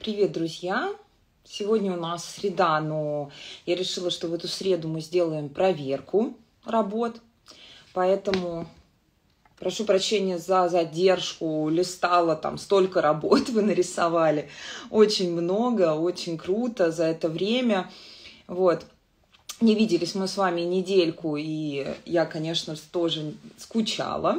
Привет, друзья! Сегодня у нас среда, но я решила, что в эту среду мы сделаем проверку работ. Поэтому прошу прощения за задержку. Листала, там столько работ вы нарисовали. Очень много, очень круто за это время. Вот. Не виделись мы с вами недельку, и я, конечно, тоже скучала.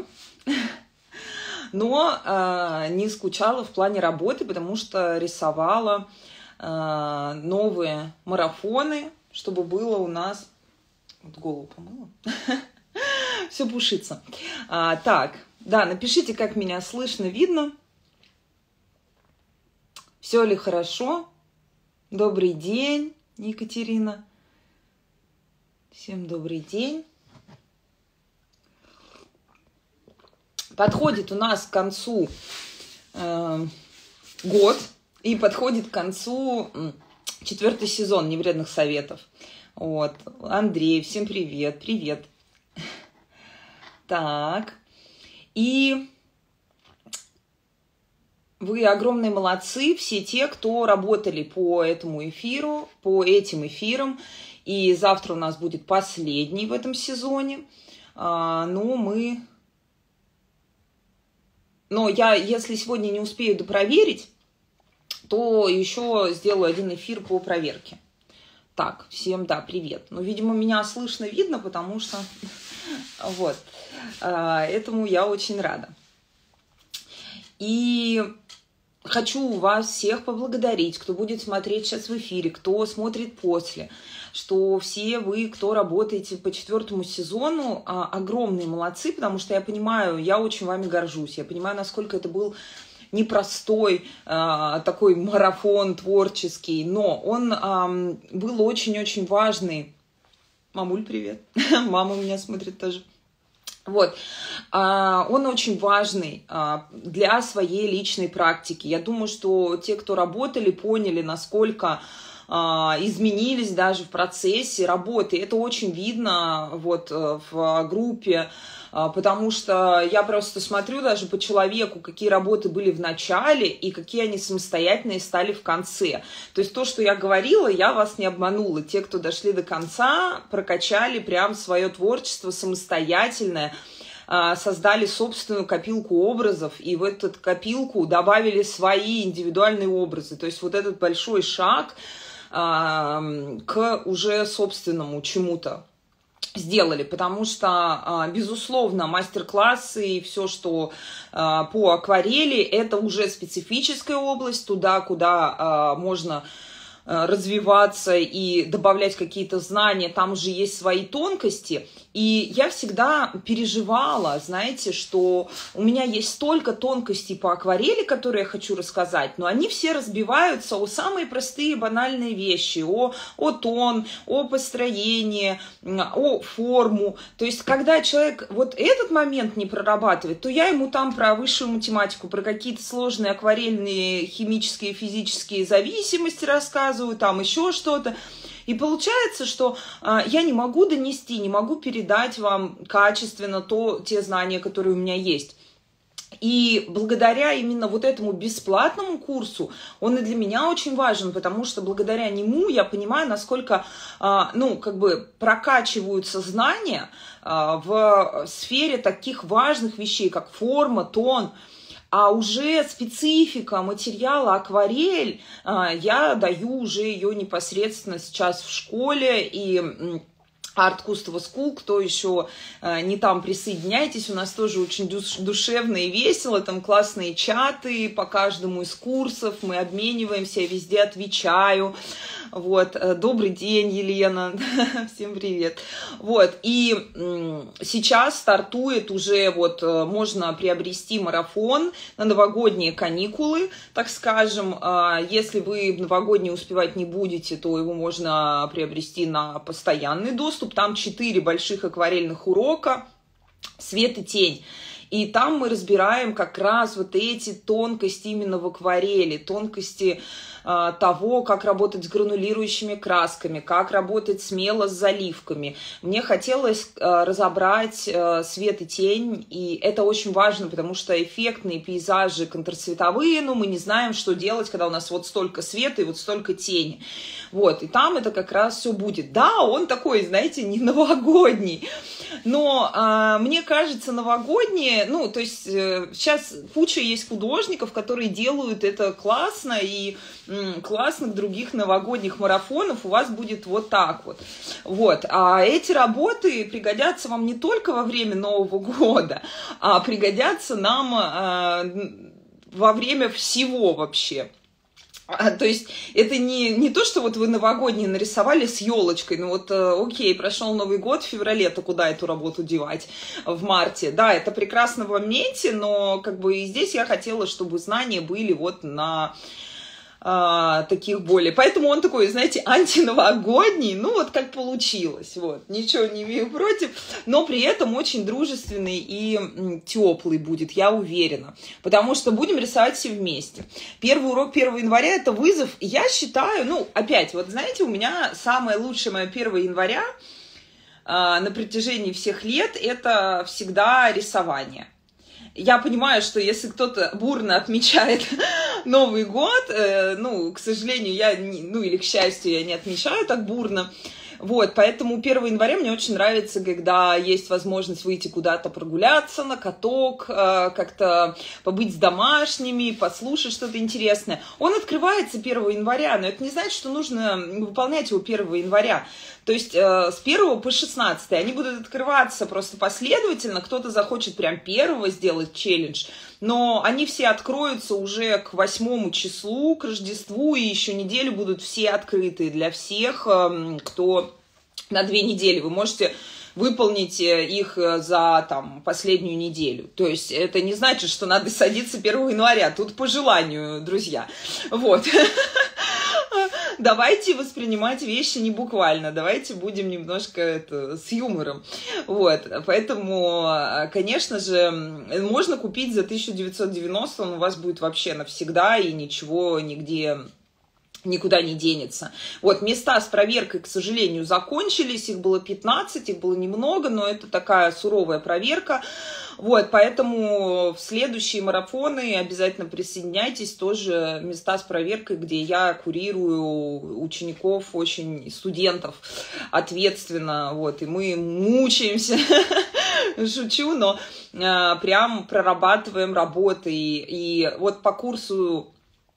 Но не скучала в плане работы, потому что рисовала новые марафоны, чтобы было у нас... Вот голову помыла. Все пушится. Так, да, напишите, как меня слышно, видно. Все ли хорошо? Добрый день, Екатерина. Всем добрый день. Подходит у нас к концу год, и подходит к концу 4-й сезон «Невредных советов». Вот. Андрей, всем привет, привет. Так, и вы огромные молодцы, все те, кто работали по этому эфиру, по этим эфирам, и завтра у нас будет последний в этом сезоне, Но я, если сегодня не успею допроверить, то еще сделаю один эфир по проверке. Так, всем, да, привет. Ну, видимо, меня слышно, видно, потому что... Вот. Этому я очень рада. И хочу вас всех поблагодарить, кто будет смотреть сейчас в эфире, кто смотрит после, что все вы, кто работаете по 4-му сезону, огромные молодцы, потому что я понимаю, я очень вами горжусь, я понимаю, насколько это был непростой такой марафон творческий, но он был очень-очень важный. Мамуль, привет. Мама у меня смотрит тоже. Вот, он очень важный для своей личной практики. Я думаю, что те, кто работали, поняли, насколько изменились даже в процессе работы. Это очень видно вот в группе, потому что я просто смотрю даже по человеку, какие работы были в начале и какие они самостоятельные стали в конце. То есть то, что я говорила, я вас не обманула. Те, кто дошли до конца, прокачали прям свое творчество самостоятельное, создали собственную копилку образов и в эту копилку добавили свои индивидуальные образы. То есть вот этот большой шаг к уже собственному чему-то сделали, потому что, безусловно, мастер-классы и все, что по акварели, это уже специфическая область, туда, куда можно развиваться и добавлять какие-то знания, там уже есть свои тонкости. И я всегда переживала, знаете, что у меня есть столько тонкостей по акварели, которые я хочу рассказать, но они все разбиваются о самые простые банальные вещи, о тон, о построении, о форму. То есть, когда человек вот этот момент не прорабатывает, то я ему там про высшую математику, про какие-то сложные акварельные химические, физические зависимости рассказываю, там еще что-то. И получается, что я не могу донести, не могу передать вам качественно те знания, которые у меня есть. И благодаря именно вот этому бесплатному курсу, он и для меня очень важен, потому что благодаря нему я понимаю, насколько, прокачиваются знания в сфере таких важных вещей, как форма, тон. А уже специфика материала акварель, я даю уже ее непосредственно сейчас в школе, и Art Custom School, кто еще не там, присоединяйтесь, у нас тоже очень душевно и весело, там классные чаты по каждому из курсов, мы обмениваемся, я везде отвечаю. Вот, добрый день, Елена, всем привет. Вот, и сейчас стартует уже, вот, можно приобрести марафон на новогодние каникулы, так скажем. Если вы в новогодние успевать не будете, то его можно приобрести на постоянный доступ. Там 4 больших акварельных урока, свет и тень. И там мы разбираем как раз вот эти тонкости именно в акварели, тонкости того, как работать с гранулирующими красками, как работать смело с заливками. Мне хотелось разобрать свет и тень, и это очень важно, потому что эффектные пейзажи контрцветовые, ну, мы не знаем, что делать, когда у нас вот столько света и вот столько тени. Вот, и там это как раз все будет. Да, он такой, знаете, не новогодний, но мне кажется, новогодние, ну, то есть сейчас куча есть художников, которые делают это классно, и классных других новогодних марафонов у вас будет вот так вот. Вот. А эти работы пригодятся вам не только во время Нового года, а пригодятся нам во время всего вообще. То есть это не то, что вот вы новогодние нарисовали с елочкой, ну вот окей, прошел Новый год в феврале, то куда эту работу девать в марте? Да, это прекрасно в моменте, но как бы и здесь я хотела, чтобы знания были вот на таких более. Поэтому он такой, знаете, антиновогодний, ну вот как получилось, вот, ничего не имею против, но при этом очень дружественный и теплый будет, я уверена, потому что будем рисовать все вместе. Первый урок 1 января это вызов, я считаю, ну, опять, вот знаете, у меня самое лучшее мое 1 января на протяжении всех лет это всегда рисование. Я понимаю, что если кто-то бурно отмечает Новый год, ну, к сожалению, ну, или к счастью, я не отмечаю так бурно. Вот, поэтому 1 января мне очень нравится, когда есть возможность выйти куда-то прогуляться на каток, как-то побыть с домашними, послушать что-то интересное. Он открывается 1 января, но это не значит, что нужно выполнять его 1 января. То есть с 1 по 16 они будут открываться просто последовательно. Кто-то захочет прям 1 сделать челлендж, но они все откроются уже к 8 числу, к Рождеству, и еще неделю будут все открыты для всех, кто на 2 недели. Вы можете выполнить их за там, последнюю неделю. То есть это не значит, что надо садиться 1 января. Тут по желанию, друзья. Вот. Давайте воспринимать вещи не буквально, давайте будем немножко с юмором. Вот, поэтому, конечно же, можно купить за 1990, он у вас будет вообще навсегда и ничего нигде никуда не денется. Вот, места с проверкой, к сожалению, закончились, их было 15, их было немного, но это такая суровая проверка. Вот, поэтому в следующие марафоны обязательно присоединяйтесь, тоже места с проверкой, где я курирую учеников, очень студентов ответственно, вот, и мы мучаемся, шучу, но прям прорабатываем работы, и вот по курсу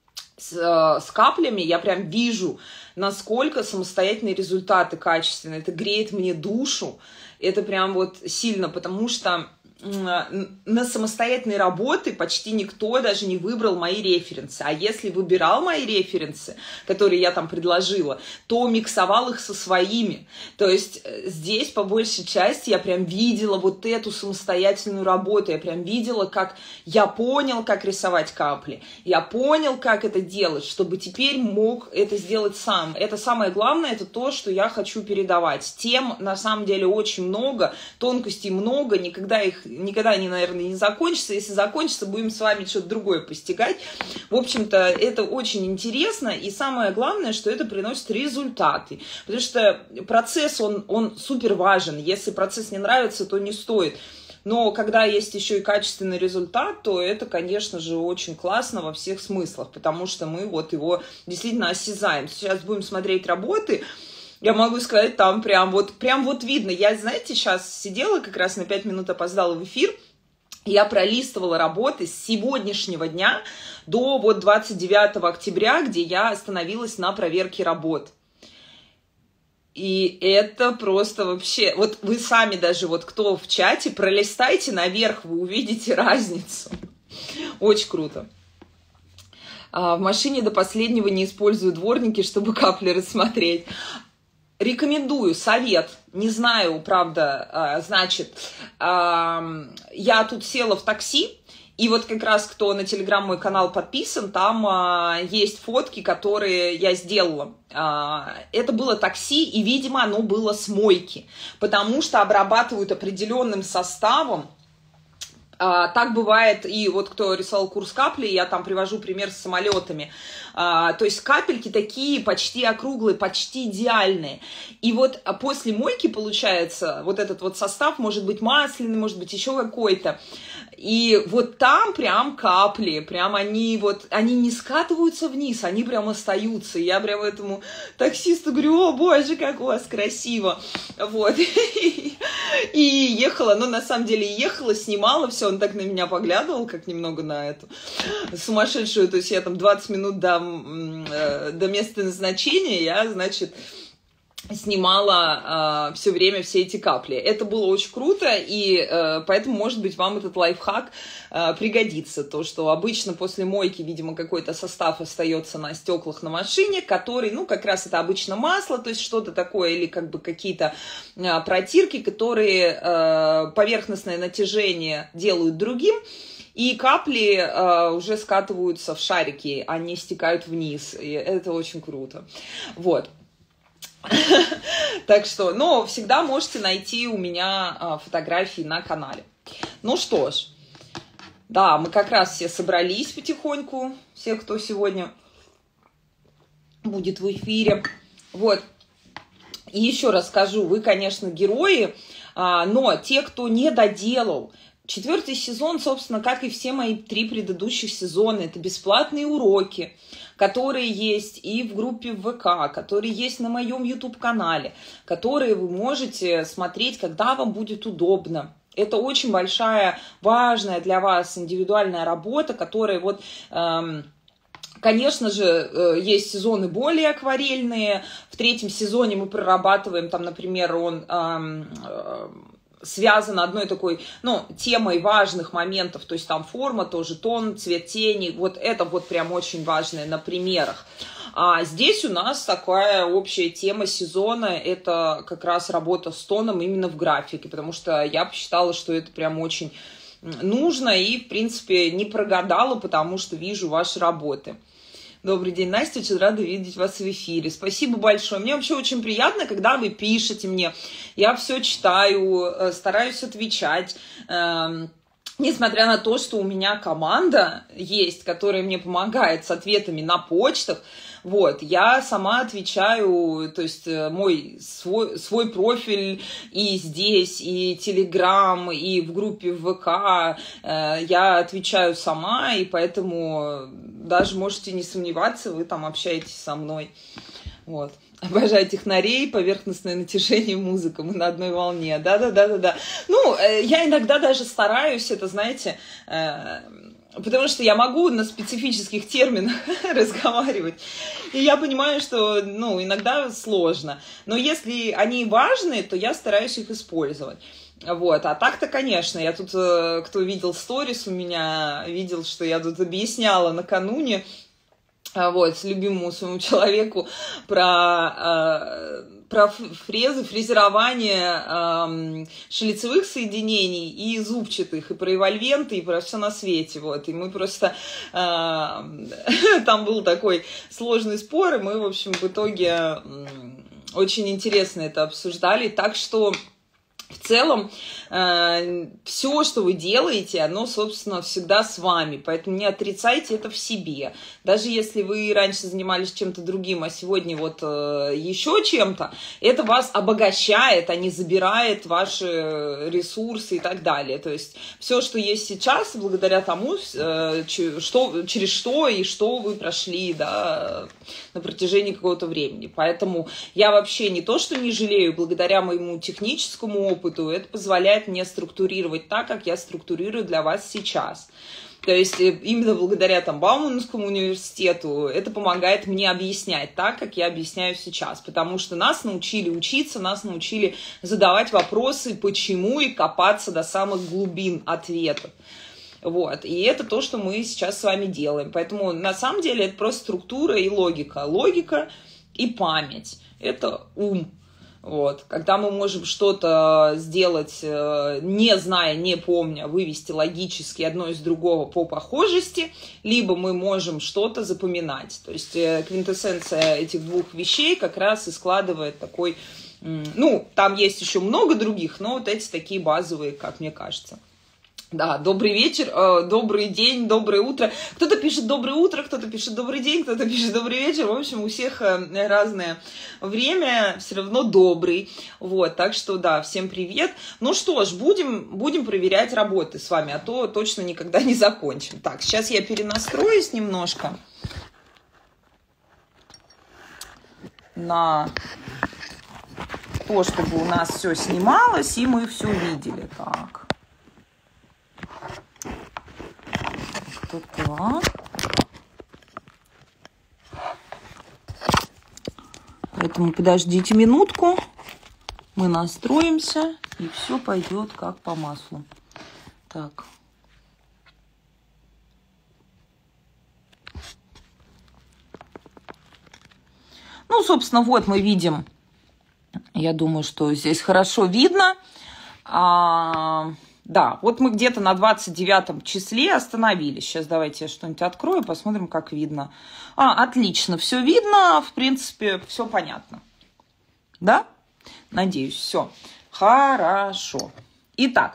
с каплями я прям вижу, насколько самостоятельные результаты качественные, это греет мне душу, это прям вот сильно, потому что на самостоятельной работе почти никто даже не выбрал мои референсы. А если выбирал мои референсы, которые я там предложила, то миксовал их со своими. То есть здесь по большей части я прям видела вот эту самостоятельную работу. Я прям видела, как я понял, как рисовать капли. Я понял, как это делать, чтобы теперь мог это сделать сам. Это самое главное, это то, что я хочу передавать. Тем на самом деле очень много, тонкостей много, никогда они, наверное, не закончатся. Если закончатся, будем с вами что-то другое постигать. В общем-то, это очень интересно. И самое главное, что это приносит результаты. Потому что процесс, он супер важен. Если процесс не нравится, то не стоит. Но когда есть еще и качественный результат, то это, конечно же, очень классно во всех смыслах. Потому что мы вот его действительно осязаем. Сейчас будем смотреть работы. Я могу сказать, там прям вот видно. Я, знаете, сейчас сидела, как раз на 5 минут опоздала в эфир, я пролистывала работы с сегодняшнего дня до вот 29 октября, где я остановилась на проверке работ. И это просто вообще... Вот вы сами даже, вот кто в чате, пролистайте наверх, вы увидите разницу. Очень круто. В машине до последнего не использую дворники, чтобы капли рассмотреть. Рекомендую, совет, не знаю, правда, значит, я тут села в такси, и вот как раз кто на Телеграм мой канал подписан, там есть фотки, которые я сделала. Это было такси, и, видимо, оно было с мойки, потому что обрабатывают определенным составом Так бывает, и вот кто рисовал курс капли, я там привожу пример с самолетами. То есть капельки такие почти округлые, почти идеальные. И вот после мойки получается вот этот вот состав может быть масляный, может быть еще какой-то. И вот там прям капли, прям они не скатываются вниз, они прям остаются. И я прям этому таксисту говорю: о боже, как у вас красиво. Вот. И ехала, но на самом деле ехала, снимала все, он так на меня поглядывал, как немного на эту сумасшедшую. То есть я там 20 минут до места назначения, я, значит, снимала все время все эти капли. Это было очень круто, и поэтому, может быть, вам этот лайфхак пригодится. То, что обычно после мойки, видимо, какой-то состав остается на стеклах на машине, который, ну, как раз это обычно масло, то есть что-то такое, или как бы какие-то протирки, которые поверхностное натяжение делают другим, и капли уже скатываются в шарики, они стекают вниз, и это очень круто. Вот. Так что, но всегда можете найти у меня фотографии на канале. Ну что ж, да, мы как раз все собрались потихоньку, все, кто сегодня будет в эфире. Вот, и еще раз скажу, вы, конечно, герои, но те, кто не доделал, 4-й сезон, собственно, как и все мои 3 предыдущих сезона, это бесплатные уроки, которые есть и в группе в ВК, которые есть на моем YouTube-канале, которые вы можете смотреть, когда вам будет удобно. Это очень большая, важная для вас индивидуальная работа, которая вот... Конечно же, есть сезоны более акварельные. В 3-м сезоне мы прорабатываем, там, например, он... связано одной такой, ну, темой важных моментов, то есть там форма, тоже тон, цвет тени, вот это вот прям очень важное на примерах. А здесь у нас такая общая тема сезона, это как раз работа с тоном именно в графике, потому что я посчитала, что это прям очень нужно и, в принципе, не прогадала, потому что вижу ваши работы. Добрый день, Настя, очень рада видеть вас в эфире. Спасибо большое. Мне вообще очень приятно, когда вы пишете мне. Я все читаю, стараюсь отвечать. Несмотря на то, что у меня команда есть, которая мне помогает с ответами на почтах, вот, я сама отвечаю, то есть мой свой профиль и здесь, и Телеграм, и в группе в ВК я отвечаю сама, и поэтому даже можете не сомневаться, вы там общаетесь со мной. Вот. Обожаю технарей, поверхностное натяжение, музыка, мы на одной волне. Да. Ну, я иногда даже стараюсь, это, знаете, потому что я могу на специфических терминах разговаривать. И я понимаю, что, ну, иногда сложно. Но если они важны, то я стараюсь их использовать. Вот, а так-то, конечно, я тут, кто видел сторис у меня, видел, что я тут объясняла накануне, вот, любимому своему человеку про фрезы, фрезерование шлицевых соединений и зубчатых, и про эвольвенты, и про все на свете, вот, и мы просто, там был такой сложный спор, и мы, в общем, в итоге очень интересно это обсуждали, так что в целом, все, что вы делаете, оно, собственно, всегда с вами, поэтому не отрицайте это в себе. Даже если вы раньше занимались чем-то другим, а сегодня вот еще чем-то, это вас обогащает, а не забирает ваши ресурсы и так далее. То есть все, что есть сейчас, благодаря тому, через что и что вы прошли, да, на протяжении какого-то времени. Поэтому я вообще не то, что не жалею, благодаря моему техническому опыту, это позволяет мне структурировать так, как я структурирую для вас сейчас. То есть именно благодаря там Бауманскому университету это помогает мне объяснять так, как я объясняю сейчас. Потому что нас научили учиться, нас научили задавать вопросы, почему, и копаться до самых глубин ответов. Вот. И это то, что мы сейчас с вами делаем. Поэтому на самом деле это просто структура и логика. Логика и память. Это ум. Вот. Когда мы можем что-то сделать, не зная, не помня, вывести логически одно из другого по похожести, либо мы можем что-то запоминать. То есть квинтэссенция этих двух вещей как раз и складывает такой... Ну, там есть еще много других, но вот эти такие базовые, как мне кажется. Да, добрый вечер, добрый день, доброе утро. Кто-то пишет доброе утро, кто-то пишет добрый день, кто-то пишет добрый вечер. В общем, у всех разное время, все равно добрый. Вот, так что да, всем привет. Ну что ж, будем проверять работы с вами, а то точно никогда не закончим. Так, сейчас я перенастроюсь немножко на то, чтобы у нас все снималось и мы все видели. Так. Так. Поэтому подождите минутку, мы настроимся, и все пойдет как по маслу. Так. Ну, собственно, вот мы видим, я думаю, что здесь хорошо видно. Да, вот мы где-то на 29 числе остановились. Сейчас давайте я что-нибудь открою, посмотрим, как видно. Отлично, все видно, в принципе, все понятно. Да? Надеюсь, все. Хорошо. Итак,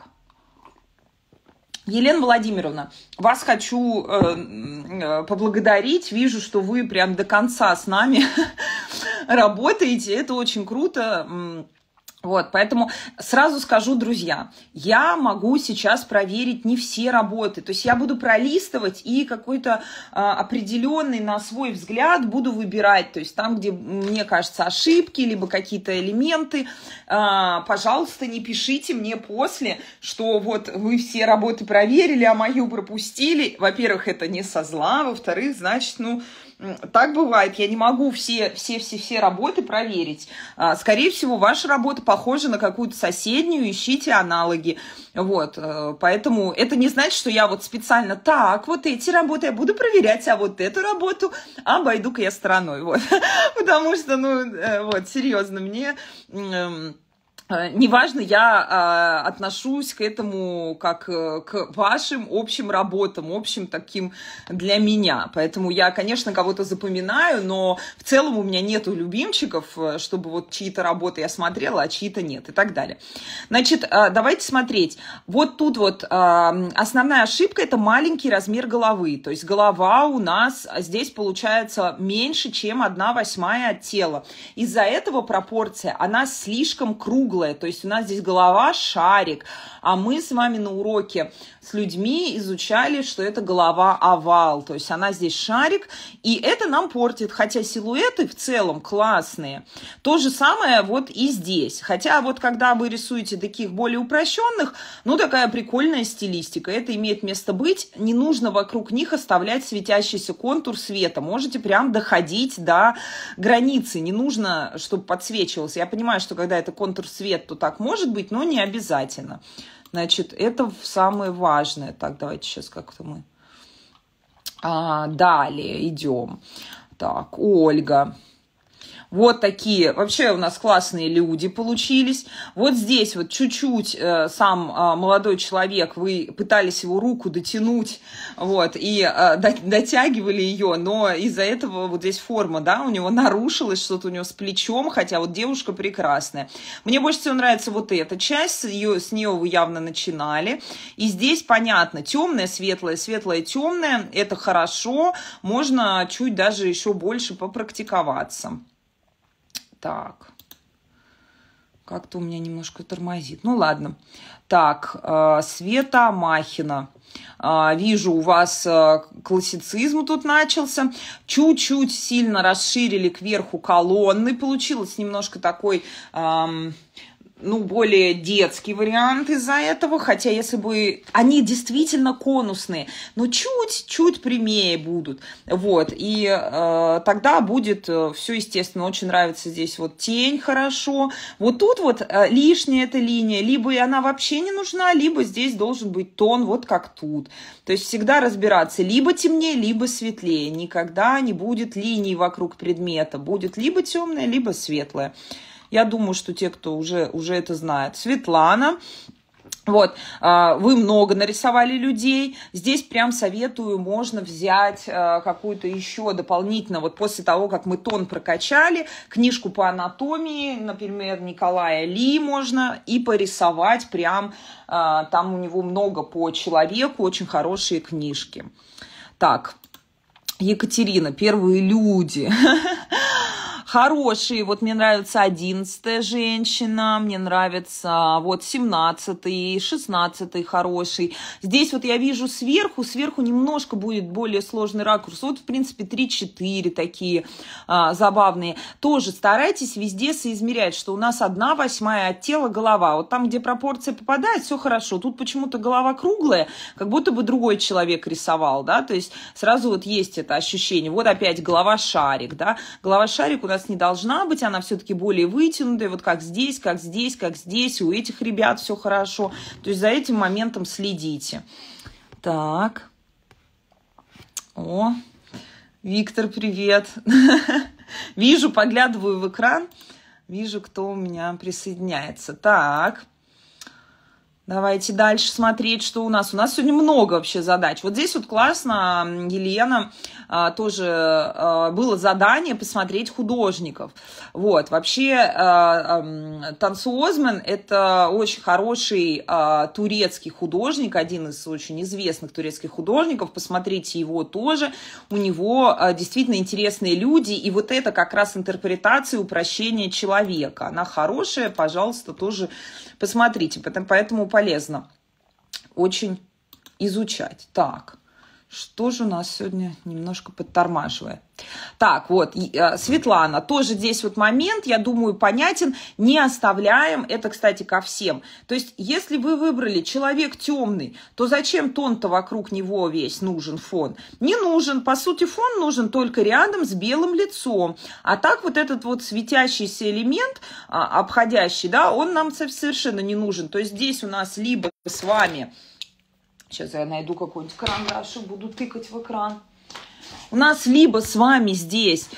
Елена Владимировна, вас хочу поблагодарить. Вижу, что вы прям до конца с нами работаете. Это очень круто. Вот, поэтому сразу скажу, друзья, я могу сейчас проверить не все работы, то есть я буду пролистывать и какой-то определенный на свой взгляд буду выбирать, то есть там, где мне кажется ошибки, либо какие-то элементы, пожалуйста, не пишите мне после, что вот вы все работы проверили, а мою пропустили. Во-первых, это не со зла, во-вторых, значит, так бывает, я не могу все работы проверить. Скорее всего, ваша работа похожа на какую-то соседнюю, ищите аналоги. Вот, поэтому это не значит, что я вот специально так, вот эти работы я буду проверять, а вот эту работу обойду-ка я стороной. Вот. Потому что, вот, серьезно, мне... Неважно, я отношусь к этому как к вашим общим работам, общим таким для меня. Поэтому я, конечно, кого-то запоминаю, но в целом у меня нету любимчиков, чтобы вот чьи-то работы я смотрела, а чьи-то нет и так далее. Значит, давайте смотреть. Вот тут вот основная ошибка – это маленький размер головы. То есть голова у нас здесь получается меньше, чем 1/8 от тела. Из-за этого пропорция, она слишком круглая. То есть у нас здесь голова шарик, а мы с вами на уроке с людьми изучали, что это голова овал, то есть она здесь шарик, и это нам портит, хотя силуэты в целом классные. То же самое вот и здесь, хотя вот когда вы рисуете таких более упрощенных, такая прикольная стилистика, это имеет место быть, не нужно вокруг них оставлять светящийся контур света, можете прям доходить до границы, не нужно, чтобы подсвечивался. Я понимаю, что когда это контур света, то так может быть, но не обязательно. Значит, это самое важное. Так, давайте сейчас как-то мы... далее идем. Так, Ольга. Вот такие, вообще у нас классные люди получились. Вот здесь вот чуть-чуть сам молодой человек, вы пытались его руку дотянуть, вот, и дотягивали ее, но из-за этого вот здесь форма, да, у него нарушилась, что-то у него с плечом, хотя вот девушка прекрасная. Мне больше всего нравится вот эта часть, с нее вы явно начинали. И здесь понятно, темное, светлое, светлое, темное, это хорошо, можно чуть даже еще больше попрактиковаться. Так, как-то у меня немножко тормозит. Ну, ладно. Так, Света Махина. Вижу, у вас классицизм тут начался. Чуть-чуть сильно расширили кверху колонны. Получилось немножко такой... более детский вариант из-за этого, хотя если бы они действительно конусные, но чуть-чуть прямее будут, вот, и тогда будет все, естественно, очень нравится здесь вот тень хорошо, вот тут вот лишняя эта линия, либо она вообще не нужна, либо здесь должен быть тон вот как тут, то есть всегда разбираться, либо темнее, либо светлее, никогда не будет линий вокруг предмета, будет либо темное, либо светлое. Я думаю, что те, кто уже это знает. Светлана. Вот, вы много нарисовали людей. Здесь прям советую, можно взять какую-то еще дополнительно, вот после того, как мы тон прокачали, книжку по анатомии, например, Николая Ли можно, и порисовать прям, там у него много по человеку, очень хорошие книжки. Так, Екатерина, первые люди. Хорошие, вот мне нравится 11-я женщина, мне нравится вот 17-й, 16-й хороший. Здесь вот я вижу сверху немножко будет более сложный ракурс. Вот, в принципе, 3-4 такие забавные. Тоже старайтесь везде соизмерять, что у нас 1/8 от тела голова. Вот там, где пропорция попадает, все хорошо. Тут почему-то голова круглая, как будто бы другой человек рисовал, да, то есть сразу вот есть это ощущение. Вот опять голова-шарик, да, голова-шарик у нас не должна быть, она все-таки более вытянутая, вот как здесь, как здесь, как здесь, у этих ребят все хорошо. То есть за этим моментом следите. Так. О, Виктор, привет. Вижу, поглядываю в экран, вижу, кто у меня присоединяется. Так. Давайте дальше смотреть, что у нас. У нас сегодня много вообще задач. Вот здесь вот классно, Елена, тоже было задание посмотреть художников. Вот, вообще Тансу Озмен – это очень хороший турецкий художник, один из очень известных турецких художников. Посмотрите его тоже. У него действительно интересные люди. И вот это как раз интерпретация упрощения человека. Она хорошая, пожалуйста, тоже посмотрите. Поэтому полезно очень изучать. Так, что же у нас сегодня немножко подтормаживает? Так, вот, Светлана, тоже здесь вот момент, я думаю, понятен, не оставляем, это, кстати, ко всем. То есть, если вы выбрали человек темный, то зачем тон-то вокруг него весь нужен фон? Не нужен, по сути, фон нужен только рядом с белым лицом. А так вот этот вот светящийся элемент, обходящий, да, он нам совершенно не нужен. То есть, здесь у нас либо с вами... Сейчас я найду какой-нибудь карандаш и буду тыкать в экран. У нас либо с вами здесь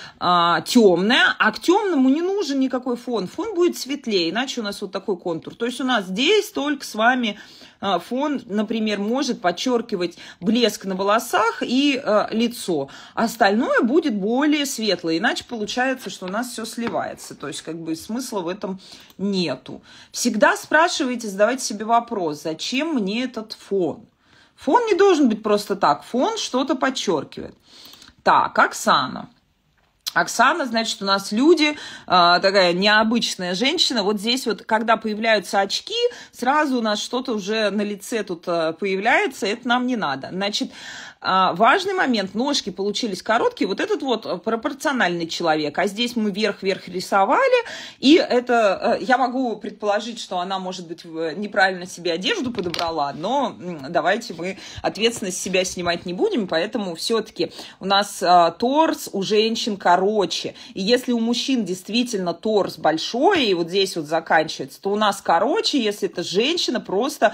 темное, а к темному не нужен никакой фон. Фон будет светлее, иначе у нас вот такой контур. То есть у нас здесь только с вами фон, например, может подчеркивать блеск на волосах и лицо. Остальное будет более светлое. Иначе получается, что у нас все сливается. То есть как бы смысла в этом нету. Всегда спрашивайте, задавайте себе вопрос, зачем мне этот фон? Фон не должен быть просто так. Фон что-то подчеркивает. Так, Оксана. Оксана, значит, у нас люди, такая необычная женщина. Вот здесь вот, когда появляются очки, сразу у нас что-то уже на лице тут появляется. Это нам не надо. Значит, важный момент. Ножки получились короткие. Вот этот вот пропорциональный человек. А здесь мы вверх-вверх рисовали. И это, я могу предположить, что она, может быть, неправильно себе одежду подобрала. Но давайте мы ответственность с себя снимать не будем. Поэтому все-таки у нас торс у женщин короче. И если у мужчин действительно торс большой, и вот здесь вот заканчивается, то у нас короче, если это женщина, просто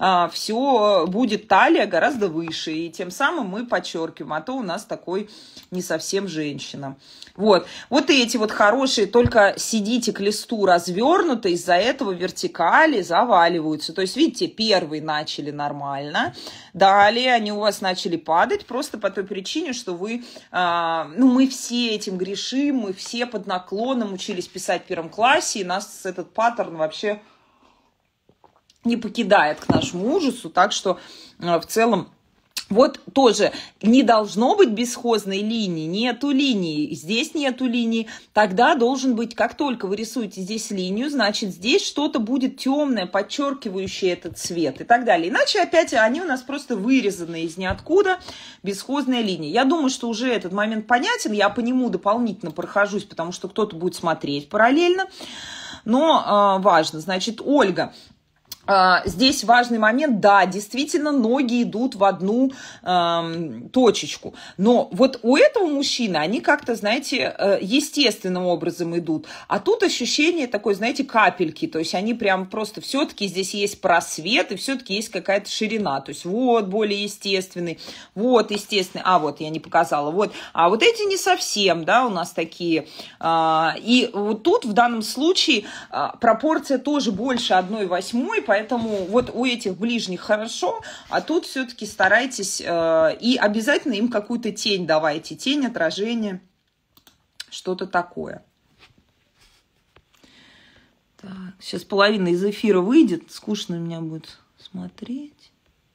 все будет талия гораздо выше. И тем самым мы подчеркиваем, а то у нас такой не совсем женщина. Вот эти вот хорошие, только сидите к листу развернуто, из-за этого вертикали заваливаются. То есть, видите, первые начали нормально, далее они у вас начали падать просто по той причине, что вы, мы все этим грешим, мы все под наклоном учились писать в 1 классе, и нас этот паттерн вообще не покидает к нашему ужасу, так что в целом вот тоже не должно быть бесхозной линии, нету линии, здесь нету линии, тогда должен быть, как только вы рисуете здесь линию, значит здесь что-то будет темное, подчеркивающее этот цвет и так далее. Иначе опять они у нас просто вырезаны из ниоткуда, бесхозная линия. Я думаю, что уже этот момент понятен, я по нему дополнительно прохожусь, потому что кто-то будет смотреть параллельно, но важно. Значит, Ольга. Здесь важный момент, да, действительно, ноги идут в одну точечку, но вот у этого мужчины они как-то, знаете, естественным образом идут, а тут ощущение такой, знаете, капельки, то есть они прям просто все-таки здесь есть просвет и все-таки есть какая-то ширина, то есть вот более естественный, вот естественный, вот я не показала, вот, а вот эти не совсем, да, у нас такие, и вот тут в данном случае пропорция тоже больше 1/8, поэтому вот у этих ближних хорошо, а тут все-таки старайтесь и обязательно им какую-то тень давайте, тень, отражение, что-то такое. Так, сейчас половина из эфира выйдет, скучно у меня будет смотреть.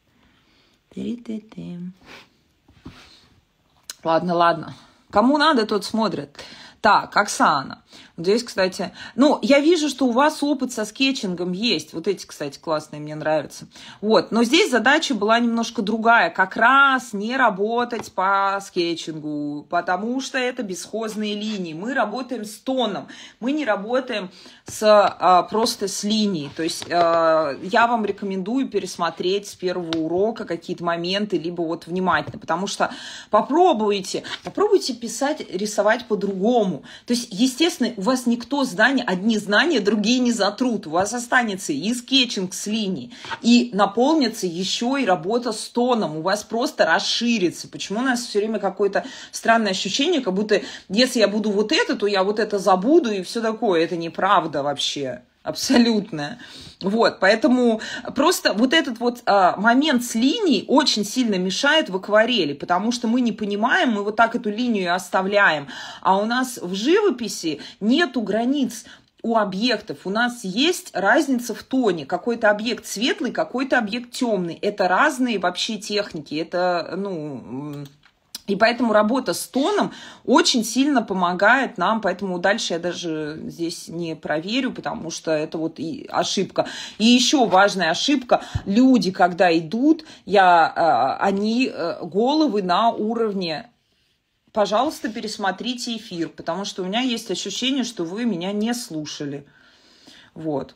Ладно. Кому надо, тот смотрит. Так, Оксана. Здесь, кстати, ну, я вижу, что у вас опыт со скетчингом есть. Вот эти, кстати, классные, мне нравятся. Вот, но здесь задача была немножко другая. Как раз не работать по скетчингу, потому что это бесхозные линии. Мы работаем с тоном, мы не работаем просто с линией. То есть я вам рекомендую пересмотреть с первого урока какие-то моменты, либо вот внимательно, потому что попробуйте писать, рисовать по-другому. То есть, естественно, у вас никто одни знания, другие не затрут. У вас останется и скетчинг с линией, и наполнится еще и работа с тоном. У вас просто расширится. Почему у нас все время какое-то странное ощущение, как будто если я буду вот это, то я вот это забуду и все такое. Это неправда вообще. Абсолютно. Вот, поэтому просто вот этот вот момент с линией очень сильно мешает в акварели, потому что мы не понимаем, мы вот так эту линию и оставляем, а у нас в живописи нету границ у объектов, у нас есть разница в тоне, какой-то объект светлый, какой-то объект темный, это разные вообще техники, это, ну... И поэтому работа с тоном очень сильно помогает нам, поэтому дальше я даже здесь не проверю, потому что это вот и ошибка. И еще важная ошибка, люди, когда идут, они головы на уровне, пожалуйста, пересмотрите эфир, потому что у меня есть ощущение, что вы меня не слушали. Вот.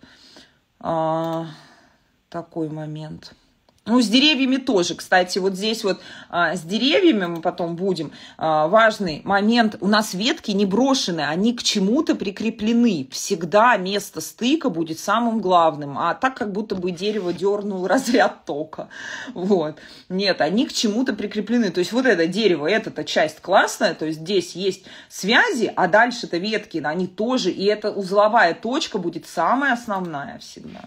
Такой момент. Ну, с деревьями тоже, кстати, вот здесь вот с деревьями мы потом будем. Важный момент, у нас ветки не брошены, они к чему-то прикреплены. Всегда место стыка будет самым главным, а так как будто бы дерево дернул разряд тока. Вот. Нет, они к чему-то прикреплены. То есть вот это дерево, эта часть классная, то есть здесь есть связи, а дальше-то ветки, они тоже, и эта узловая точка будет самая основная всегда.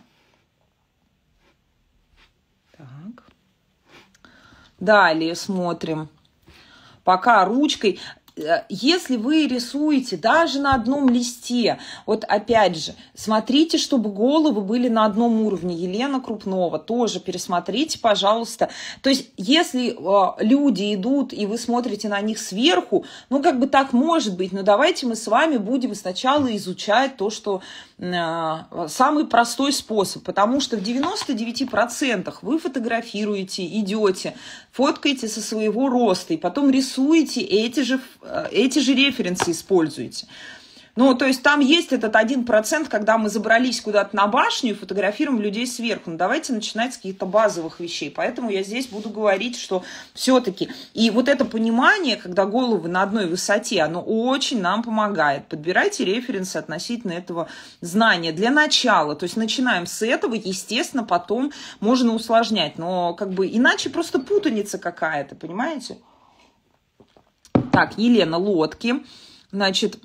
Так. Далее смотрим. Пока ручкой. Если вы рисуете даже на одном листе, вот опять же, смотрите, чтобы головы были на одном уровне. Елена Крупнова, тоже пересмотрите, пожалуйста. То есть, если люди идут, и вы смотрите на них сверху, ну, как бы так может быть, но давайте мы с вами будем сначала изучать то, что самый простой способ, потому что в 99% вы фотографируете, идете, фоткаете со своего роста, и потом рисуете эти же референсы используете. Ну, то есть там есть этот 1%, когда мы забрались куда-то на башню и фотографируем людей сверху. Ну, давайте начинать с каких-то базовых вещей. Поэтому я здесь буду говорить, что все-таки... И вот это понимание, когда головы на одной высоте, оно очень нам помогает. Подбирайте референсы относительно этого знания для начала. То есть начинаем с этого, естественно, потом можно усложнять. Но как бы иначе просто путаница какая-то, понимаете? Так, Елена, лодки. Значит...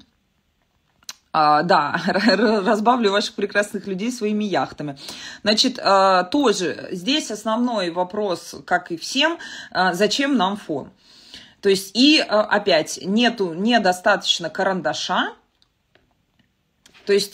да, разбавлю ваших прекрасных людей своими яхтами. Значит, тоже здесь основной вопрос, как и всем, зачем нам фон? То есть, и опять, недостаточно карандаша, то есть...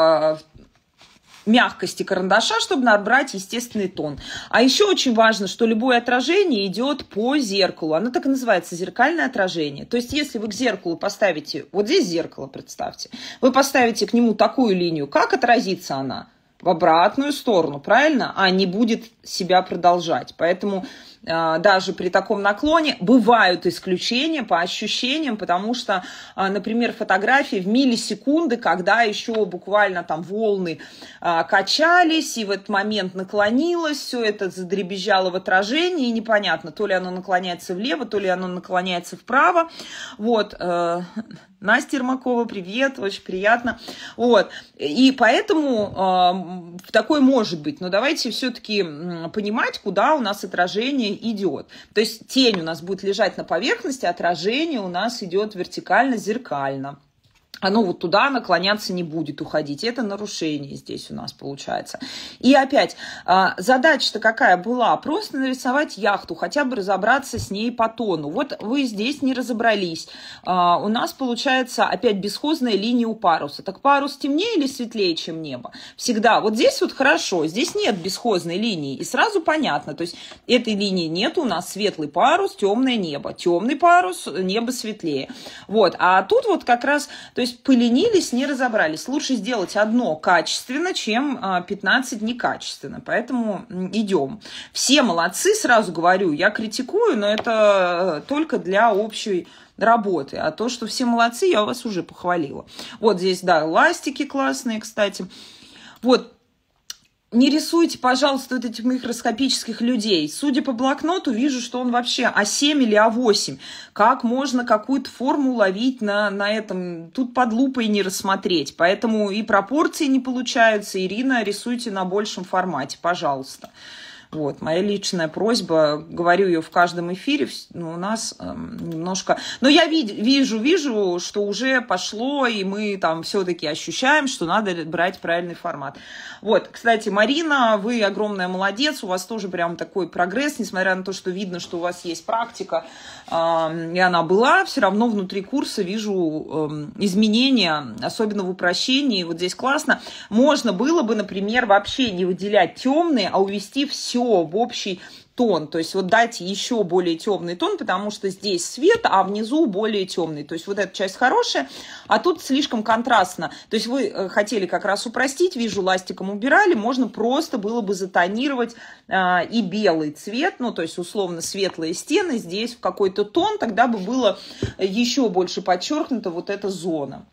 мягкости карандаша, чтобы набрать естественный тон. А еще очень важно, что любое отражение идет по зеркалу. Оно так и называется, зеркальное отражение. То есть, если вы к зеркалу поставите, вот здесь зеркало, представьте, вы поставите к нему такую линию, как отразится она? В обратную сторону, правильно? А не будет себя продолжать. Поэтому даже при таком наклоне бывают исключения по ощущениям, потому что, например, фотографии в миллисекунды, когда еще буквально там волны качались, и в этот момент наклонилось, все это задребезжало в отражении, и непонятно, то ли оно наклоняется влево, то ли оно наклоняется вправо. Вот. Настя Ермакова, привет, очень приятно. Вот. И поэтому такое может быть. Но давайте все-таки понимать, куда у нас отражение идет. То есть тень у нас будет лежать на поверхности, отражение у нас идет вертикально-зеркально. оно вот туда наклоняться не будет, уходить. Это нарушение здесь у нас получается. И опять, задача-то какая была? Просто нарисовать яхту, хотя бы разобраться с ней по тону. Вот вы здесь не разобрались. У нас получается опять бесхозная линия у паруса. Так парус темнее или светлее, чем небо? Всегда. Вот здесь вот хорошо, здесь нет бесхозной линии. И сразу понятно, то есть этой линии нет, у нас светлый парус, темное небо. Темный парус, небо светлее. Вот. А тут вот как раз, то есть поленились, не разобрались. Лучше сделать одно качественно, чем 15 некачественно. Поэтому идем. Все молодцы, сразу говорю, я критикую, но это только для общей работы. А то, что все молодцы, я вас уже похвалила. Вот здесь, да, ластики классные, кстати. Вот. Не рисуйте, пожалуйста, вот этих микроскопических людей. Судя по блокноту, вижу, что он вообще А7 или А8. Как можно какую-то форму ловить на этом? Тут под лупой не рассмотреть. Поэтому и пропорции не получаются. Ирина, рисуйте на большем формате, пожалуйста. Вот, моя личная просьба, говорю ее в каждом эфире, у нас немножко... Но я вижу, что уже пошло, и мы там все-таки ощущаем, что надо брать правильный формат. Вот, кстати, Марина, вы огромная молодец, у вас тоже прям такой прогресс, несмотря на то, что видно, что у вас есть практика, и она была, все равно внутри курса вижу изменения, особенно в упрощении, вот здесь классно. Можно было бы, например, вообще не выделять темные, а увести все в общий тон, то есть вот дайте еще более темный тон, потому что здесь свет, а внизу более темный, то есть вот эта часть хорошая, а тут слишком контрастно, то есть вы хотели как раз упростить, вижу, ластиком убирали, можно просто было бы затонировать и белый цвет, ну то есть условно светлые стены здесь в какой-то тон, тогда бы было еще больше подчеркнута вот эта зона.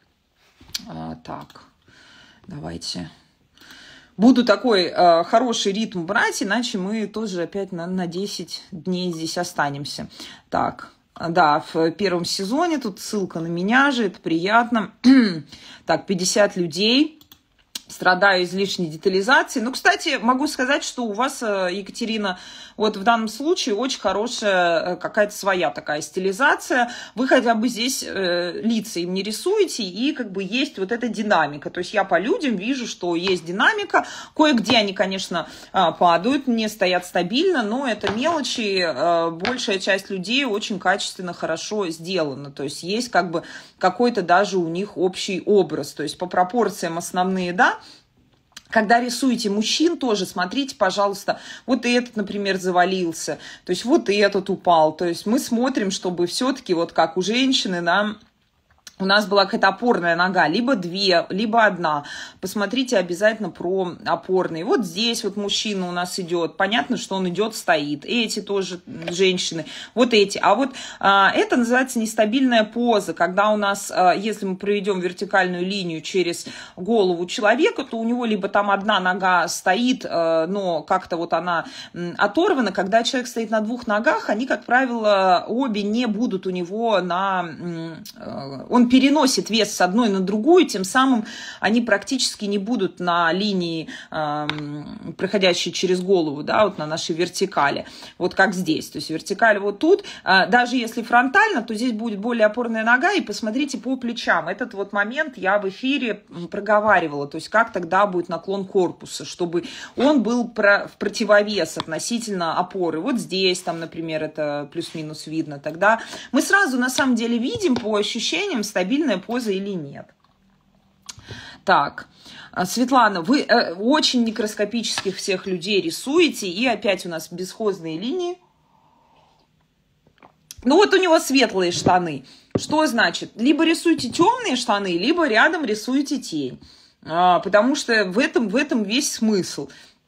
Так, давайте... Буду такой хороший ритм брать, иначе мы тоже опять на 10 дней здесь останемся. Так, да, в первом сезоне, тут ссылка на меня же, это приятно. Так, 50 людей. Страдаю излишней детализацией. Ну, кстати, могу сказать, что у вас, Екатерина, вот в данном случае очень хорошая какая-то своя такая стилизация. Вы хотя бы здесь лица им не рисуете, и как бы есть вот эта динамика. То есть я по людям вижу, что есть динамика. Кое-где они, конечно, падают, не стоят стабильно, но это мелочи. Большая часть людей очень качественно, хорошо сделана. То есть есть как бы какой-то даже у них общий образ. То есть по пропорциям основные, да. Когда рисуете мужчин, тоже смотрите, пожалуйста, вот этот, например, завалился, то есть вот этот упал. То есть мы смотрим, чтобы все-таки вот как у женщины, да, у нас была какая-то опорная нога, либо две, либо одна. Посмотрите обязательно про опорные. Вот здесь вот мужчина у нас идет. Понятно, что он идет, стоит. Эти тоже женщины. Вот эти. А вот это называется нестабильная поза. Когда у нас, если мы проведем вертикальную линию через голову человека, то у него либо там одна нога стоит, но как-то вот она оторвана. Когда человек стоит на двух ногах, они, как правило, обе не будут у него на... Он переносит вес с одной на другую, тем самым они практически не будут на линии, проходящей через голову, да, вот на нашей вертикали, вот как здесь. То есть вертикаль вот тут, даже если фронтально, то здесь будет более опорная нога, и посмотрите по плечам. Этот вот момент я в эфире проговаривала, то есть как тогда будет наклон корпуса, чтобы он был в противовес относительно опоры. Вот здесь, там, например, это плюс-минус видно. Тогда мы сразу на самом деле видим по ощущениям, стабильная поза или нет. Так, Светлана, вы очень микроскопических всех людей рисуете, и опять у нас бесхозные линии. Ну вот у него светлые штаны. Что значит? Либо рисуйте темные штаны, либо рядом рисуйте тень. Потому что в этом весь смысл.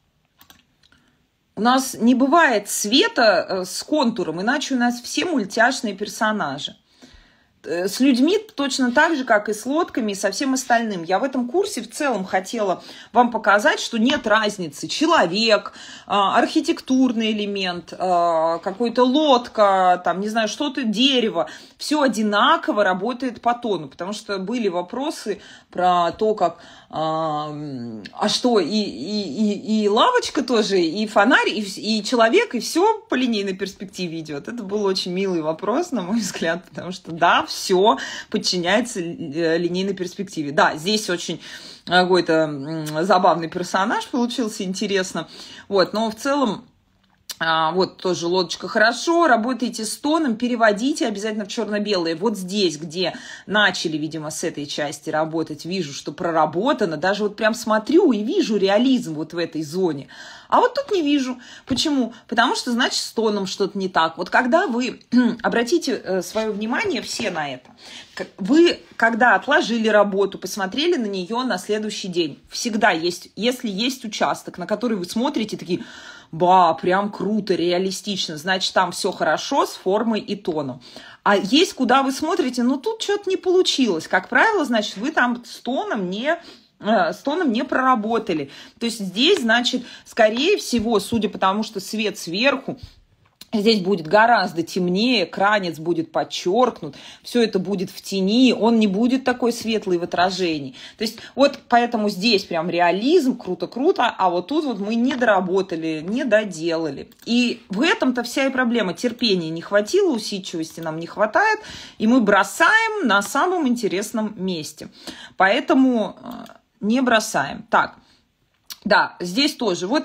У нас не бывает света с контуром, иначе у нас все мультяшные персонажи. С людьми точно так же, как и с лодками, и со всем остальным. Я в этом курсе в целом хотела вам показать, что нет разницы. Человек, архитектурный элемент, какой-то лодка, там, не знаю, что-то, дерево. Все одинаково работает по тону. Потому что были вопросы про то, как... А что, и лавочка тоже, и фонарь, и человек, и все по линейной перспективе идет. Это был очень милый вопрос, на мой взгляд, потому что да, все подчиняется линейной перспективе. Да, здесь очень какой-то забавный персонаж получился, интересно. Вот, но в целом, вот тоже лодочка хорошо, работаете с тоном, переводите обязательно в черно-белое. Вот здесь, где начали, видимо, с этой части работать, вижу, что проработано. Даже вот прям смотрю и вижу реализм вот в этой зоне. А вот тут не вижу. Почему? Потому что, значит, с тоном что-то не так. Вот когда вы обратите свое внимание все на это, вы, когда отложили работу, посмотрели на нее на следующий день, всегда есть, если есть участок, на который вы смотрите, такие, ба, прям круто, реалистично, значит, там все хорошо с формой и тоном. А есть, куда вы смотрите, ну, тут что-то не получилось. Как правило, значит, вы там с тоном не проработали. То есть здесь, значит, скорее всего, судя по тому, что свет сверху, здесь будет гораздо темнее, кранец будет подчеркнут, все это будет в тени, он не будет такой светлый в отражении. То есть вот поэтому здесь прям реализм, круто-круто, а вот тут вот мы не доработали, не доделали. И в этом-то вся и проблема. Терпения не хватило, усидчивости нам не хватает, и мы бросаем на самом интересном месте. Поэтому не бросаем. Так. Да, здесь тоже. Вот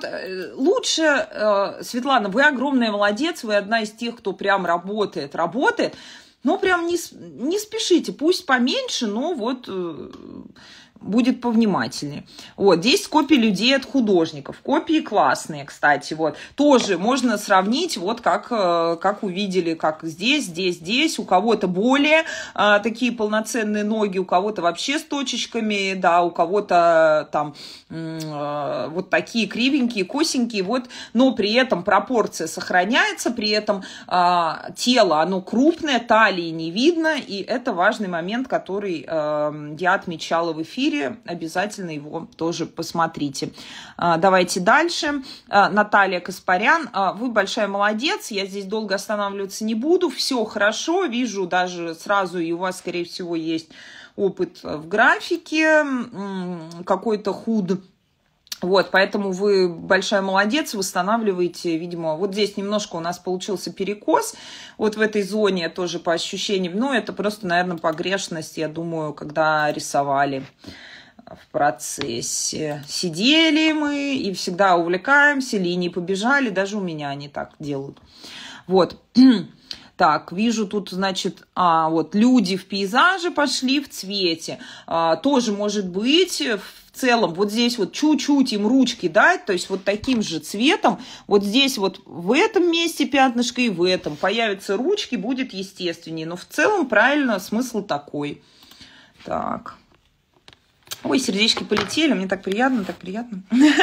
лучше, Светлана, вы огромная молодец, вы одна из тех, кто прям работает, но прям не спешите, пусть поменьше, но вот будет повнимательнее. Вот, здесь копии людей от художников. Копии классные, кстати, вот. Тоже можно сравнить, вот как увидели, как здесь. У кого-то более такие полноценные ноги, у кого-то вообще с точечками, да, у кого-то там вот такие кривенькие, косенькие, вот. Но при этом пропорция сохраняется, при этом тело, оно крупное, талии не видно, и это важный момент, который я отмечала в эфире. Обязательно его тоже посмотрите. Давайте дальше. Наталья Каспарян, вы большая молодец, я здесь долго останавливаться не буду, все хорошо, вижу даже сразу, и у вас, скорее всего, есть опыт в графике, какой-то худ. Вот, поэтому вы большая молодец, восстанавливаете, видимо, вот здесь немножко у нас получился перекос, вот в этой зоне тоже по ощущениям, но это просто, наверное, погрешность, я думаю, когда рисовали в процессе. Сидели мы и всегда увлекаемся, линии побежали, даже у меня они так делают. Вот. Так, вижу тут, значит, вот люди в пейзаже пошли в цвете. Тоже может быть в целом вот здесь вот чуть-чуть им ручки дать, то есть вот таким же цветом, вот здесь вот в этом месте пятнышко и в этом появятся ручки, будет естественнее. Но в целом правильно смысл такой. Так. Ой, сердечки полетели, мне так приятно, так приятно.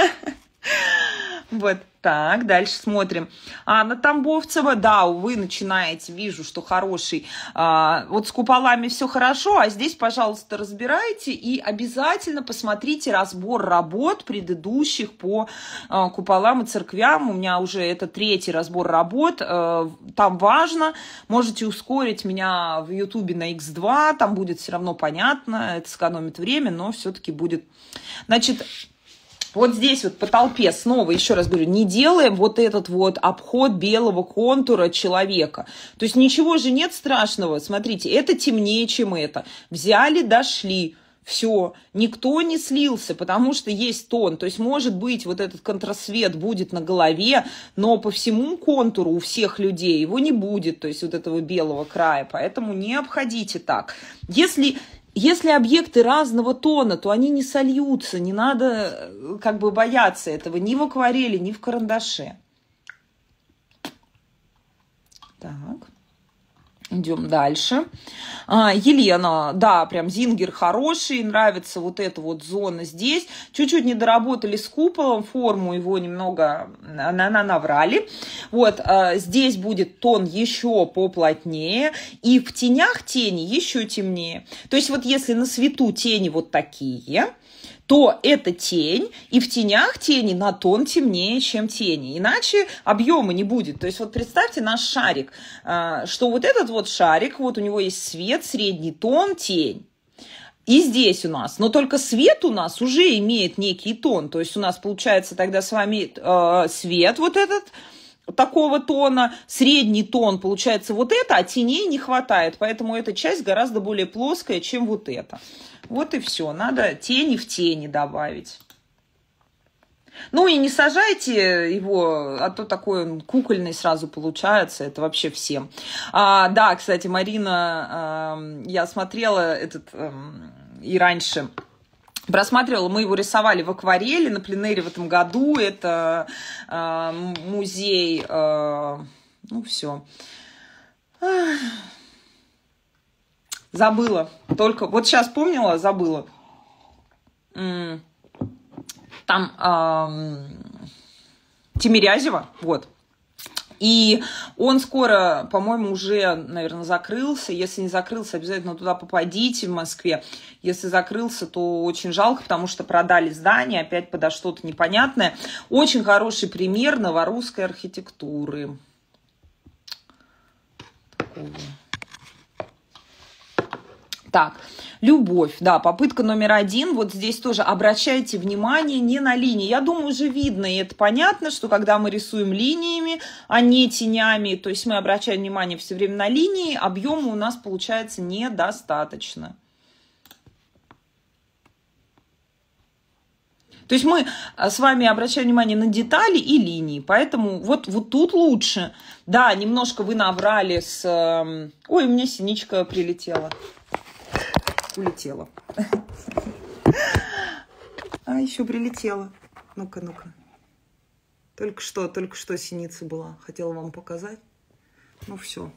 Вот так, дальше смотрим. Анна Тамбовцева, да, вы начинаете, вижу, что хороший. Вот с куполами все хорошо, а здесь, пожалуйста, разбирайте и обязательно посмотрите разбор работ предыдущих по куполам и церквям. У меня уже это 3-й разбор работ. Там важно, можете ускорить меня в Ютубе на X2, там будет все равно понятно, это сэкономит время, но все-таки будет. Значит, вот здесь вот по толпе снова, еще раз говорю, не делаем вот этот вот обход белого контура человека. То есть ничего же нет страшного. Смотрите, это темнее, чем это. Взяли, дошли. Все, никто не слился, потому что есть тон. То есть, может быть, вот этот контрасвет будет на голове, но по всему контуру у всех людей его не будет, то есть вот этого белого края. Поэтому не обходите так. Если объекты разного тона, то они не сольются, не надо как бы бояться этого ни в акварели, ни в карандаше. Так, идем дальше. Елена, да, прям зингер хороший, нравится вот эта вот зона здесь. Чуть-чуть не доработали с куполом, форму его немного наврали. Вот, здесь будет тон еще поплотнее, и в тенях тени еще темнее. То есть вот если на свету тени вот такие, то это тень, и в тенях тени на тон темнее, чем тени. Иначе объема не будет. То есть вот представьте наш шарик, что вот этот вот шарик, вот у него есть свет, средний тон, тень. И здесь у нас, но только свет у нас уже имеет некий тон. То есть у нас получается тогда с вами свет вот этот, такого тона, средний тон получается вот это, а теней не хватает, поэтому эта часть гораздо более плоская, чем вот эта. Вот и все, надо тени в тени добавить. Ну и не сажайте его, а то такой он кукольный сразу получается, это вообще всем. Да, кстати, Марина, я смотрела этот и раньше... Просматривала, мы его рисовали в акварели на пленэре в этом году. Это музей... ну, все. Забыла. Только вот сейчас помнила, забыла. Там Тимирязева, вот. И он скоро, по-моему, уже, наверное, закрылся. Если не закрылся, обязательно туда попадите в Москве. Если закрылся, то очень жалко, потому что продали здание опять подо что-то непонятное. Очень хороший пример новорусской архитектуры. Так, любовь, да, попытка номер 1. Вот здесь тоже обращайте внимание не на линии. Я думаю, уже видно, и это понятно, что когда мы рисуем линиями, а не тенями, то есть мы обращаем внимание все время на линии, объема у нас получается недостаточно. То есть мы с вами обращаем внимание на детали и линии, поэтому вот тут лучше. Да, немножко вы наврали с... Ой, у меня синичка прилетела. Улетела. А, еще прилетела. Ну-ка, ну-ка. Только что синица была. Хотела вам показать. Ну, все.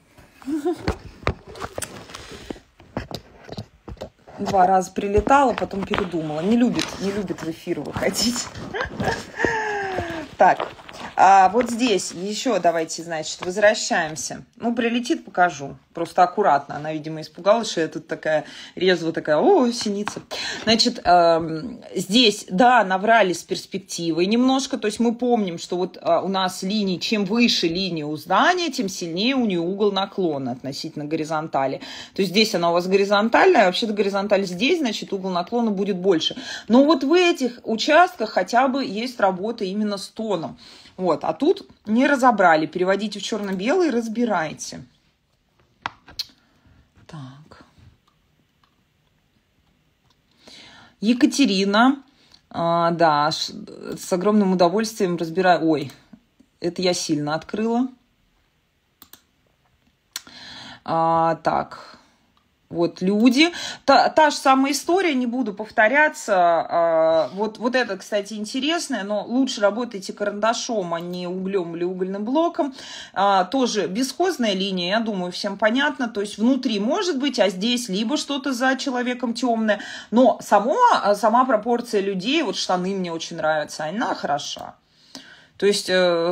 2 раза прилетала, потом передумала. Не любит в эфир выходить. Так. Вот здесь еще давайте, значит, возвращаемся. Ну, прилетит, покажу. Просто аккуратно. Она, видимо, испугалась, что я тут такая резво такая, о, синица. Значит, здесь, да, наврали с перспективой немножко. То есть мы помним, что вот у нас линии, чем выше линия у здания, тем сильнее у нее угол наклона относительно горизонтали. То есть здесь она у вас горизонтальная, а вообще-то горизонталь здесь, значит, угол наклона будет больше. Но вот в этих участках хотя бы есть работа именно с тоном. Вот, а тут не разобрали. Переводите в черно-белый, разбирайте. Так. Екатерина. Да, с огромным удовольствием разбираю. Ой, это я сильно открыла. Так. Вот люди. Та же самая история, не буду повторяться. Вот это, кстати, интересное, но лучше работайте карандашом, а не углем или угольным блоком. Тоже бесхозная линия, я думаю, всем понятно. То есть внутри может быть, а здесь либо что-то за человеком темное. Но сама пропорция людей, вот штаны мне очень нравятся, она хороша. То есть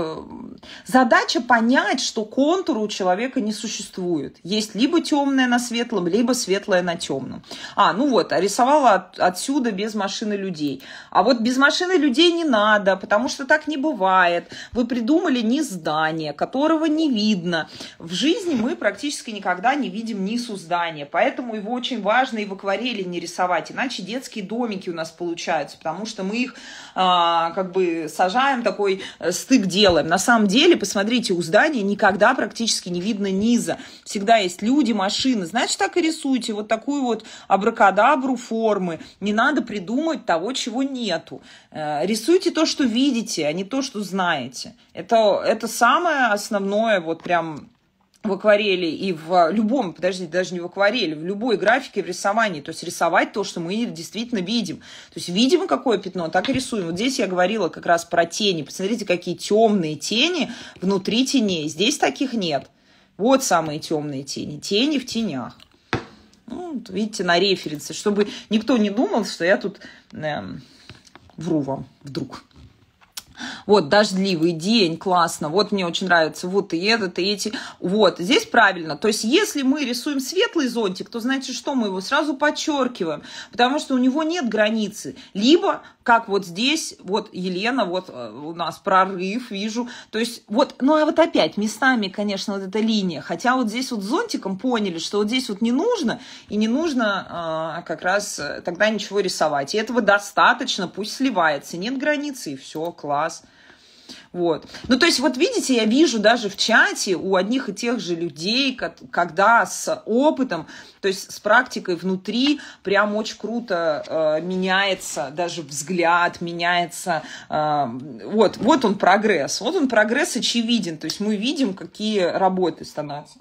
задача понять, что контура у человека не существует. Есть либо темное на светлом, либо светлое на темном. Ну вот, рисовала отсюда без машины людей. А вот без машины людей не надо, потому что так не бывает. Вы придумали низ здания, которого не видно. В жизни мы практически никогда не видим низ у здания. Поэтому его очень важно и в акварели не рисовать. Иначе детские домики у нас получаются, потому что мы их как бы сажаем такой... стык делаем. На самом деле, посмотрите, у здания никогда практически не видно низа. Всегда есть люди, машины. Значит, так и рисуйте. Вот такую вот абракадабру формы. Не надо придумать того, чего нету. Рисуйте то, что видите, а не то, что знаете. Это самое основное, вот прям... в акварели и в любом, подождите, даже не в акварели, в любой графике, в рисовании. То есть рисовать то, что мы действительно видим. То есть видим, какое пятно, так и рисуем. Вот здесь я говорила как раз про тени. Посмотрите, какие темные тени внутри теней. Здесь таких нет. Вот самые темные тени. Тени в тенях. Ну, видите, на референсе. Чтобы никто не думал, что я тут вру вам вдруг. Вот, дождливый день, классно, вот мне очень нравится, вот и этот, и эти, вот, здесь правильно, то есть если мы рисуем светлый зонтик, то значит, что мы его сразу подчеркиваем, потому что у него нет границы, либо, как вот здесь, вот Елена, вот у нас прорыв, вижу, то есть вот, ну а вот опять, местами, конечно, вот эта линия, хотя вот здесь вот зонтиком поняли, что вот здесь вот не нужно, и не нужно как раз тогда ничего рисовать, и этого достаточно, пусть сливается, нет границы, и все, класс. Вот. Ну, то есть, вот видите, я вижу даже в чате у одних и тех же людей, когда с опытом, то есть с практикой внутри, прям очень круто меняется даже взгляд, меняется, вот он прогресс. Вот он прогресс очевиден, то есть мы видим, какие работы становятся.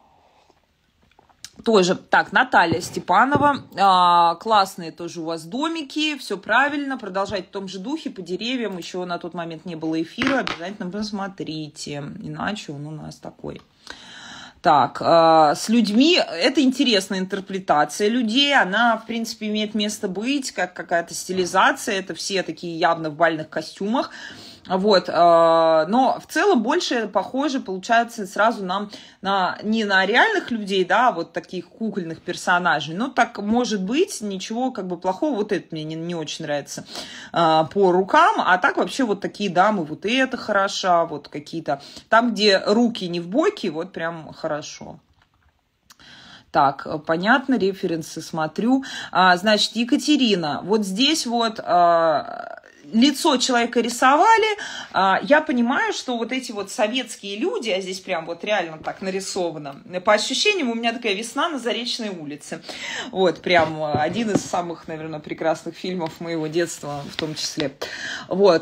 Тоже, так, Наталья Степанова, классные тоже у вас домики, все правильно, продолжайте в том же духе, по деревьям, еще на тот момент не было эфира, обязательно посмотрите, иначе он у нас такой. Так, с людьми, это интересная интерпретация людей, она, в принципе, имеет место быть, как какая-то стилизация, это все такие явно в бальных костюмах. Вот, но в целом больше похоже получается сразу нам не на реальных людей, да, вот таких кукольных персонажей, но так может быть, ничего как бы плохого, вот это мне не очень нравится по рукам, а так вообще вот такие дамы, вот это хороша, вот какие-то, там, где руки не в боки, вот прям хорошо. Так, понятно, референсы смотрю. Значит, Екатерина, вот здесь вот лицо человека рисовали, я понимаю, что вот эти вот советские люди, а здесь прям вот реально так нарисовано, по ощущениям у меня такая весна на Заречной улице, вот прям один из самых, наверное, прекрасных фильмов моего детства в том числе, вот,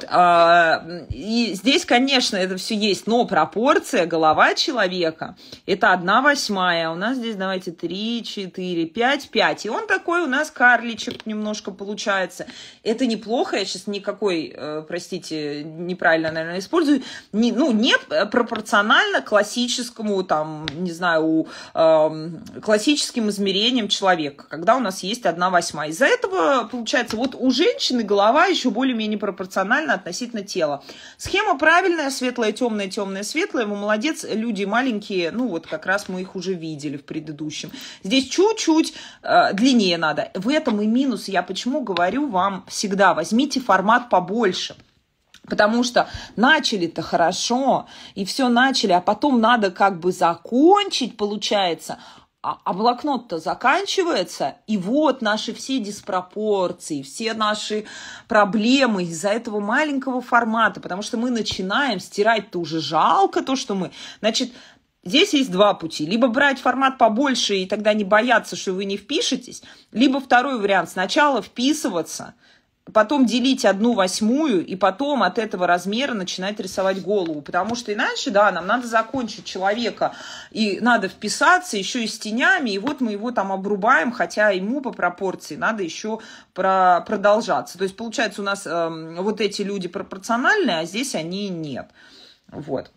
и здесь, конечно, это все есть, но пропорция, голова человека, это 1/8, у нас здесь, давайте, 3, 4, 5, 5, и он такой у нас карличек немножко получается, это неплохо, я сейчас никакой, простите, неправильно, наверное, использую, не пропорционально классическому, там, не знаю, классическим измерениям человека, когда у нас есть 1/8. Из-за этого, получается, вот у женщины голова еще более-менее пропорциональна относительно тела. Схема правильная, светлая, темная, темная, светлая, вы молодец, люди маленькие, ну вот как раз мы их уже видели в предыдущем. Здесь чуть-чуть длиннее надо. В этом и минус. Я почему говорю вам всегда, возьмите формат побольше. Потому что начали-то хорошо, и все начали, а потом надо как бы закончить, получается, а блокнот-то заканчивается, и вот наши все диспропорции, все наши проблемы из-за этого маленького формата, потому что мы начинаем стирать-то уже жалко то, что мы... Значит, здесь есть два пути. Либо брать формат побольше, и тогда не бояться, что вы не впишетесь, либо второй вариант, сначала вписываться, потом делить 1/8, и потом от этого размера начинать рисовать голову. Потому что иначе, да, нам надо закончить человека, и надо вписаться еще и с тенями, и вот мы его там обрубаем, хотя ему по пропорции надо еще продолжаться. То есть, получается, у нас вот эти люди пропорциональные, а здесь они нет. Вот.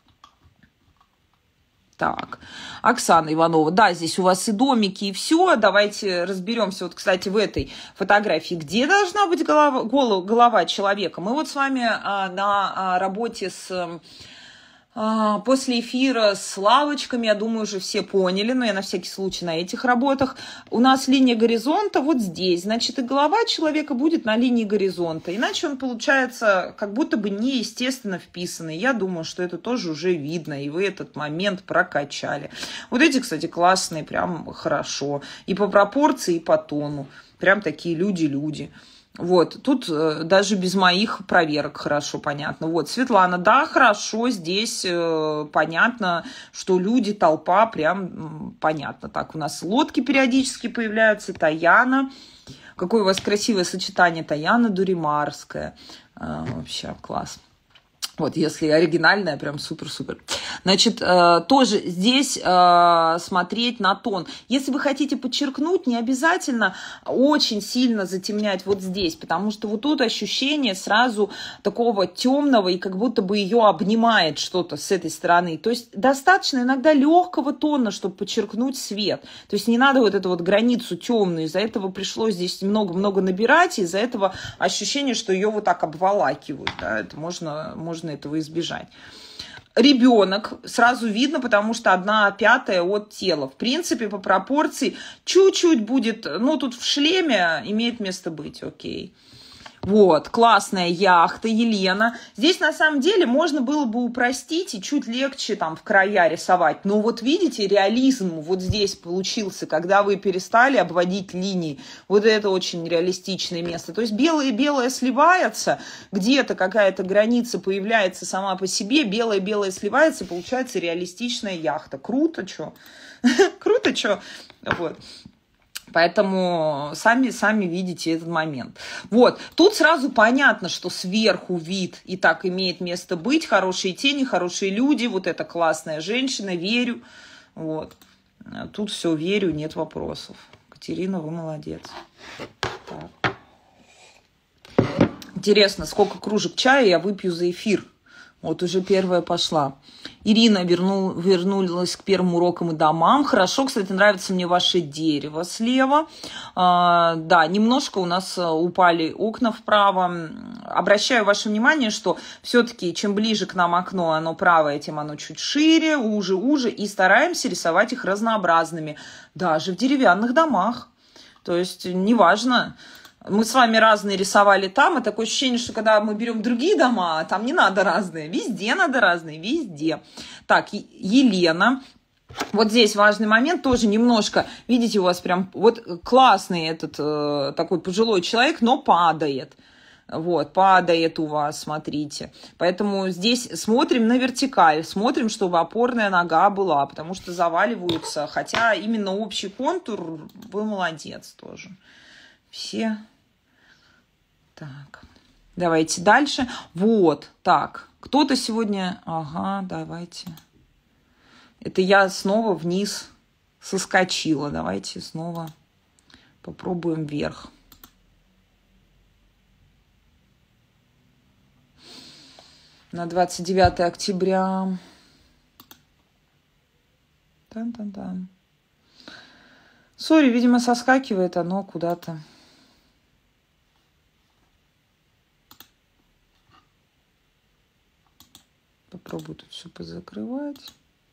Так, Оксана Иванова, да, здесь у вас и домики, и все, давайте разберемся, вот, кстати, в этой фотографии, где должна быть голова человека. Мы вот с вами на работе после эфира с лавочками, я думаю, уже все поняли, но я на всякий случай на этих работах. У нас линия горизонта вот здесь, значит, и голова человека будет на линии горизонта, иначе он получается как будто бы неестественно вписанный. Я думаю, что это тоже уже видно, и вы этот момент прокачали. Вот эти, кстати, классные, прям хорошо. И по пропорции, и по тону. Прям такие люди-люди. Вот, тут даже без моих проверок хорошо понятно. Вот, Светлана, да, хорошо, здесь понятно, что люди, толпа, прям понятно. Так, у нас лодки периодически появляются, Таяна. Какое у вас красивое сочетание, Таяна Дуримарская. Вообще, класс. Вот, если оригинальная, прям супер-супер. Значит, тоже здесь смотреть на тон. Если вы хотите подчеркнуть, не обязательно очень сильно затемнять вот здесь, потому что вот тут ощущение сразу такого темного, и как будто бы ее обнимает что-то с этой стороны. То есть достаточно иногда легкого тона, чтобы подчеркнуть свет. То есть не надо вот эту вот границу темную. Из-за этого пришлось здесь много-много набирать, из-за этого ощущение, что ее вот так обволакивают. Да, это можно этого избежать. Ребенок сразу видно, потому что 1/5 от тела. В принципе, по пропорции чуть-чуть будет, ну, тут в шлеме имеет место быть, окей. Вот, классная яхта, Елена. Здесь, на самом деле, можно было бы упростить и чуть легче там в края рисовать. Но вот видите, реализм вот здесь получился, когда вы перестали обводить линии. Вот это очень реалистичное место. То есть белое-белое сливается, где-то какая-то граница появляется сама по себе, белое-белое сливается, получается реалистичная яхта. Круто, чё? Круто, чё? Вот. Поэтому сами видите этот момент. Вот. Тут сразу понятно, что сверху вид и так имеет место быть. Хорошие тени, хорошие люди. Вот эта классная женщина. Верю. Вот. Тут все верю, нет вопросов. Катерина, вы молодец. Так. Интересно, сколько кружек чая я выпью за эфир. Вот уже первая пошла. Ирина вернулась к первым урокам и домам. Хорошо, кстати, нравится мне ваше дерево слева. Да, немножко у нас упали окна вправо. Обращаю ваше внимание, что все-таки чем ближе к нам окно, оно правое, тем оно чуть шире, уже. И стараемся рисовать их разнообразными. Даже в деревянных домах. То есть неважно. Мы с вами разные рисовали там, и такое ощущение, что когда мы берем другие дома, там не надо разные, везде надо разные, везде. Так, Елена, вот здесь важный момент, тоже немножко, видите, у вас прям, вот классный этот такой пожилой человек, но падает. Вот, падает у вас, смотрите. Поэтому здесь смотрим на вертикаль, смотрим, чтобы опорная нога была, потому что заваливаются, хотя именно общий контур, вы молодец тоже. Все... Так, давайте дальше. Вот, так, кто-то сегодня... Ага, давайте. Это я снова вниз соскочила. Давайте снова попробуем вверх. На 29 октября. Тан-тан-тан. Сори, видимо, соскакивает оно куда-то. Попробую тут все позакрывать.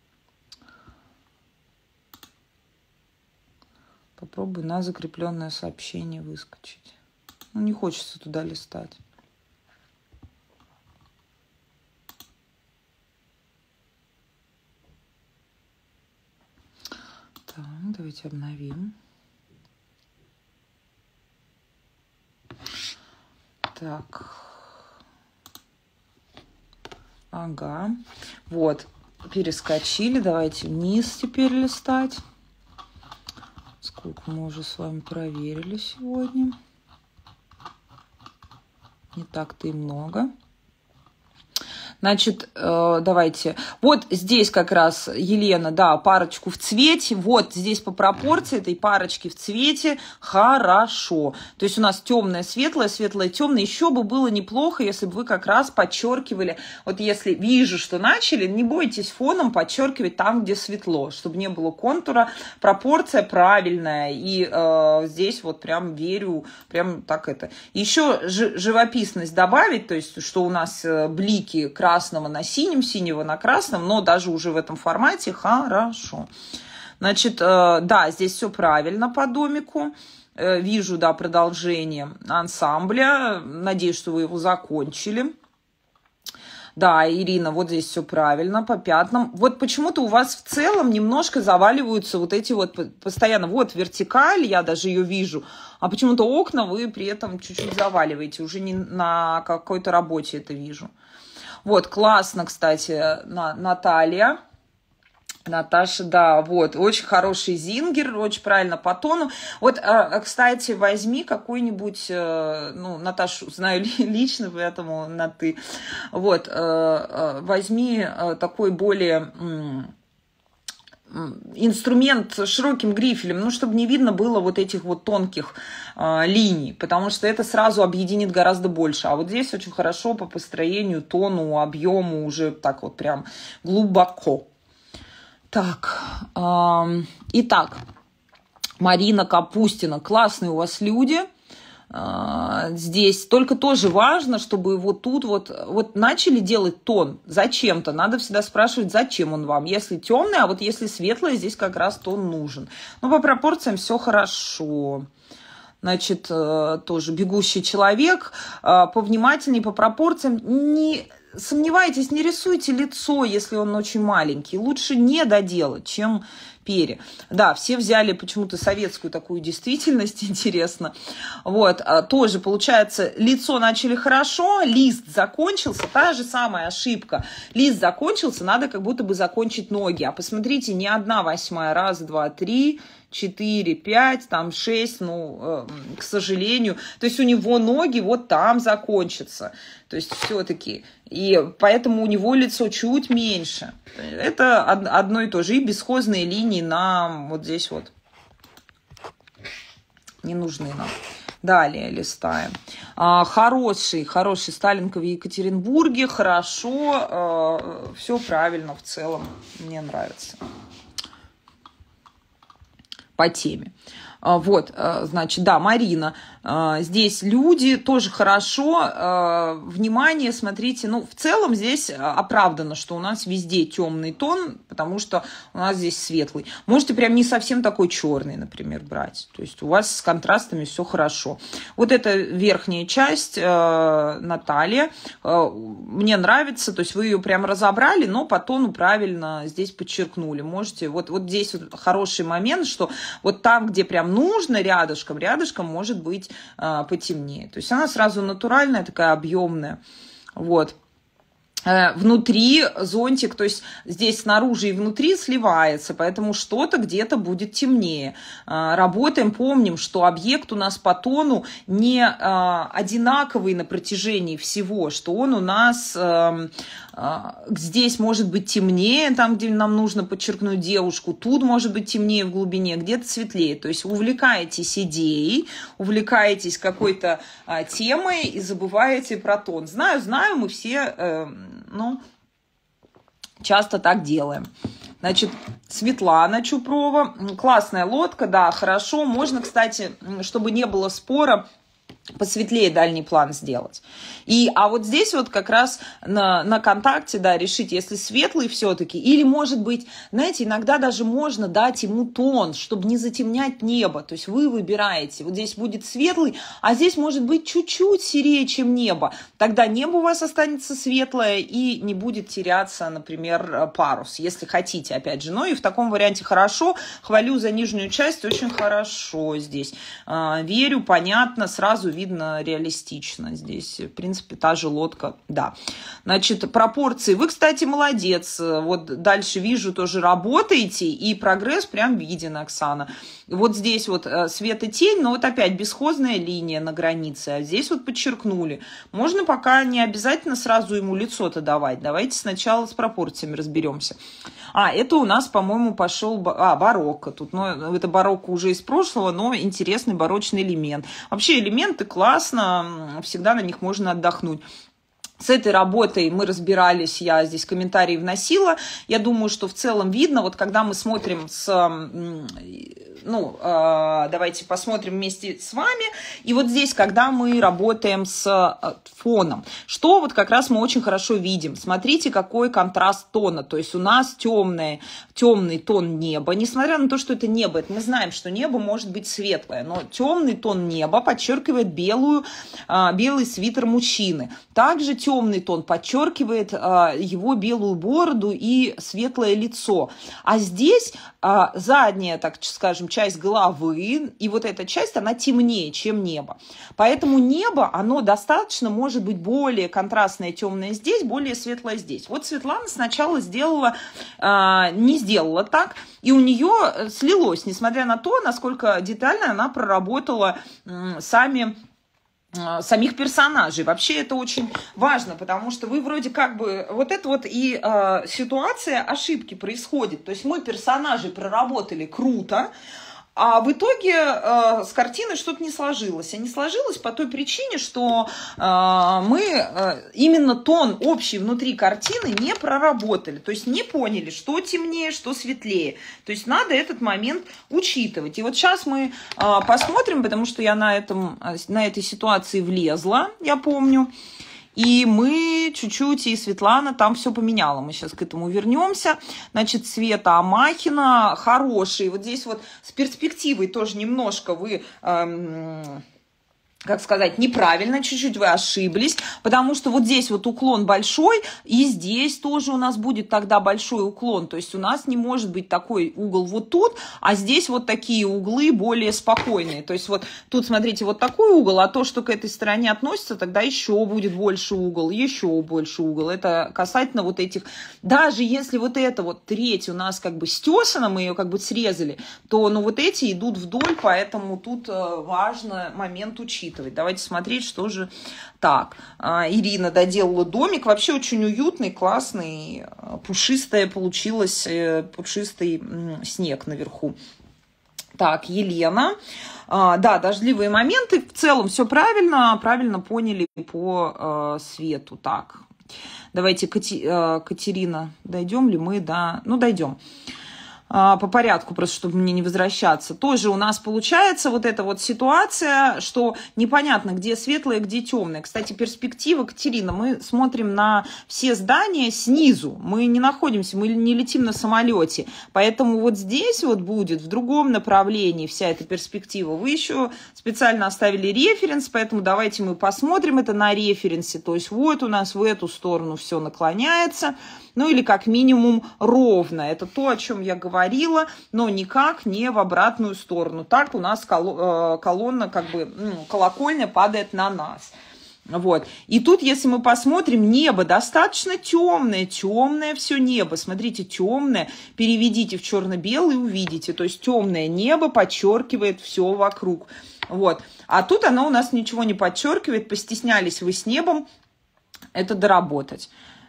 Попробую на закрепленное сообщение выскочить. Ну, не хочется туда листать. Так, давайте обновим. Так. Ага, вот, перескочили, давайте вниз теперь листать. Сколько мы уже с вами проверили сегодня. Не так-то и много. Значит, давайте, вот здесь как раз, Елена, да, парочку в цвете, вот здесь по пропорции этой парочки в цвете хорошо. То есть у нас темное, светлое, светлое, темное. Еще бы было неплохо, если бы вы как раз подчеркивали, вот если вижу, что начали, не бойтесь фоном подчеркивать там, где светло, чтобы не было контура, пропорция правильная. И здесь вот прям верю, прям так это. Еще живописность добавить, то есть что у нас блики красного на синем, синего на красном, но даже уже в этом формате хорошо. Значит, да, здесь все правильно по домику. Вижу, да, продолжение ансамбля. Надеюсь, что вы его закончили. Да, Ирина, вот здесь все правильно по пятнам. Вот почему-то у вас в целом немножко заваливаются вот эти вот постоянно. Вот вертикаль, я даже ее вижу. А почему-то окна вы при этом чуть-чуть заваливаете. Уже не на какой-то работе это вижу. Вот, классно, кстати, Наталья. Наташа, да, вот, очень хороший зингер, очень правильно по тону. Вот, кстати, возьми какой-нибудь, ну, Наташу знаю лично, поэтому на «ты». Вот, возьми такой более... инструмент с широким грифелем, ну, чтобы не видно было вот этих вот тонких линий, потому что это сразу объединит гораздо больше. А вот здесь очень хорошо по построению, тону, объему, уже так вот прям глубоко. Так, итак, Марина Капустина, классные у вас люди. Здесь только тоже важно, чтобы вот тут вот начали делать тон зачем-то. Надо всегда спрашивать, зачем он вам. Если темный, а вот если светлый, здесь как раз тон нужен. Но по пропорциям все хорошо. Значит, тоже бегущий человек. Повнимательнее, по пропорциям. Не сомневайтесь, не рисуйте лицо, если он очень маленький. Лучше не доделать, чем перья. Да, все взяли почему-то советскую такую действительность, интересно. Вот, тоже получается, лицо начали хорошо, лист закончился, та же самая ошибка. Лист закончился, надо как будто бы закончить ноги. А посмотрите, не 1/8, раз, два, три, 4, 5, там 6, ну, к сожалению. То есть у него ноги вот там закончатся. То есть все-таки. И поэтому у него лицо чуть меньше. Это одно и то же. И бесхозные линии нам вот здесь вот не нужны нам. Далее листаем. Хороший Сталинка в Екатеринбурге. Хорошо. Все правильно в целом. Мне нравится. По теме. Вот, значит, да, Марина. Здесь люди тоже хорошо. Внимание, смотрите, ну, в целом здесь оправдано, что у нас везде темный тон, потому что у нас здесь светлый. Можете прям не совсем такой черный, например, брать. То есть у вас с контрастами все хорошо. Вот эта верхняя часть, Наталья, мне нравится. То есть вы ее прям разобрали, но по тону правильно здесь подчеркнули. Можете, вот здесь вот хороший момент, что вот там, где прям нужно, рядышком может быть потемнее. То есть она сразу натуральная, такая объемная. Вот. Внутри зонтик, то есть здесь снаружи и внутри сливается, поэтому что-то где-то будет темнее. Работаем, помним, что объект у нас по тону не одинаковый на протяжении всего, что он у нас здесь может быть темнее, там, где нам нужно подчеркнуть девушку, тут может быть темнее в глубине, где-то светлее. То есть увлекаетесь идеей, увлекаетесь какой-то темой и забываете про тон. Знаю, мы все... Ну, часто так делаем. Значит, Светлана Чупрова. Классная лодка, да, хорошо. Можно, кстати, чтобы не было спора, посветлее дальний план сделать. А вот здесь вот как раз на контакте, да, решить, если светлый все-таки, или, может быть, знаете, иногда даже можно дать ему тон, чтобы не затемнять небо. То есть вы выбираете, вот здесь будет светлый, а здесь может быть чуть-чуть серее, чем небо. Тогда небо у вас останется светлое и не будет теряться, например, парус, если хотите, опять же. Ну и в таком варианте хорошо. Хвалю за нижнюю часть, очень хорошо здесь. Верю, понятно, сразу видно реалистично здесь. В принципе, та же лодка, да. Значит, пропорции. Вы, кстати, молодец. Вот дальше вижу, тоже работаете, и прогресс прям виден, Оксана. Вот здесь вот свет и тень, но вот опять бесхозная линия на границе. А здесь вот подчеркнули. Можно пока не обязательно сразу ему лицо-то давать. Давайте сначала с пропорциями разберемся. Это у нас, по-моему, пошел барокко. Тут, ну, это барокко уже из прошлого, но интересный барочный элемент. Вообще элементы классно, всегда на них можно отдохнуть. С этой работой мы разбирались, я здесь комментарии вносила. Я думаю, что в целом видно, вот когда мы смотрим давайте посмотрим вместе с вами. И вот здесь, когда мы работаем с фоном, что вот как раз мы очень хорошо видим. Смотрите, какой контраст тона. То есть у нас темный тон неба. Несмотря на то, что это небо, это мы знаем, что небо может быть светлое, но темный тон неба подчеркивает белый свитер мужчины. Также темный тон подчеркивает его белую бороду и светлое лицо. А здесь задняя, так скажем, часть головы, и вот эта часть, она темнее, чем небо. Поэтому небо, оно достаточно может быть более контрастное, темное здесь, более светлое здесь. Вот Светлана сначала не сделала так, и у нее слилось, несмотря на то, насколько детально она проработала самих персонажей. Вообще это очень важно, потому что вы вроде как бы... Вот это вот и ситуация ошибки происходит. То есть мы персонажей проработали круто, а в итоге с картиной что-то не сложилось. А не сложилось по той причине, что мы именно тон общий внутри картины не проработали. То есть не поняли, что темнее, что светлее. То есть надо этот момент учитывать. И вот сейчас мы посмотрим, потому что я на этой ситуации влезла, я помню. И мы чуть-чуть, и Светлана там все поменяла. Мы сейчас к этому вернемся. Значит, Света Амахина хороший. Вот здесь вот с перспективой тоже немножко вы... как сказать, неправильно, чуть-чуть вы ошиблись, потому что вот здесь вот уклон большой, и здесь тоже у нас будет тогда большой уклон, то есть у нас не может быть такой угол вот тут, а здесь вот такие углы более спокойные, то есть вот тут, смотрите, вот такой угол, а то, что к этой стороне относится, тогда еще будет больше угол, еще больше угол, это касательно вот этих, даже если вот эта вот треть у нас как бы стесана, мы ее как бы срезали, то, ну, вот эти идут вдоль, поэтому тут важно момент учитывать. Давайте смотреть, что же так. Ирина доделала домик. Вообще очень уютный, классный. Пушистая получилась, пушистый снег наверху. Так, Елена. Да, дождливые моменты. В целом все правильно. Правильно поняли по свету. Так, давайте, Катерина, дойдем ли мы до... Ну, дойдем. По порядку, просто чтобы мне не возвращаться. Тоже у нас получается вот эта вот ситуация, что непонятно, где светлое, где темное. Кстати, перспектива, Катерина, мы смотрим на все здания снизу. Мы не находимся, мы не летим на самолете. Поэтому вот здесь вот будет в другом направлении вся эта перспектива. Вы еще специально оставили референс, поэтому давайте мы посмотрим это на референсе. То есть вот у нас в эту сторону все наклоняется. Ну или как минимум ровно. Это то, о чем я говорила, но никак не в обратную сторону. Так у нас колонна, как бы, колокольня падает на нас. Вот. И тут, если мы посмотрим, небо достаточно темное, темное все небо. Смотрите, темное, переведите в черно-белый, увидите. То есть темное небо подчеркивает все вокруг. Вот. А тут оно у нас ничего не подчеркивает. Постеснялись вы с небом это доработать.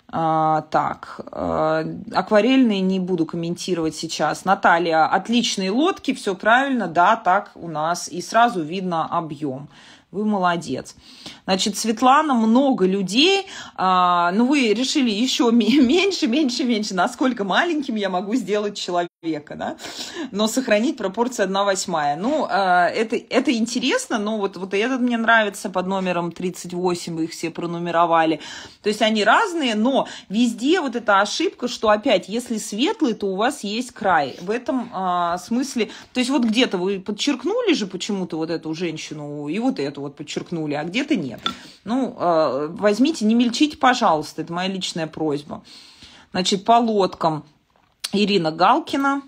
Так, акварельные не буду комментировать сейчас. Наталья, отличные лодки, все правильно, да, так у нас. И сразу видно объем. Вы молодец. Значит, Светлана, много людей, но вы решили еще меньше, насколько маленьким я могу сделать человека, да? Но сохранить пропорцию 1/8. Ну, это интересно, но вот этот мне нравится под номером 38, вы их все пронумеровали. То есть они разные, но везде вот эта ошибка, что опять, если светлый, то у вас есть край. В этом смысле, то есть вот где-то вы подчеркнули же почему-то вот эту женщину и вот эту вот подчеркнули, а где-то нет. Ну, возьмите, не мельчите, пожалуйста, это моя личная просьба. Значит, по лодкам Ирина Галкина.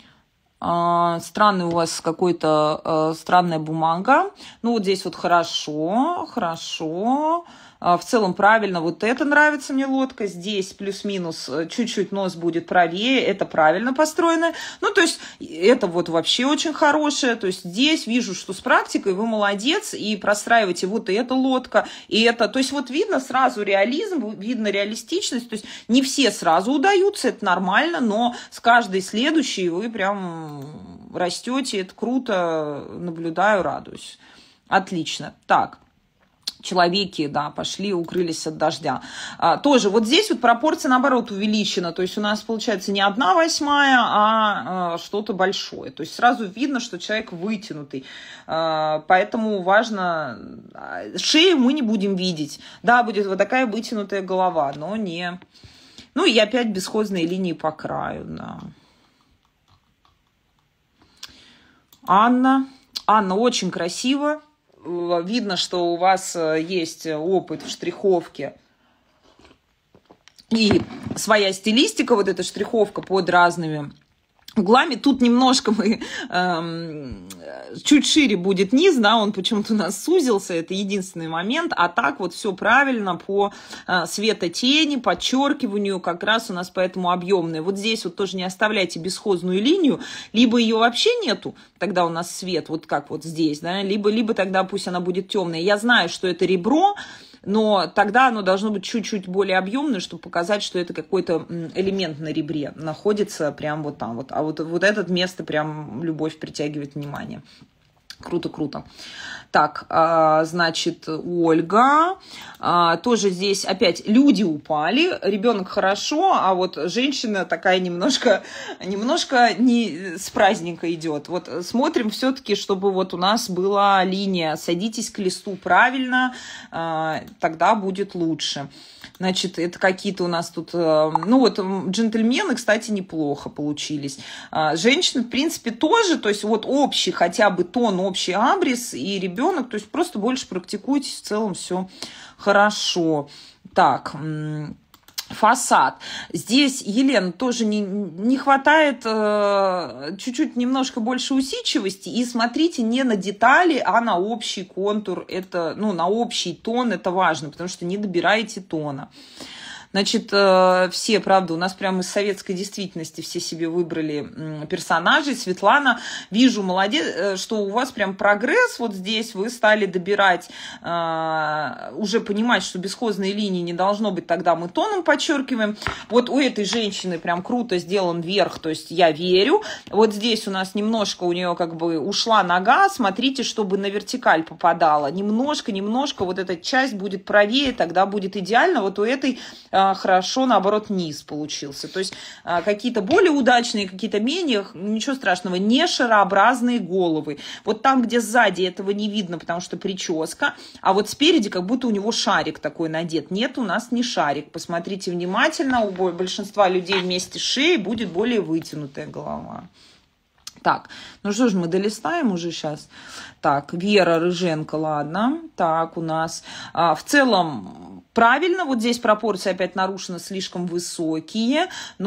Странный у вас какой-то странная бумага. Ну, вот здесь вот хорошо. В целом правильно, вот это нравится мне лодка. Здесь плюс-минус чуть-чуть нос будет правее, это правильно построено. Ну, то есть это вот вообще очень хорошее. То есть здесь вижу, что с практикой вы молодец и простраиваете вот эта лодка, и это. То есть вот видно сразу реализм, видно реалистичность. То есть не все сразу удаются, это нормально, но с каждой следующей вы прям растете, это круто, наблюдаю, радуюсь. Отлично. Так. Человеки, да, пошли, укрылись от дождя. Тоже вот здесь вот пропорция, наоборот, увеличена. То есть у нас получается не 1/8, а что-то большое. То есть сразу видно, что человек вытянутый. Поэтому важно... Шею мы не будем видеть. Да, будет вот такая вытянутая голова, но не... Ну и опять бесхозные линии по краю, да. Анна, очень красиво. Видно, что у вас есть опыт в штриховке и своя стилистика, вот эта штриховка под разными углами. Тут немножко мы чуть шире будет низ, да, он почему-то у нас сузился, это единственный момент, а так вот все правильно по светотени, подчеркиванию, как раз у нас поэтому объемное. Вот здесь вот тоже не оставляйте бесхозную линию, либо ее вообще нету, тогда у нас свет, вот как вот здесь, да, либо тогда пусть она будет темная. Я знаю, что это ребро, но тогда оно должно быть чуть-чуть более объемное, чтобы показать, что это какой-то элемент на ребре находится прям вот там вот. А вот это место прям любовь притягивает внимание. Круто, круто. Так, значит, Ольга. Тоже здесь опять люди упали, ребенок хорошо, а вот женщина такая немножко не с праздника идет. Вот смотрим все-таки, чтобы вот у нас была линия «садитесь к листу правильно», тогда будет лучше. Значит, это какие-то у нас тут... Ну, вот джентльмены, кстати, неплохо получились. Женщины, в принципе, тоже. То есть вот общий хотя бы тон, общий абрис и ребенок. То есть просто больше практикуйтесь, в целом все хорошо. Так... Фасад. Здесь, Елена, тоже не хватает чуть-чуть немножко больше усидчивости. И смотрите не на детали, а на общий контур. Это, ну, на общий тон это важно, потому что не добираете тона. Значит, все, правда, у нас прямо из советской действительности все себе выбрали персонажей. Светлана, вижу, молодец, что у вас прям прогресс вот здесь. Вы стали добирать, уже понимать, что бесхозной линии не должно быть, тогда мы тоном подчеркиваем. Вот у этой женщины прям круто сделан верх, то есть я верю. Вот здесь у нас немножко у нее как бы ушла нога. Смотрите, чтобы на вертикаль попадала. Немножко вот эта часть будет правее, тогда будет идеально. Вот у этой... хорошо, наоборот, низ получился. То есть какие-то более удачные, какие-то менее, ничего страшного, не шарообразные головы. Вот там, где сзади этого не видно, потому что прическа, а вот спереди как будто у него шарик такой надет. Нет, у нас не шарик. Посмотрите внимательно, у большинства людей вместе с шеей будет более вытянутая голова. Так, ну что ж, мы долистаем уже сейчас. Так, Вера Рыженко, ладно. Так, у нас в целом правильно, вот здесь пропорции опять нарушены, слишком высокие,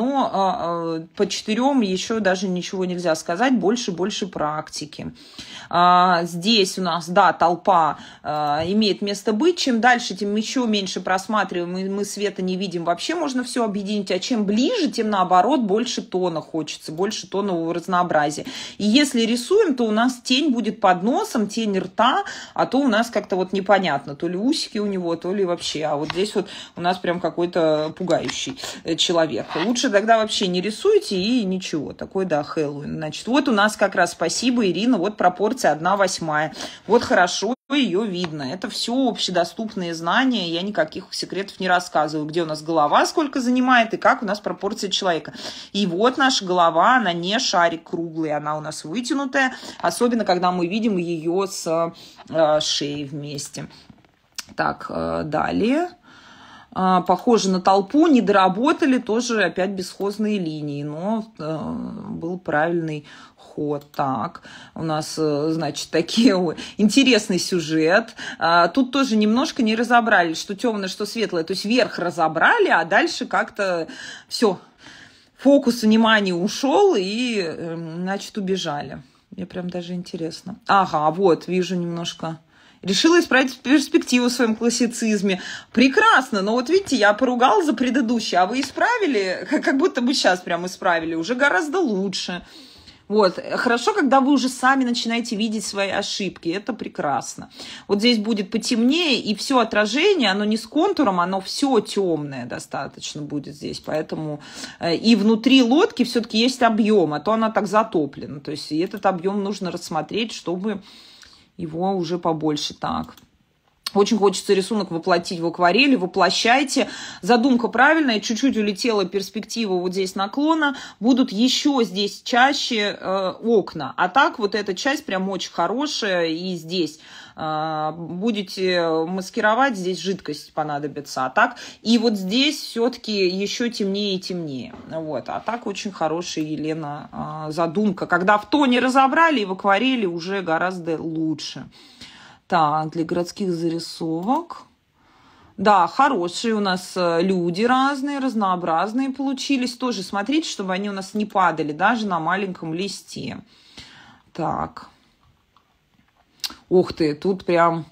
но по 4 еще даже ничего нельзя сказать, больше практики. Здесь у нас, да, толпа имеет место быть. Чем дальше, тем еще меньше просматриваем, мы света не видим. Вообще можно все объединить, а чем ближе, тем наоборот больше тона хочется, больше тонового разнообразия. И если рисуем, то у нас тень будет под носом, тень рта, а то у нас как-то вот непонятно, то ли усики у него, то ли вообще. А вот здесь вот у нас прям какой-то пугающий человек. Лучше тогда вообще не рисуйте и ничего. Такой, да, Хэллоуин. Значит, вот у нас как раз, спасибо, Ирина, вот пропорция 1/8. Вот хорошо ее видно. Это все общедоступные знания. Я никаких секретов не рассказываю. Где у нас голова сколько занимает и как у нас пропорция человека. И вот наша голова, она не шарик круглый, она у нас вытянутая. Особенно, когда мы видим ее с шеей вместе. Так, далее. Похоже на толпу, не доработали, тоже опять бесхозные линии, но был правильный ход. Так, у нас, значит, такие интересный сюжет. Тут тоже немножко не разобрали, что темное, что светлое. То есть верх разобрали, а дальше как-то все, фокус внимания ушел и, значит, убежали. Мне прям даже интересно. Ага, вот, вижу немножко... Решила исправить перспективу в своем классицизме. Прекрасно, но вот видите, я поругала за предыдущее, а вы исправили, как будто бы сейчас прям исправили, уже гораздо лучше. Вот, хорошо, когда вы уже сами начинаете видеть свои ошибки, это прекрасно. Вот здесь будет потемнее, и все отражение, оно не с контуром, оно все темное достаточно будет здесь, поэтому и внутри лодки все-таки есть объем, а то она так затоплена, то есть и этот объем нужно рассмотреть, чтобы... его уже побольше. Так. Очень хочется рисунок воплотить в акварели. Воплощайте. Задумка правильная. Чуть-чуть улетела перспектива вот здесь наклона. Будут еще здесь чаще окна. А так вот эта часть прям очень хорошая. И здесь будете маскировать, здесь жидкость понадобится. А так, и вот здесь все-таки еще темнее и темнее. Вот. А так очень хорошая, Елена, задумка. Когда в тоне разобрали, и в акварели уже гораздо лучше. Так, для городских зарисовок. Да, хорошие у нас люди разные, разнообразные получились. Тоже смотрите, чтобы они у нас не падали даже на маленьком листе. Так. Ух ты, тут прям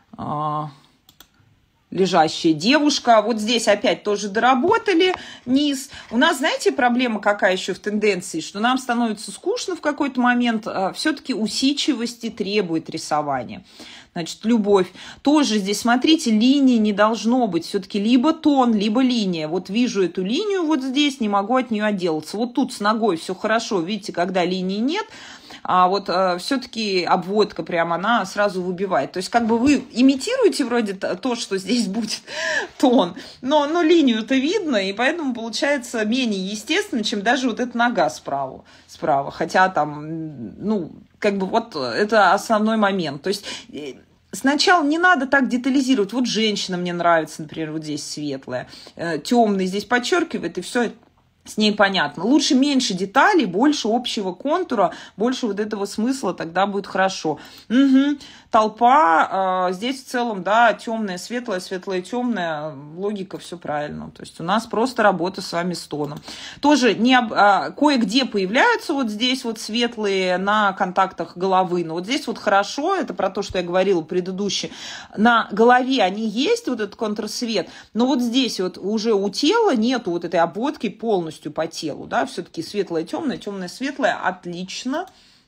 лежащая девушка. Вот здесь опять тоже доработали низ. У нас, знаете, проблема какая еще в тенденции? Что нам становится скучно в какой-то момент. Все-таки усидчивости требует рисования. Значит, любовь. Тоже здесь, смотрите, линии не должно быть. Все-таки либо тон, либо линия. Вот вижу эту линию вот здесь, не могу от нее отделаться. Вот тут с ногой все хорошо. Видите, когда линии нет, а вот все-таки обводка прям, она сразу выбивает. То есть как бы вы имитируете вроде то, что здесь будет тон, но линию-то видно, и поэтому получается менее естественно, чем даже вот эта нога справа. Хотя там, ну, как бы вот это основной момент. То есть сначала не надо так детализировать. Вот женщина мне нравится, например, вот здесь светлая, темный здесь подчеркивает, и все с ней понятно. Лучше меньше деталей, больше общего контура, больше вот этого смысла, тогда будет хорошо. Угу. Толпа, здесь в целом, да, темная, светлая, светлая, темная, логика, все правильно. То есть у нас просто работа с вами с тоном. Тоже кое-где появляются вот здесь вот светлые на контактах головы, но вот здесь вот хорошо, это про то, что я говорила предыдущее, на голове они есть, вот этот контрсвет, но вот здесь вот уже у тела нету вот этой обводки полностью по телу, да, все-таки светлое, темное, темное, светлое, отлично.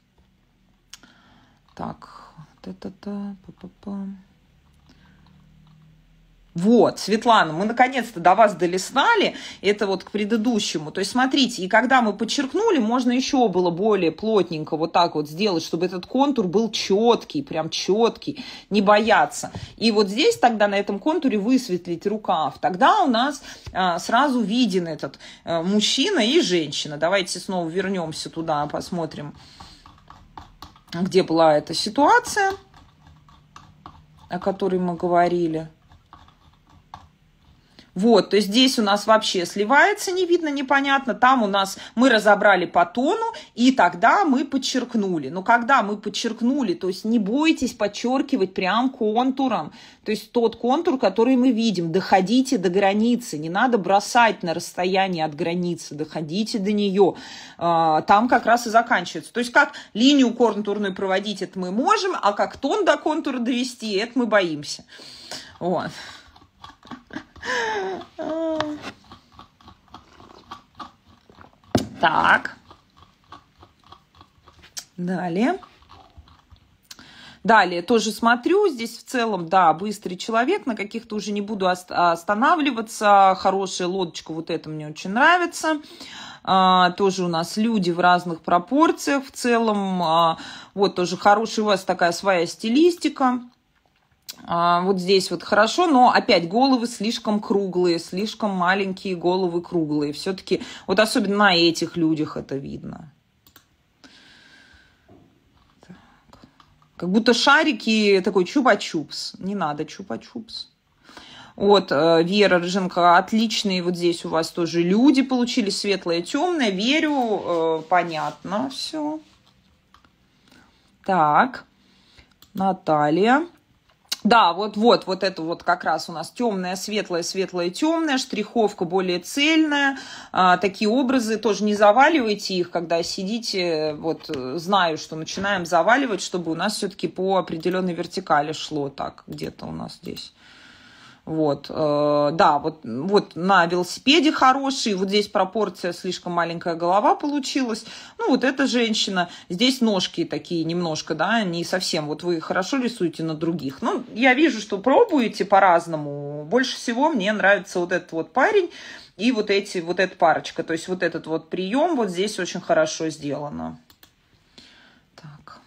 Так. Вот, Светлана, мы наконец-то до вас долистали, это вот к предыдущему. То есть, смотрите, и когда мы подчеркнули, можно еще было более плотненько вот так вот сделать, чтобы этот контур был четкий, прям четкий, не бояться. И вот здесь тогда на этом контуре высветлить рукав. Тогда у нас сразу виден этот мужчина и женщина. Давайте снова вернемся туда, посмотрим, где была эта ситуация, о которой мы говорили. Вот, то есть здесь у нас вообще сливается, не видно, непонятно. Там у нас мы разобрали по тону, и тогда мы подчеркнули. Но когда мы подчеркнули, то есть не бойтесь подчеркивать прям контуром. То есть тот контур, который мы видим. Доходите до границы. Не надо бросать на расстоянии от границы. Доходите до нее. Там как раз и заканчивается. То есть как линию контурную проводить, это мы можем, а как тон до контура довести, это мы боимся. Вот. Так. Далее. Далее тоже смотрю, здесь в целом, да, быстрый человек, на каких-то уже не буду останавливаться. Хорошая лодочка, вот это мне очень нравится. Тоже у нас люди в разных пропорциях в целом. Вот тоже хорошая у вас такая своя стилистика. Вот здесь вот хорошо, но опять головы слишком круглые, слишком маленькие головы круглые. Все-таки вот особенно на этих людях это видно. Так. Как будто шарики такой чупа-чупс. Не надо чупа-чупс. Вот, Вера Рыженко, отличные вот здесь у вас тоже люди получили, светлое, темное. Верю, понятно все. Так, Наталья. Да, вот это вот как раз у нас темное, светлое, светлое, темное, штриховка более цельная. Такие образы тоже не заваливайте их, когда сидите. Вот знаю, что начинаем заваливать, чтобы у нас все-таки по определенной вертикали шло так, где-то у нас здесь. Вот, да, вот на велосипеде хороший, вот здесь пропорция, слишком маленькая голова получилась. Ну, вот эта женщина, здесь ножки такие немножко, да, не совсем, вот вы хорошо рисуете на других. Ну, я вижу, что пробуете по-разному. Больше всего мне нравится вот этот вот парень и вот эта парочка. То есть вот этот вот прием вот здесь очень хорошо сделано. Так.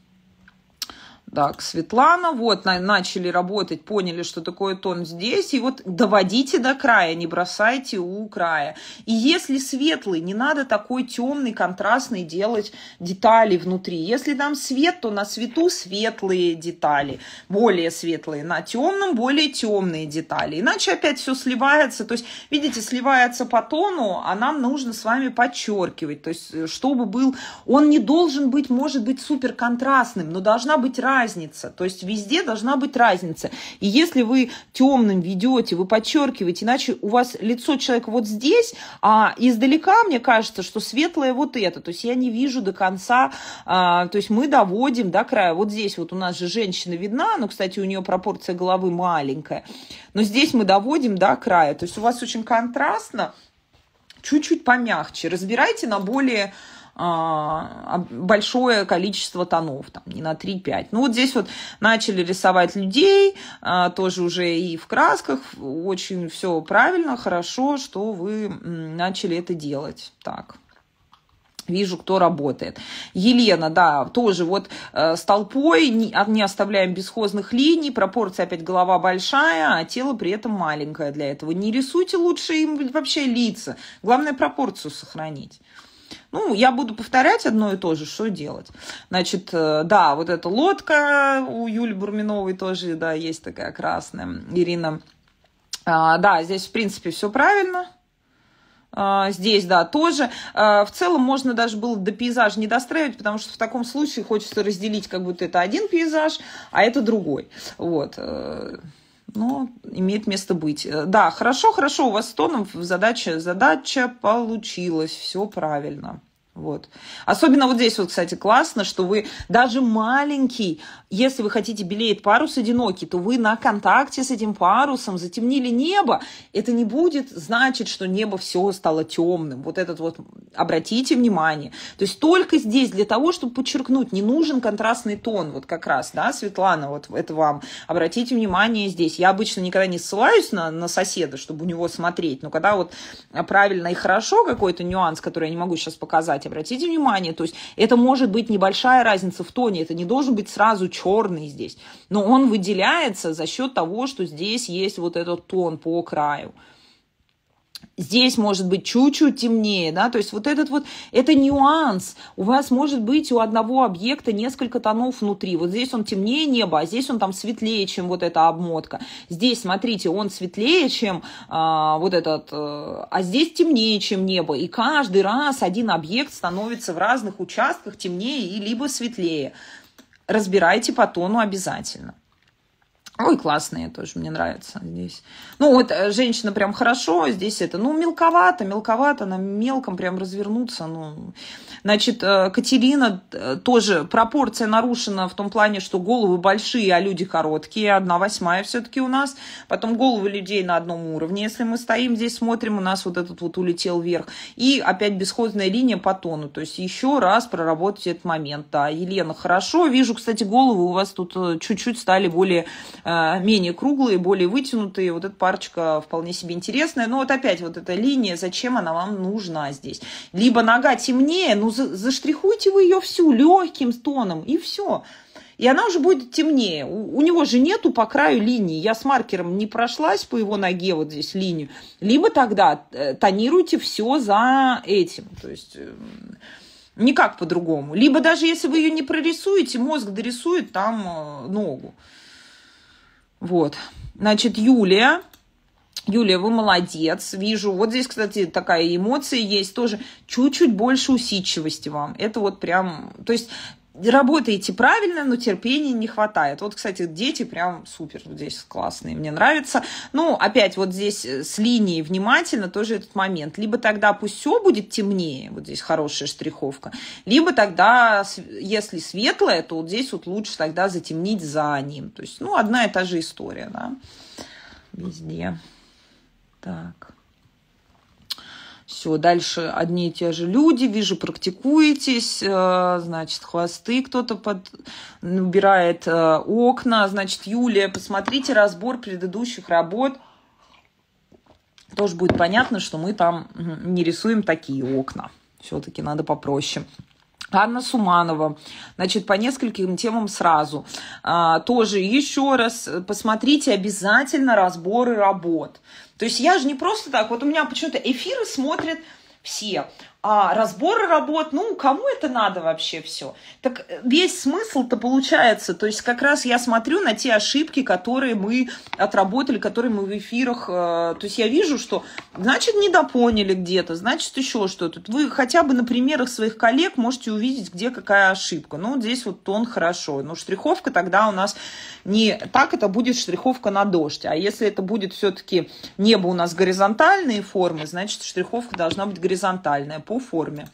Так, Светлана, вот, начали работать, поняли, что такое тон здесь, и вот доводите до края, не бросайте у края. И если светлый, не надо такой темный, контрастный делать детали внутри. Если там свет, то на свету светлые детали, более светлые, на темном более темные детали. Иначе опять все сливается, то есть, видите, сливается по тону, а нам нужно с вами подчеркивать. То есть, чтобы был, он не должен быть, может быть, супер контрастным, но должна быть разница. То есть везде должна быть разница. И если вы темным ведете, вы подчеркиваете, иначе у вас лицо человека вот здесь, а издалека мне кажется, что светлое вот это. То есть я не вижу до конца, то есть мы доводим до края. Вот здесь вот у нас же женщина видна, но, кстати, у нее пропорция головы маленькая. Но здесь мы доводим до края. То есть у вас очень контрастно, чуть-чуть помягче. Разбирайте на более большое количество тонов, там, не на 3-5. Ну, вот здесь вот начали рисовать людей, тоже уже и в красках, очень все правильно, хорошо, что вы начали это делать. Так, Вижу, кто работает. Елена, да, тоже вот с толпой, не оставляем бесхозных линий, пропорция опять голова большая, а тело при этом маленькое для этого. Не рисуйте лучше им вообще лица. Главное пропорцию сохранить. Ну, я буду повторять одно и то же, что делать. Значит, да, вот эта лодка у Юли Бурминовой тоже, да, есть такая красная, Ирина. Да, здесь, в принципе, все правильно. Здесь, да, тоже. В целом можно даже было до пейзажа не достраивать, потому что в таком случае хочется разделить, как будто это один пейзаж, а это другой. Вот. Но имеет место быть. Да, хорошо, у вас с тоном задача получилась, все правильно. Вот. Особенно вот здесь вот, кстати, классно, что вы даже маленький, если вы хотите белеет парус одинокий, то вы на контакте с этим парусом затемнили небо. Это не будет значить, что небо все стало темным. Вот этот вот, обратите внимание. То есть только здесь для того, чтобы подчеркнуть, не нужен контрастный тон. Вот как раз, да, Светлана, вот это вам. Обратите внимание здесь. Я обычно никогда не ссылаюсь на соседа, чтобы у него смотреть. Но когда вот правильно и хорошо какой-то нюанс, который я не могу сейчас показать, обратите внимание, то есть это может быть небольшая разница в тоне, это не должен быть сразу черный здесь, но он выделяется за счет того, что здесь есть вот этот тон по краю. Здесь может быть чуть-чуть темнее, да, то есть вот этот вот, это нюанс. У вас может быть у одного объекта несколько тонов внутри. Вот здесь он темнее неба, а здесь он там светлее, чем вот эта обмотка. Здесь, смотрите, он светлее, чем вот этот, а здесь темнее, чем небо. И каждый раз один объект становится в разных участках темнее и либо светлее. Разбирайте по тону обязательно. Ой, классные тоже, мне нравится здесь. Ну, вот женщина прям хорошо, здесь это, ну, мелковато, на мелком прям развернуться, ну. Значит, Катерина, тоже пропорция нарушена в том плане, что головы большие, а люди короткие, 1/8 все-таки у нас. Потом головы людей на одном уровне, если мы стоим здесь, смотрим, у нас вот этот вот улетел вверх. И опять бесхозная линия по тону, то есть еще раз проработать этот момент. Да, Елена, хорошо, вижу, кстати, головы у вас тут чуть-чуть стали менее круглые, более вытянутые. Вот эта парочка вполне себе интересная. Но вот опять вот эта линия, зачем она вам нужна здесь? Либо нога темнее, ну заштрихуйте вы ее всю легким тоном, и все. И она уже будет темнее. У него же нету по краю линии. Я с маркером не прошлась по его ноге вот здесь линию. Либо тогда тонируйте все за этим. То есть никак по-другому. Либо даже если вы ее не прорисуете, мозг дорисует там ногу. Вот, значит, Юлия, вы молодец, вижу, вот здесь, кстати, такая эмоция есть тоже, чуть-чуть больше усидчивости вам, это вот прям, то есть работаете правильно, но терпения не хватает. Вот, кстати, дети прям супер, здесь классные, мне нравится. Ну, опять вот здесь с линией внимательно тоже этот момент. Либо тогда пусть все будет темнее, вот здесь хорошая штриховка, либо тогда, если светлое, то вот здесь вот лучше тогда затемнить за ним. То есть, ну, одна и та же история, да, везде. Так. Все, дальше одни и те же люди, вижу, практикуетесь, значит, хвосты кто-то убирает, окна, значит, Юлия, посмотрите разбор предыдущих работ, тоже будет понятно, что мы там не рисуем такие окна, все-таки надо попроще. Анна Суманова, значит, по нескольким темам сразу. Тоже еще раз посмотрите обязательно разборы работ. То есть я же не просто так, вот у меня почему-то эфиры смотрят все, а разборы работ, ну, кому это надо вообще все? Так весь смысл-то получается, то есть как раз я смотрю на те ошибки, которые мы отработали, которые мы в эфирах, то есть я вижу, что, значит, недопоняли где-то, значит, еще что-то. Вы хотя бы на примерах своих коллег можете увидеть, где какая ошибка. Ну, вот здесь вот тон хорошо, но штриховка тогда у нас не так, это будет штриховка на дождь, а если это будет все-таки небо у нас горизонтальные формы, значит, штриховка должна быть горизонтальная по форме.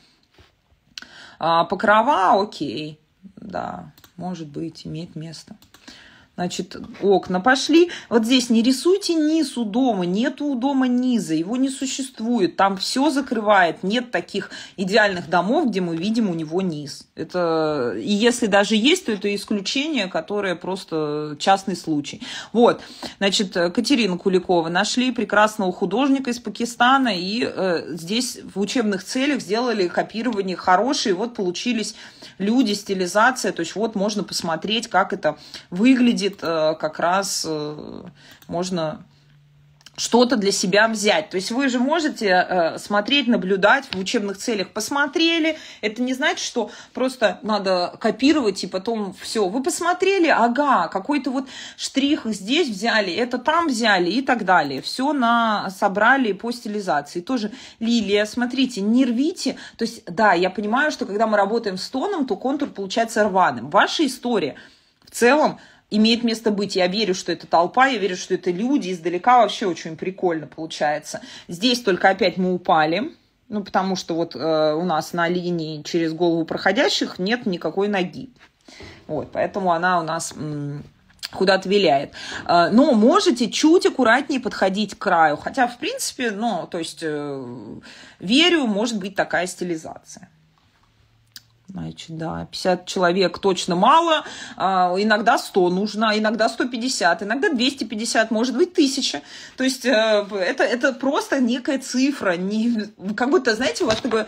Покрова, окей, да, может быть, имеет место. Значит, окна пошли. Вот здесь не рисуйте низ у дома. Нету у дома низа. Его не существует. Там все закрывает. Нет таких идеальных домов, где мы видим у него низ. Это, и если даже есть, то это исключение, которое просто частный случай. Вот. Значит, Катерина Куликова. Нашли прекрасного художника из Пакистана. И здесь в учебных целях сделали копирование хорошее. Вот получились люди, стилизация. То есть вот можно посмотреть, как это выглядит. Как раз можно что-то для себя взять. То есть вы же можете смотреть, наблюдать в учебных целях. Посмотрели. Это не значит, что просто надо копировать и потом все. Вы посмотрели, ага, какой-то вот штрих здесь взяли, это там взяли и так далее. Все собрали по стилизации. Тоже лилия, смотрите, не рвите. То есть, да, я понимаю, что когда мы работаем с тоном, то контур получается рваным. Ваша история в целом имеет место быть. Я верю, что это толпа, я верю, что это люди. Издалека вообще очень прикольно получается. Здесь только опять мы упали. Ну, потому что вот у нас на линии через голову проходящих нет никакой ноги. Вот, поэтому она у нас куда-то виляет. Но можете чуть аккуратнее подходить к краю. Хотя, в принципе, ну, то есть, верю, может быть такая стилизация. Значит, да, 50 человек точно мало, иногда 100 нужно, иногда 150, иногда 250, может быть, 1000. То есть это просто некая цифра, как будто, знаете, у вас такое...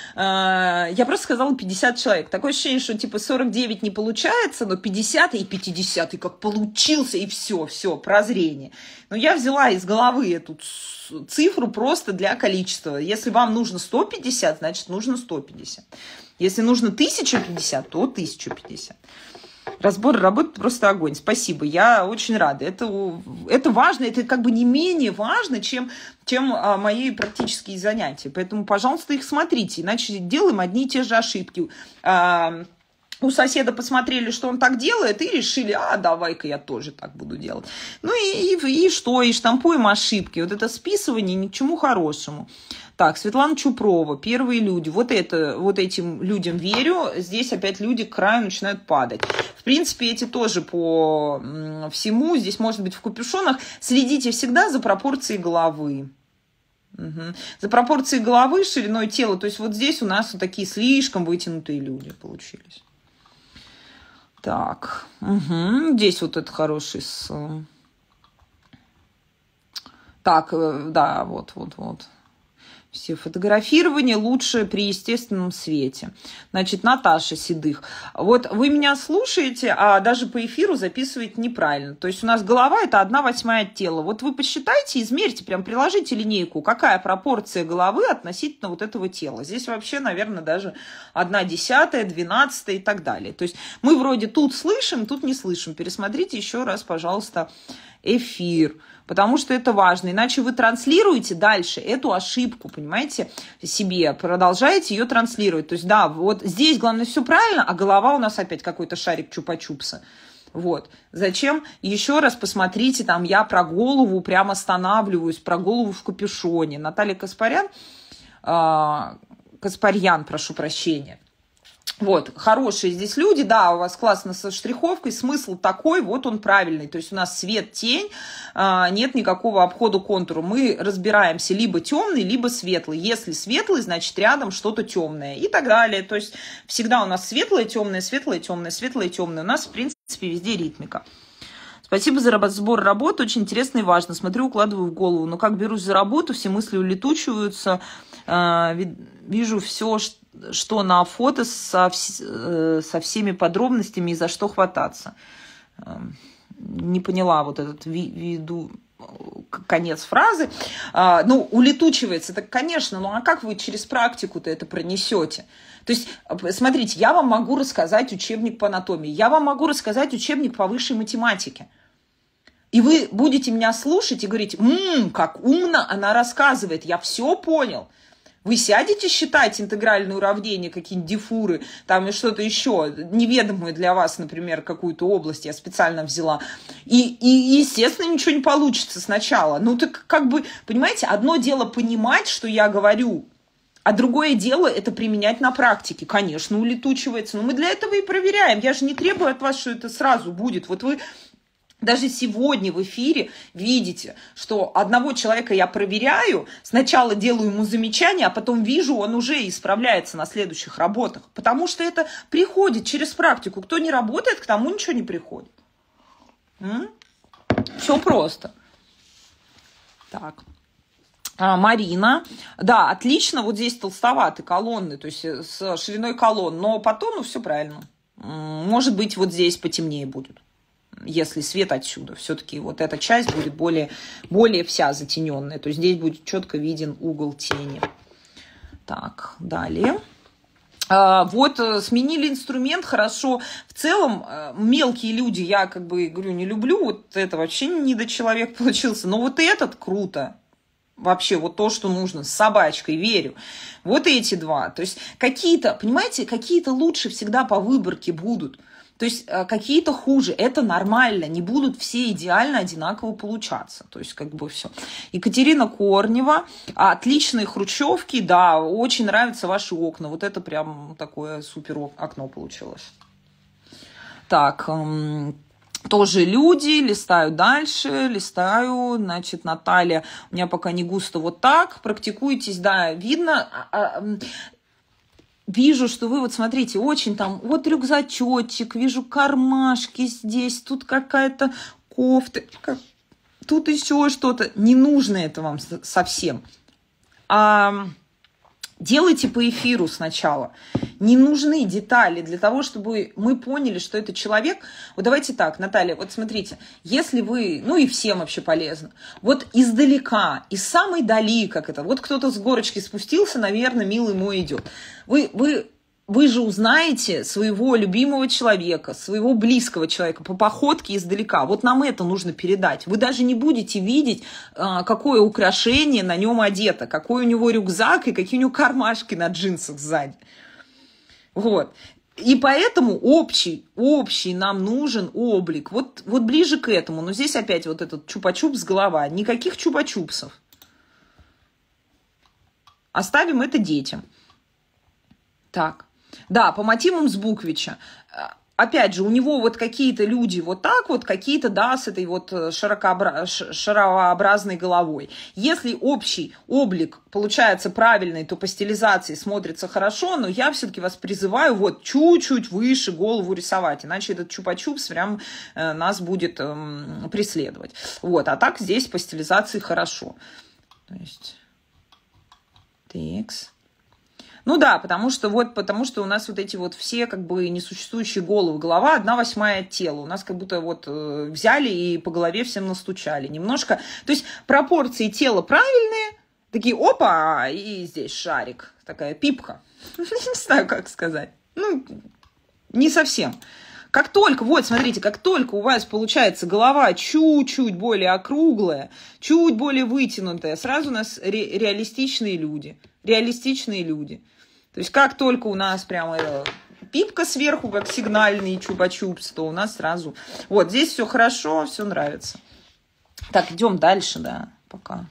Я просто сказала 50 человек. Такое ощущение, что типа 49 не получается, но 50 и 50 как получился, и все, прозрение. Но я взяла из головы эту цифру просто для количества. Если вам нужно 150, значит нужно 150. Если нужно 1050, то 1050. Разбор работы просто огонь. Спасибо, я очень рада. Это важно, это как бы не менее важно, чем мои практические занятия. Поэтому, пожалуйста, их смотрите, иначе делаем одни и те же ошибки. У соседа посмотрели, что он так делает, и решили, давай-ка я тоже так буду делать. Ну и что? И штампуем ошибки. Вот это списывание ни к чему хорошему. Так, Светлана Чупрова, первые люди. Вот этим людям верю. Здесь опять люди к краю начинают падать. В принципе, эти тоже по всему. Здесь, может быть, в капюшонах. Следите всегда за пропорцией головы. Угу. За пропорцией головы, шириной тела. То есть вот здесь у нас вот такие слишком вытянутые люди получились. Так, угу. Здесь вот это хороший Так, да, вот. Все фотографирования лучше при естественном свете. Значит, Наташа Седых. Вот вы меня слушаете, а даже по эфиру записываете неправильно. То есть у нас голова – это 1/8 от тела. Вот вы посчитайте, измерьте, прям приложите линейку, какая пропорция головы относительно вот этого тела. Здесь вообще, наверное, даже 1/10, 12 и так далее. То есть мы вроде тут слышим, тут не слышим. Пересмотрите еще раз, пожалуйста, эфир. Потому что это важно. Иначе вы транслируете дальше эту ошибку, понимаете, себе. Продолжаете ее транслировать. То есть, да, вот здесь главное все правильно, а голова у нас опять какой-то шарик чупа-чупса. Вот. Зачем? Еще раз посмотрите, там я про голову прям останавливаюсь, про голову в капюшоне. Наталья Каспарьян, прошу прощения. Вот, хорошие здесь люди, да, у вас классно со штриховкой, смысл такой, вот он правильный, то есть у нас свет, тень, нет никакого обхода контура, мы разбираемся либо темный, либо светлый, если светлый, значит рядом что-то темное и так далее, то есть всегда у нас светлое, темное, светлое, темное, светлое, темное, у нас в принципе везде ритмика. Спасибо за сбор работы, очень интересно и важно, смотрю, укладываю в голову, но как берусь за работу, все мысли улетучиваются, вижу все, что на фото со всеми подробностями и за что хвататься. Не поняла вот этот конец фразы. Ну, улетучивается, так, конечно, ну а как вы через практику-то это пронесете? То есть, смотрите, я вам могу рассказать учебник по анатомии, я вам могу рассказать учебник по высшей математике. И вы будете меня слушать и говорить, как умно она рассказывает, я все понял. Вы сядете считать интегральные уравнения, какие-нибудь дифуры, там и что-то еще, неведомое для вас, например, какую-то область я специально взяла. И, естественно, ничего не получится сначала. Ну, так как бы, понимаете, одно дело понимать, что я говорю, а другое дело это применять на практике. Конечно, улетучивается, но мы для этого и проверяем. Я же не требую от вас, что это сразу будет. Вот вы Даже сегодня в эфире видите, что одного человека я проверяю, сначала делаю ему замечания, а потом вижу, он уже исправляется на следующих работах. Потому что это приходит через практику. Кто не работает, к тому ничего не приходит. Все просто. Так. Марина. Да, отлично. Вот здесь толстоватые колонны, то есть с шириной колонн. Но по тону все правильно. Может быть, вот здесь потемнее будет. Если свет отсюда, все-таки вот эта часть будет более вся затененная. То есть здесь будет четко виден угол тени. Так, далее. Вот сменили инструмент, хорошо. В целом, мелкие люди, я как бы говорю, не люблю. Вот это вообще недочеловек получился. Но вот этот круто. Вообще, вот то, что нужно, с собачкой, верю. Вот эти два. То есть какие-то, понимаете, какие-то лучше всегда по выборке будут. То есть какие-то хуже, это нормально, не будут все идеально одинаково получаться. То есть как бы все. Екатерина Корнева, отличные хрущевки, да, очень нравятся ваши окна. Вот это прям такое супер окно получилось. Так, тоже люди, листаю дальше, листаю, значит, Наталья, у меня пока не густо вот так, практикуйтесь, да, видно. Вижу, что вы, вот смотрите, очень там, вот рюкзачочек, вижу кармашки здесь, тут какая-то кофта, тут еще что-то. Не нужно это вам совсем. Делайте по эфиру сначала. Не нужны детали для того, чтобы мы поняли, что это человек. Вот давайте так, Наталья, вот смотрите, если вы, ну и всем вообще полезно, вот издалека, из самой дали, как это, вот кто-то с горочки спустился, наверное, милый мой идет. Вы же узнаете своего любимого человека, своего близкого человека по походке издалека. Вот нам это нужно передать. Вы даже не будете видеть, какое украшение на нем одето, какой у него рюкзак и какие у него кармашки на джинсах сзади. Вот. И поэтому общий нам нужен облик. Вот ближе к этому. Но здесь опять вот этот чупа-чупс голова. Никаких чупа-чупсов. Оставим это детям. Так. Да, по мотивам Збуквича. Опять же, у него вот какие-то люди вот так вот, какие-то, да, с этой вот шарообразной головой. Если общий облик получается правильный, то по стилизации смотрится хорошо, но я все-таки вас призываю вот чуть-чуть выше голову рисовать, иначе этот чупа-чупс прям нас будет преследовать. Вот, а так здесь по стилизации хорошо. То есть, текст. Ну да, потому что у нас вот эти вот все как бы несуществующие головы. Голова 1/8 от тела. У нас как будто вот взяли и по голове всем настучали. Немножко, то есть пропорции тела правильные, такие опа, и здесь шарик. Такая пипка. Не знаю, как сказать. Ну, не совсем. Как только, вот смотрите, как только у вас получается голова чуть-чуть более округлая, чуть более вытянутая, сразу у нас реалистичные люди. Реалистичные люди. То есть как только у нас прямо пипка сверху, как сигнальный чупа-чупс, то у нас сразу... Вот, здесь все хорошо, все нравится. Так, идем дальше, да, пока.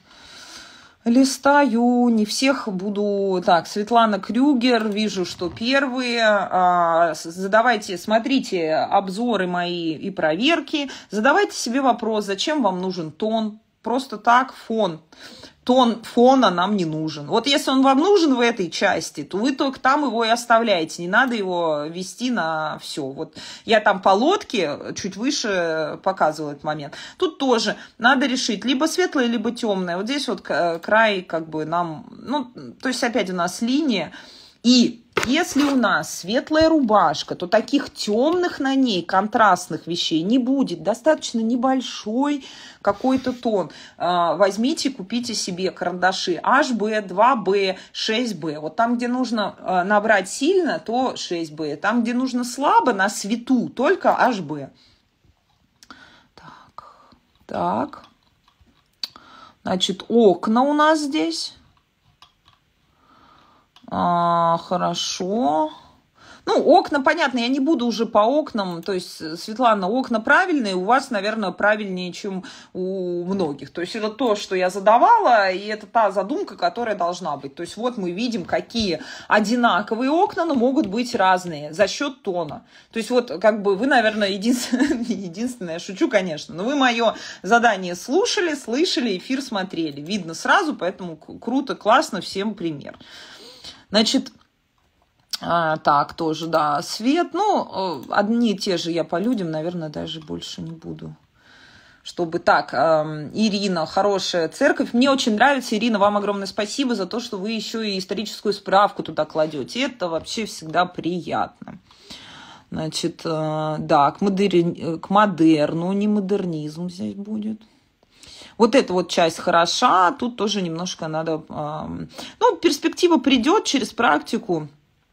Листаю, не всех буду... Так, Светлана Крюгер, вижу, что первые. Задавайте, смотрите обзоры мои и проверки. Задавайте себе вопрос, зачем вам нужен тон. Просто так, фон. Тон фона нам не нужен. Вот если он вам нужен в этой части, то вы только там его и оставляете. Не надо его вести на все. Вот я там по лодке чуть выше показывала этот момент. Тут тоже надо решить либо светлое, либо темное. Вот здесь вот край как бы нам... Ну, то есть опять у нас линия. И если у нас светлая рубашка, то таких темных на ней контрастных вещей не будет. Достаточно небольшой какой-то тон. Возьмите, купите себе карандаши HB, 2B, 6B. Вот там, где нужно набрать сильно, то 6B. Там, где нужно слабо, на свету, только HB. Так. Значит, окна у нас здесь. Хорошо. Ну, окна, понятно, я не буду уже по окнам, то есть, Светлана, окна правильные, у вас, наверное, правильнее, чем у многих. То есть, это то, что я задавала, и это та задумка, которая должна быть. То есть, вот мы видим, какие одинаковые окна, но могут быть разные за счет тона. То есть, вот, как бы, вы, наверное, единственное, я шучу, конечно, но вы мое задание слушали, слышали, эфир смотрели. Видно сразу, поэтому круто, классно, всем пример. Значит, так, тоже, да, свет, ну, одни и те же я по людям, наверное, даже больше не буду. Чтобы так, Ирина, хорошая церковь. Мне очень нравится, Ирина, вам огромное спасибо за то, что вы еще и историческую справку туда кладете. Это вообще всегда приятно. Значит, да, к модерну, не модернизм здесь будет. Вот эта вот часть хороша, тут тоже немножко надо... Ну, перспектива придет через практику.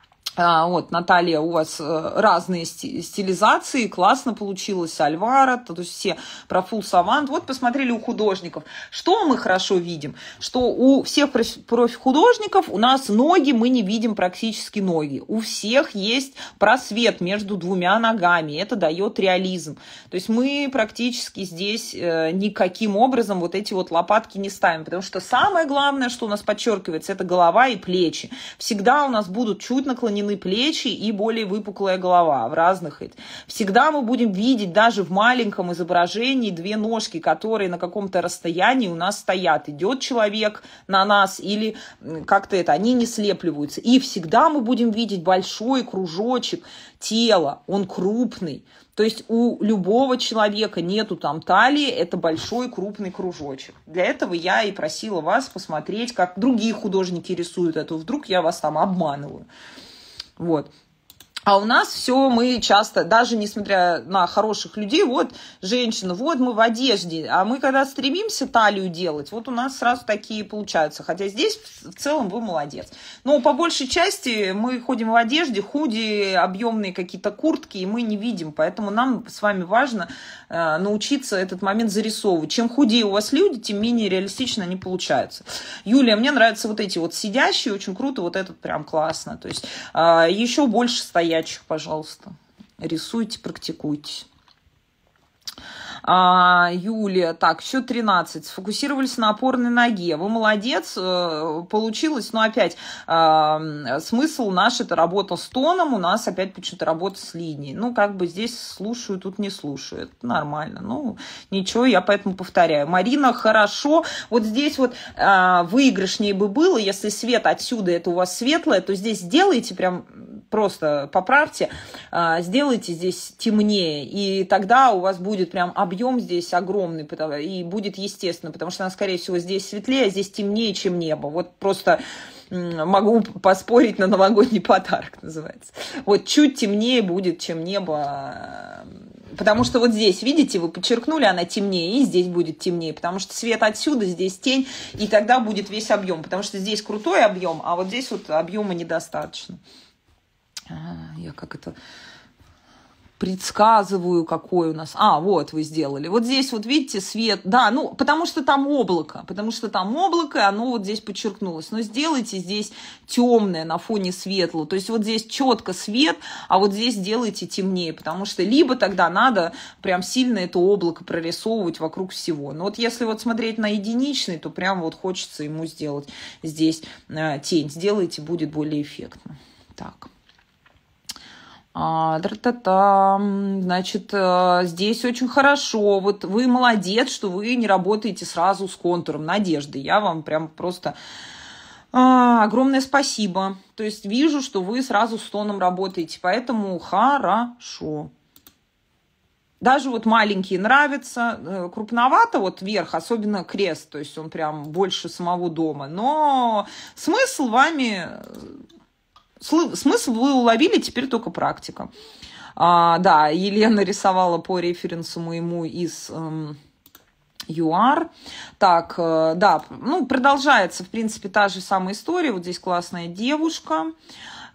Вот, Наталья, у вас разные стилизации, классно получилось, Альвара, то есть все про Full Savant. Вот посмотрели у художников. Что мы хорошо видим? Что у всех профи-художников у нас ноги, мы не видим практически ноги. У всех есть просвет между двумя ногами, это дает реализм. То есть мы практически здесь никаким образом вот эти вот лопатки не ставим, потому что самое главное, что у нас подчеркивается, это голова и плечи. Всегда у нас будут чуть наклонены плечи и более выпуклая голова в разных. Всегда мы будем видеть даже в маленьком изображении две ножки, которые на каком-то расстоянии у нас стоят. Идет человек на нас или как-то это, они не слепливаются. И всегда мы будем видеть большой кружочек тела, он крупный. То есть у любого человека нету там талии, это большой крупный кружочек. Для этого я и просила вас посмотреть, как другие художники рисуют это. Вдруг я вас там обманываю. Вот. А у нас все, мы часто, даже несмотря на хороших людей, вот женщина, вот мы в одежде, а мы когда стремимся талию делать, вот у нас сразу такие получаются. Хотя здесь в целом вы молодец. Но по большей части мы ходим в одежде, худи, объемные какие-то куртки, и мы не видим. Поэтому нам с вами важно научиться этот момент зарисовывать. Чем худее у вас люди, тем менее реалистично они получаются. Юлия, мне нравятся вот эти вот сидящие, очень круто, вот этот прям классно. То есть еще больше стоячих, пожалуйста. Рисуйте, практикуйтесь. Юлия, так, счет 13. Сфокусировались на опорной ноге. Вы молодец, получилось, но опять смысл наш, это работа с тоном, у нас опять почему-то работа с линией. Ну, как бы здесь слушаю, тут не слушаю. Это нормально. Ну, ничего, я поэтому повторяю. Марина, хорошо. Вот здесь вот выигрышнее бы было, если свет отсюда, это у вас светлое, то здесь сделайте прям, просто поправьте, сделайте здесь темнее, и тогда у вас будет прям объем здесь огромный, и будет естественно, потому что она, скорее всего, здесь светлее, а здесь темнее, чем небо. Вот просто могу поспорить на новогодний подарок, называется. Вот чуть темнее будет, чем небо, потому что вот здесь, видите, вы подчеркнули, она темнее, и здесь будет темнее, потому что свет отсюда, здесь тень, и тогда будет весь объем, потому что здесь крутой объем, а вот здесь вот объема недостаточно. Я как это предсказываю, какой у нас... вот вы сделали. Вот здесь вот видите свет. Да, ну, потому что там облако. И оно вот здесь подчеркнулось. Но сделайте здесь темное на фоне светлого. То есть вот здесь четко свет, а вот здесь делайте темнее. Потому что либо тогда надо прям сильно это облако прорисовывать вокруг всего. Но вот если вот смотреть на единичный, то прям вот хочется ему сделать здесь тень. Сделайте, будет более эффектно. Так. Значит, здесь очень хорошо. Вот вы молодец, что вы не работаете сразу с контуром Надежды. Я вам прям просто огромное спасибо. То есть вижу, что вы сразу с тоном работаете, поэтому хорошо. Даже вот маленькие нравятся, крупновато вот вверх, особенно крест, то есть он прям больше самого дома. Но смысл вы уловили, теперь только практика. Да, Елена рисовала по референсу моему из ЮАР. Так, да, ну, продолжается, в принципе, та же самая история. Вот здесь классная девушка,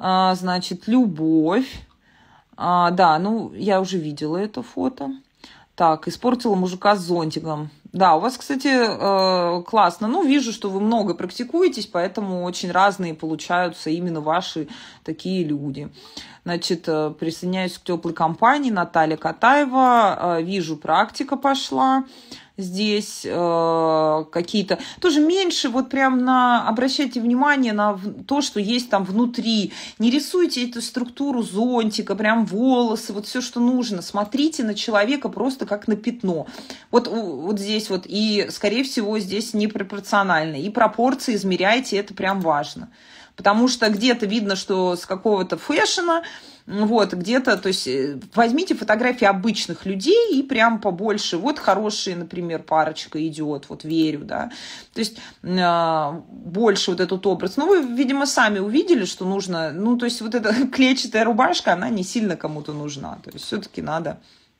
значит, любовь. Да, ну, я уже видела это фото. Так, испортила мужика с зонтиком. Да, у вас, кстати, классно. Ну, вижу, что вы много практикуетесь, поэтому очень разные получаются именно ваши такие люди. Значит, присоединяюсь к теплой компании. Наталья Катаева. Вижу, практика пошла. Здесь какие-то... Тоже меньше вот прям обращайте внимание на то, что есть там внутри. Не рисуйте эту структуру зонтика, прям волосы, вот все, что нужно. Смотрите на человека просто как на пятно. Вот здесь вот. И, скорее всего, здесь непропорционально. И пропорции измеряйте, это прям важно. Потому что где-то видно, что с какого-то фэшена, вот, где-то, то есть возьмите фотографии обычных людей и прям побольше. Вот хорошая, например, парочка идет, вот верю, да. То есть больше вот этот образ. Ну, вы, видимо, сами увидели, что нужно, ну, то есть вот эта клетчатая рубашка, она не сильно кому-то нужна. То есть все-таки надо...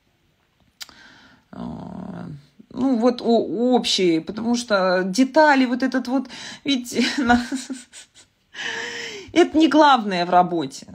Ну, вот общие, потому что детали, вот этот вот, видите, это не главное в работе.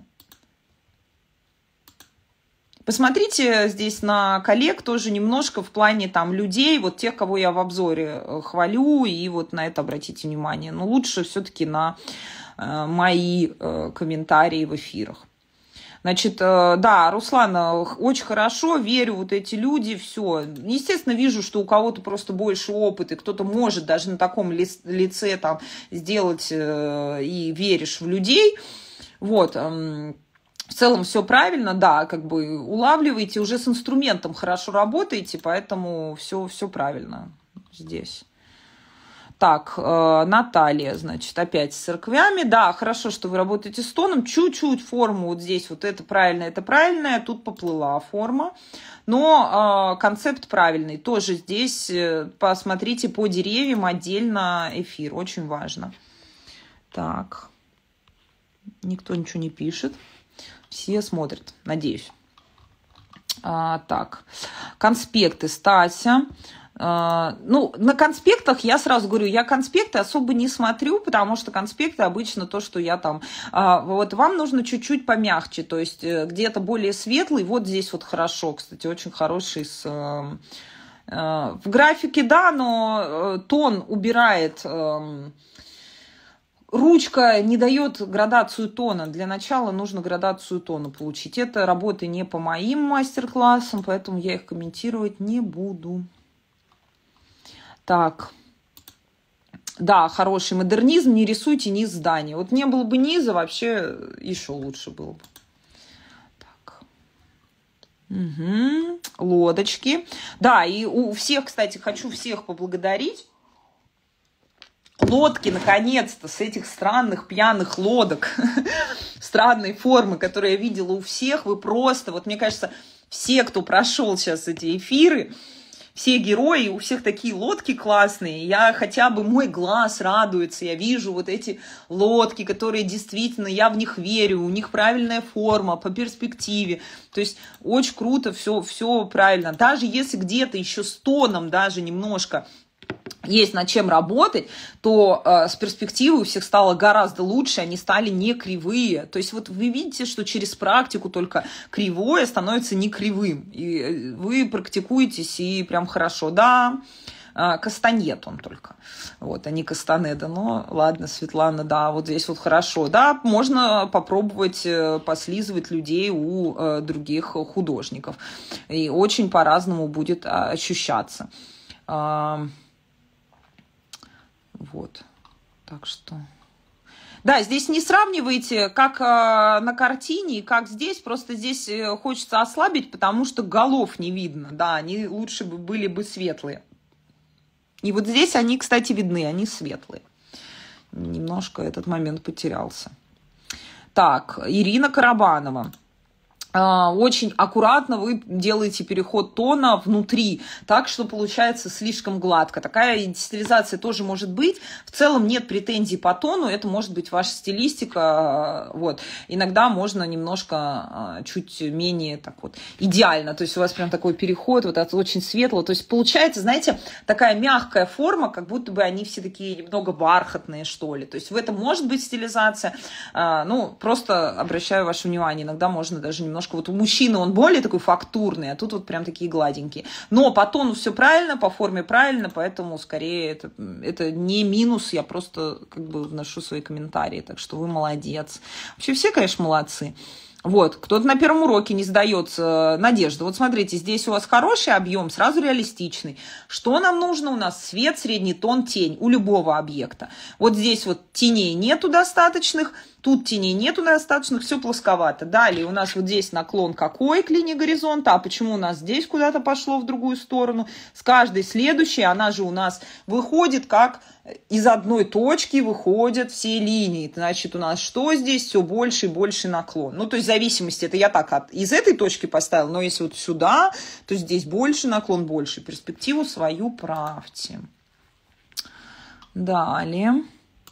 Посмотрите здесь на коллег тоже немножко в плане там людей, вот тех, кого я в обзоре хвалю, и вот на это обратите внимание. Но лучше все-таки на мои комментарии в эфирах. Значит, да, Руслана, очень хорошо, верю, вот эти люди, все. Естественно, вижу, что у кого-то просто больше опыта, и кто-то может даже на таком лице там сделать, и веришь в людей. Вот, в целом все правильно, да, как бы улавливаете, уже с инструментом хорошо работаете, поэтому все правильно здесь. Так, Наталья, значит, опять с церквями. Да, хорошо, что вы работаете с тоном. Чуть-чуть форму вот здесь, вот это правильное, тут поплыла форма. Но концепт правильный. Тоже здесь посмотрите по деревьям отдельно эфир. Очень важно. Так, никто ничего не пишет. Все смотрят, надеюсь. Так, конспекты Стася. Ну, на конспектах я сразу говорю, я конспекты особо не смотрю, потому что конспекты обычно то, что я там... Вот вам нужно чуть-чуть помягче, то есть где-то более светлый. Вот здесь вот хорошо, кстати, очень хороший в графике, да, но тон убирает... Ручка не дает градацию тона. Для начала нужно градацию тона получить. Это работы не по моим мастер-классам, поэтому я их комментировать не буду. Так. Да, хороший модернизм. Не рисуйте низ здания. Вот не было бы низа, вообще еще лучше было бы. Так. Угу. Лодочки. Да, и у всех, кстати, хочу всех поблагодарить. Лодки, наконец-то, с этих странных пьяных лодок, странной формы, которые я видела у всех, вы просто, вот мне кажется, все, кто прошел сейчас эти эфиры, все герои, у всех такие лодки классные, я хотя бы, мой глаз радуется, я вижу вот эти лодки, которые действительно, я в них верю, у них правильная форма по перспективе, то есть очень круто, все правильно, даже если где-то еще с тоном даже немножко есть над чем работать, то с перспективы у всех стало гораздо лучше, они стали не кривые. То есть вот вы видите, что через практику только кривое становится не кривым. И вы практикуетесь, и прям хорошо. Да, кастанет он только, вот, а не кастанеда. Но ладно, Светлана, да, вот здесь вот хорошо. Да, можно попробовать послизывать людей у других художников. И очень по-разному будет ощущаться. Вот, так что... Да, здесь не сравнивайте, как на картине и как здесь, просто здесь хочется ослабить, потому что голов не видно, да, они лучше были бы светлые. И вот здесь они, кстати, видны, они светлые. Немножко этот момент потерялся. Так, Ирина Карабанова. Очень аккуратно вы делаете переход тона внутри, так что получается слишком гладко. Такая стилизация тоже может быть. В целом нет претензий по тону, это может быть ваша стилистика. Вот. Иногда можно немножко чуть менее так вот идеально. То есть у вас прям такой переход, вот это очень светло. То есть получается, знаете, такая мягкая форма, как будто бы они все такие немного бархатные, что ли. То есть в этом может быть стилизация. Ну, просто обращаю ваше внимание, иногда можно даже немного немножко вот у мужчины он более такой фактурный, а тут вот прям такие гладенькие. Но по тону все правильно, по форме правильно, поэтому скорее это не минус, я просто как бы вношу свои комментарии, так что вы молодец. Вообще все, конечно, молодцы. Вот, кто-то на первом уроке не сдается. Надежда, вот смотрите, здесь у вас хороший объем, сразу реалистичный. Что нам нужно? У нас свет, средний тон, тень у любого объекта. Вот здесь вот теней нету достаточных, тут теней нету достаточных, все плосковато. Далее у нас вот здесь наклон какой к линии горизонта, а почему у нас здесь куда-то пошло в другую сторону? С каждой следующей она же у нас выходит как из одной точки выходят все линии. Значит, у нас что здесь? Все больше и больше наклон. Ну, то есть в зависимости, это я так из этой точки поставила, но если вот сюда, то здесь больше наклон, больше. Перспективу свою правьте. Далее.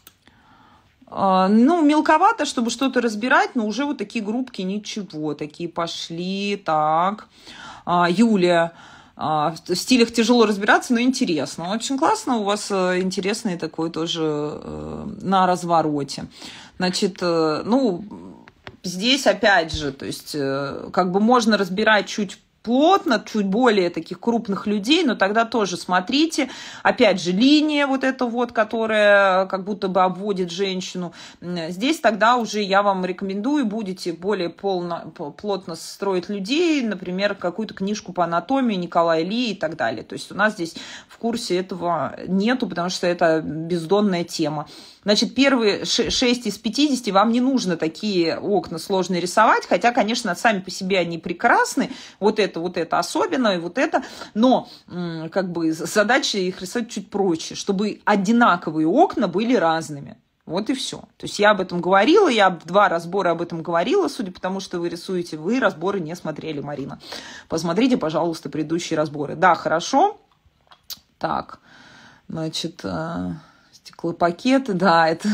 Ну, мелковато, чтобы что-то разбирать, но уже вот такие группки, ничего. Такие пошли. Так. Юлия. В стилях тяжело разбираться, но интересно. Очень классно, у вас интересный такой тоже на развороте. Значит, ну, здесь опять же, то есть как бы можно разбирать чуть плотно, чуть более таких крупных людей, но тогда тоже смотрите, опять же, линия вот эта вот, которая как будто бы обводит женщину, здесь тогда уже я вам рекомендую, будете более плотно строить людей, например, какую-то книжку по анатомии Николая Ли и так далее. То есть у нас здесь в курсе этого нету, потому что это бездонная тема. Значит, первые 6 из 50 вам не нужно такие окна сложные рисовать, хотя, конечно, сами по себе они прекрасны, вот это особенно, и вот это, но как бы задача их рисовать чуть проще, чтобы одинаковые окна были разными. Вот и все. То есть я об этом говорила, я 2 разбора об этом говорила, судя по тому, что вы рисуете, вы разборы не смотрели, Марина. Посмотрите, пожалуйста, предыдущие разборы. Да, хорошо. Так, значит... Стеклопакеты, да, это...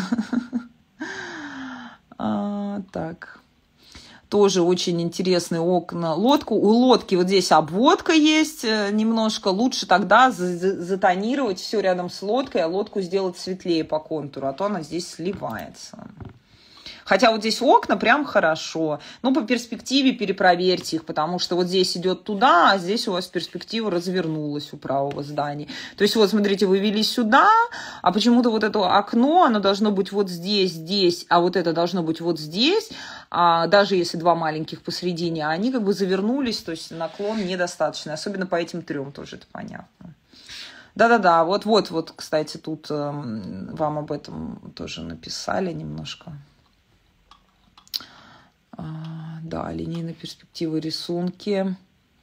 Так. Тоже очень интересные окна. Лодку. У лодки вот здесь обводка есть немножко. Лучше тогда затонировать все рядом с лодкой, а лодку сделать светлее по контуру, а то она здесь сливается. Хотя вот здесь окна прям хорошо. Но по перспективе перепроверьте их, потому что вот здесь идет туда, а здесь у вас перспектива развернулась у правого здания. То есть вот смотрите, вы вели сюда, а почему-то вот это окно, оно должно быть вот здесь, а вот это должно быть вот здесь. А даже если 2 маленьких посередине, они как бы завернулись, то есть наклон недостаточный. Особенно по этим 3 тоже это понятно. Да-да-да, вот, кстати, тут вам об этом тоже написали немножко. Да, линейная перспектива, рисунки.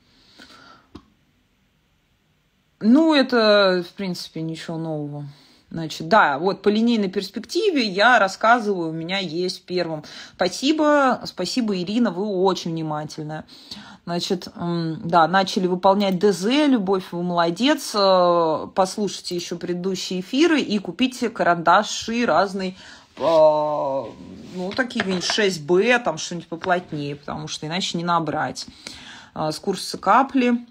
Ну, это, в принципе, ничего нового. Значит, да, вот по линейной перспективе я рассказываю, у меня есть в первом. Спасибо, Ирина, вы очень внимательная. Значит, да, начали выполнять ДЗ, Любовь, вы молодец. Послушайте еще предыдущие эфиры и купите карандаши разные. Ну, такие 6Б, там что-нибудь поплотнее, потому что иначе не набрать. С курса капли.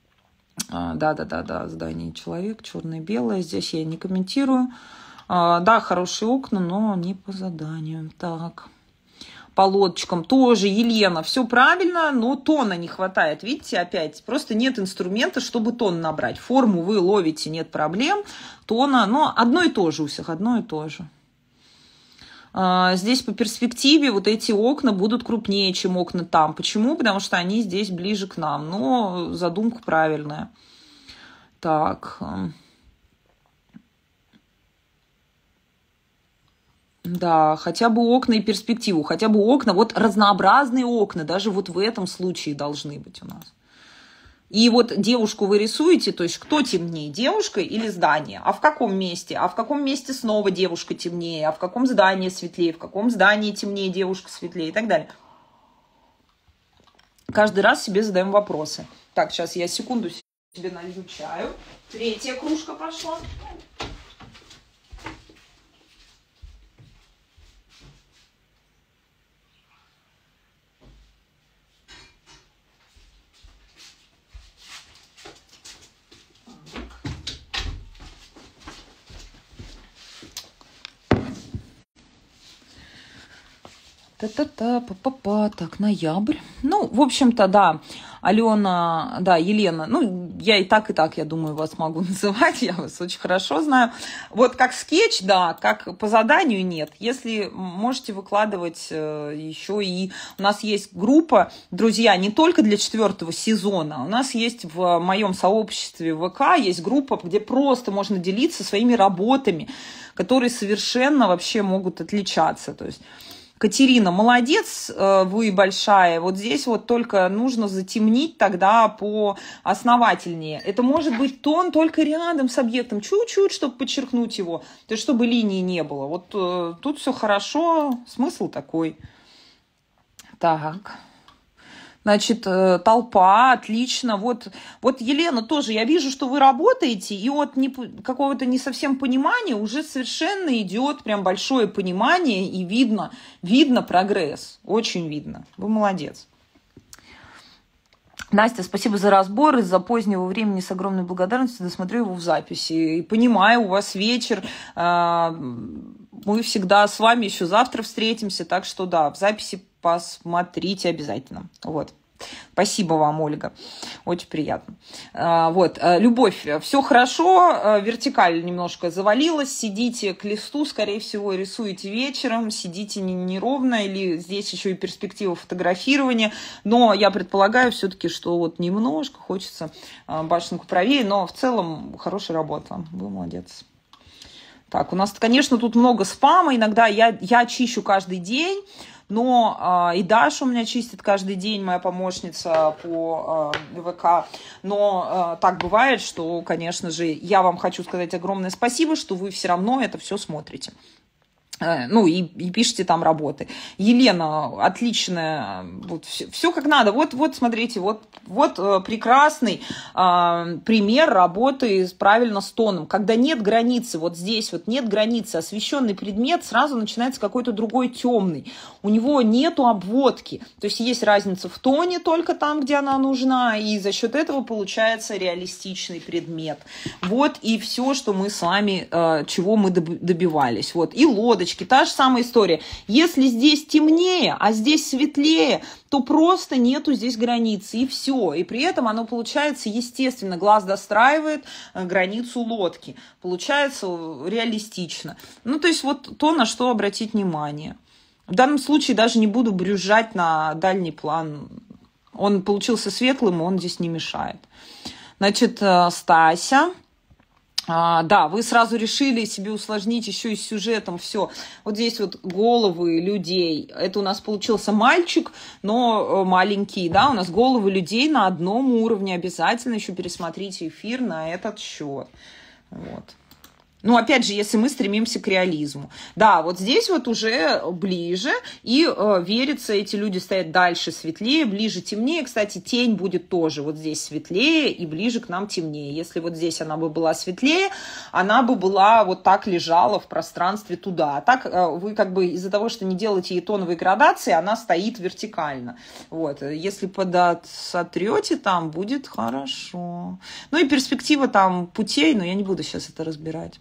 Да, здание человек, черное-белое. Здесь я не комментирую. Да, хорошие окна, но не по заданию. Так. По лодочкам тоже, Елена, все правильно, но тона не хватает. Видите, опять, просто нет инструмента, чтобы тон набрать. Форму вы ловите, нет проблем. Тона, но одно и то же у всех, одно и то же. Здесь по перспективе вот эти окна будут крупнее, чем окна там. Почему? Потому что они здесь ближе к нам. Но задумка правильная. Так. Да, хотя бы окна и перспективу. Хотя бы окна, вот разнообразные окна. Даже вот в этом случае должны быть у нас. И вот девушку вы рисуете, то есть кто темнее, девушка или здание? А в каком месте? А в каком месте снова девушка темнее? А в каком здании светлее? В каком здании темнее, девушка светлее? И так далее. Каждый раз себе задаем вопросы. Так, сейчас я секунду себе налью чаю. 3-я кружка пошла. Та-та-та-па-па-па. Так, ноябрь. Ну, в общем-то, да. Алена, да, Елена. Ну, я и так, я думаю, вас могу называть. Я вас очень хорошо знаю. Вот как скетч, да, как по заданию нет. Если можете выкладывать еще и... У нас есть группа, друзья, не только для 4-го сезона. У нас есть в моем сообществе ВК, есть группа, где просто можно делиться своими работами, которые совершенно вообще могут отличаться. То есть... Катерина, молодец, вы большая. Вот здесь вот только нужно затемнить тогда поосновательнее. Это может быть тон только рядом с объектом, чуть-чуть, чтобы подчеркнуть его, то есть чтобы линии не было. Вот тут все хорошо, смысл такой. Так. Значит, толпа, отлично. Вот Елена тоже, я вижу, что вы работаете, и от какого-то не совсем понимания уже совершенно идет прям большое понимание, и видно прогресс, очень видно. Вы молодец. Настя, спасибо за разбор. Из-за позднего времени с огромной благодарностью досмотрю его в записи. И понимаю, у вас вечер, мы всегда с вами еще завтра встретимся, так что да, в записи посмотрите обязательно. Вот. Спасибо вам, Ольга. Очень приятно. Вот, Любовь, все хорошо, вертикаль немножко завалилась, сидите к листу, скорее всего, рисуете вечером, сидите неровно, или здесь еще и перспектива фотографирования, но я предполагаю все-таки, что вот немножко хочется башенку правее, но в целом хорошая работа, вы молодец. Так, у нас, конечно, тут много спама, иногда я чищу каждый день, но и Даша у меня чистит каждый день, моя помощница по ВК. Но так бывает, что, конечно же, я вам хочу сказать огромное спасибо, что вы все равно это все смотрите. Ну, и пишите там работы. Елена, отличная, вот все как надо. Вот смотрите, вот прекрасный пример работы правильно с тоном. Когда нет границы, вот здесь вот нет границы, освещенный предмет, сразу начинается какой-то другой темный. У него нету обводки. То есть есть разница в тоне только там, где она нужна, и за счет этого получается реалистичный предмет. Вот и все, что мы с вами, чего мы добивались. Вот, и лодочки. Та же самая история. Если здесь темнее, а здесь светлее, то просто нету здесь границы, и все. И при этом оно получается естественно. Глаз достраивает границу лодки. Получается реалистично. Ну, то есть вот то, на что обратить внимание. В данном случае даже не буду брюзжать на дальний план. Он получился светлым, и он здесь не мешает. Значит, Стася. Да, вы сразу решили себе усложнить еще и с сюжетом все. Вот здесь вот головы людей. Это у нас получился мальчик, но маленький, да, у нас головы людей на одном уровне. Обязательно еще пересмотрите эфир на этот счет. Вот. Ну, опять же, если мы стремимся к реализму. Да, вот здесь вот уже ближе, и верится, эти люди стоят дальше светлее, ближе темнее. Кстати, тень будет тоже вот здесь светлее и ближе к нам темнее. Если вот здесь она бы была светлее, она бы была вот так лежала в пространстве туда. А так вы как бы из-за того, что не делаете ей тоновой градации, она стоит вертикально. Вот. Если подсотрете, там будет хорошо. Ну и перспектива там путей, но я не буду сейчас это разбирать.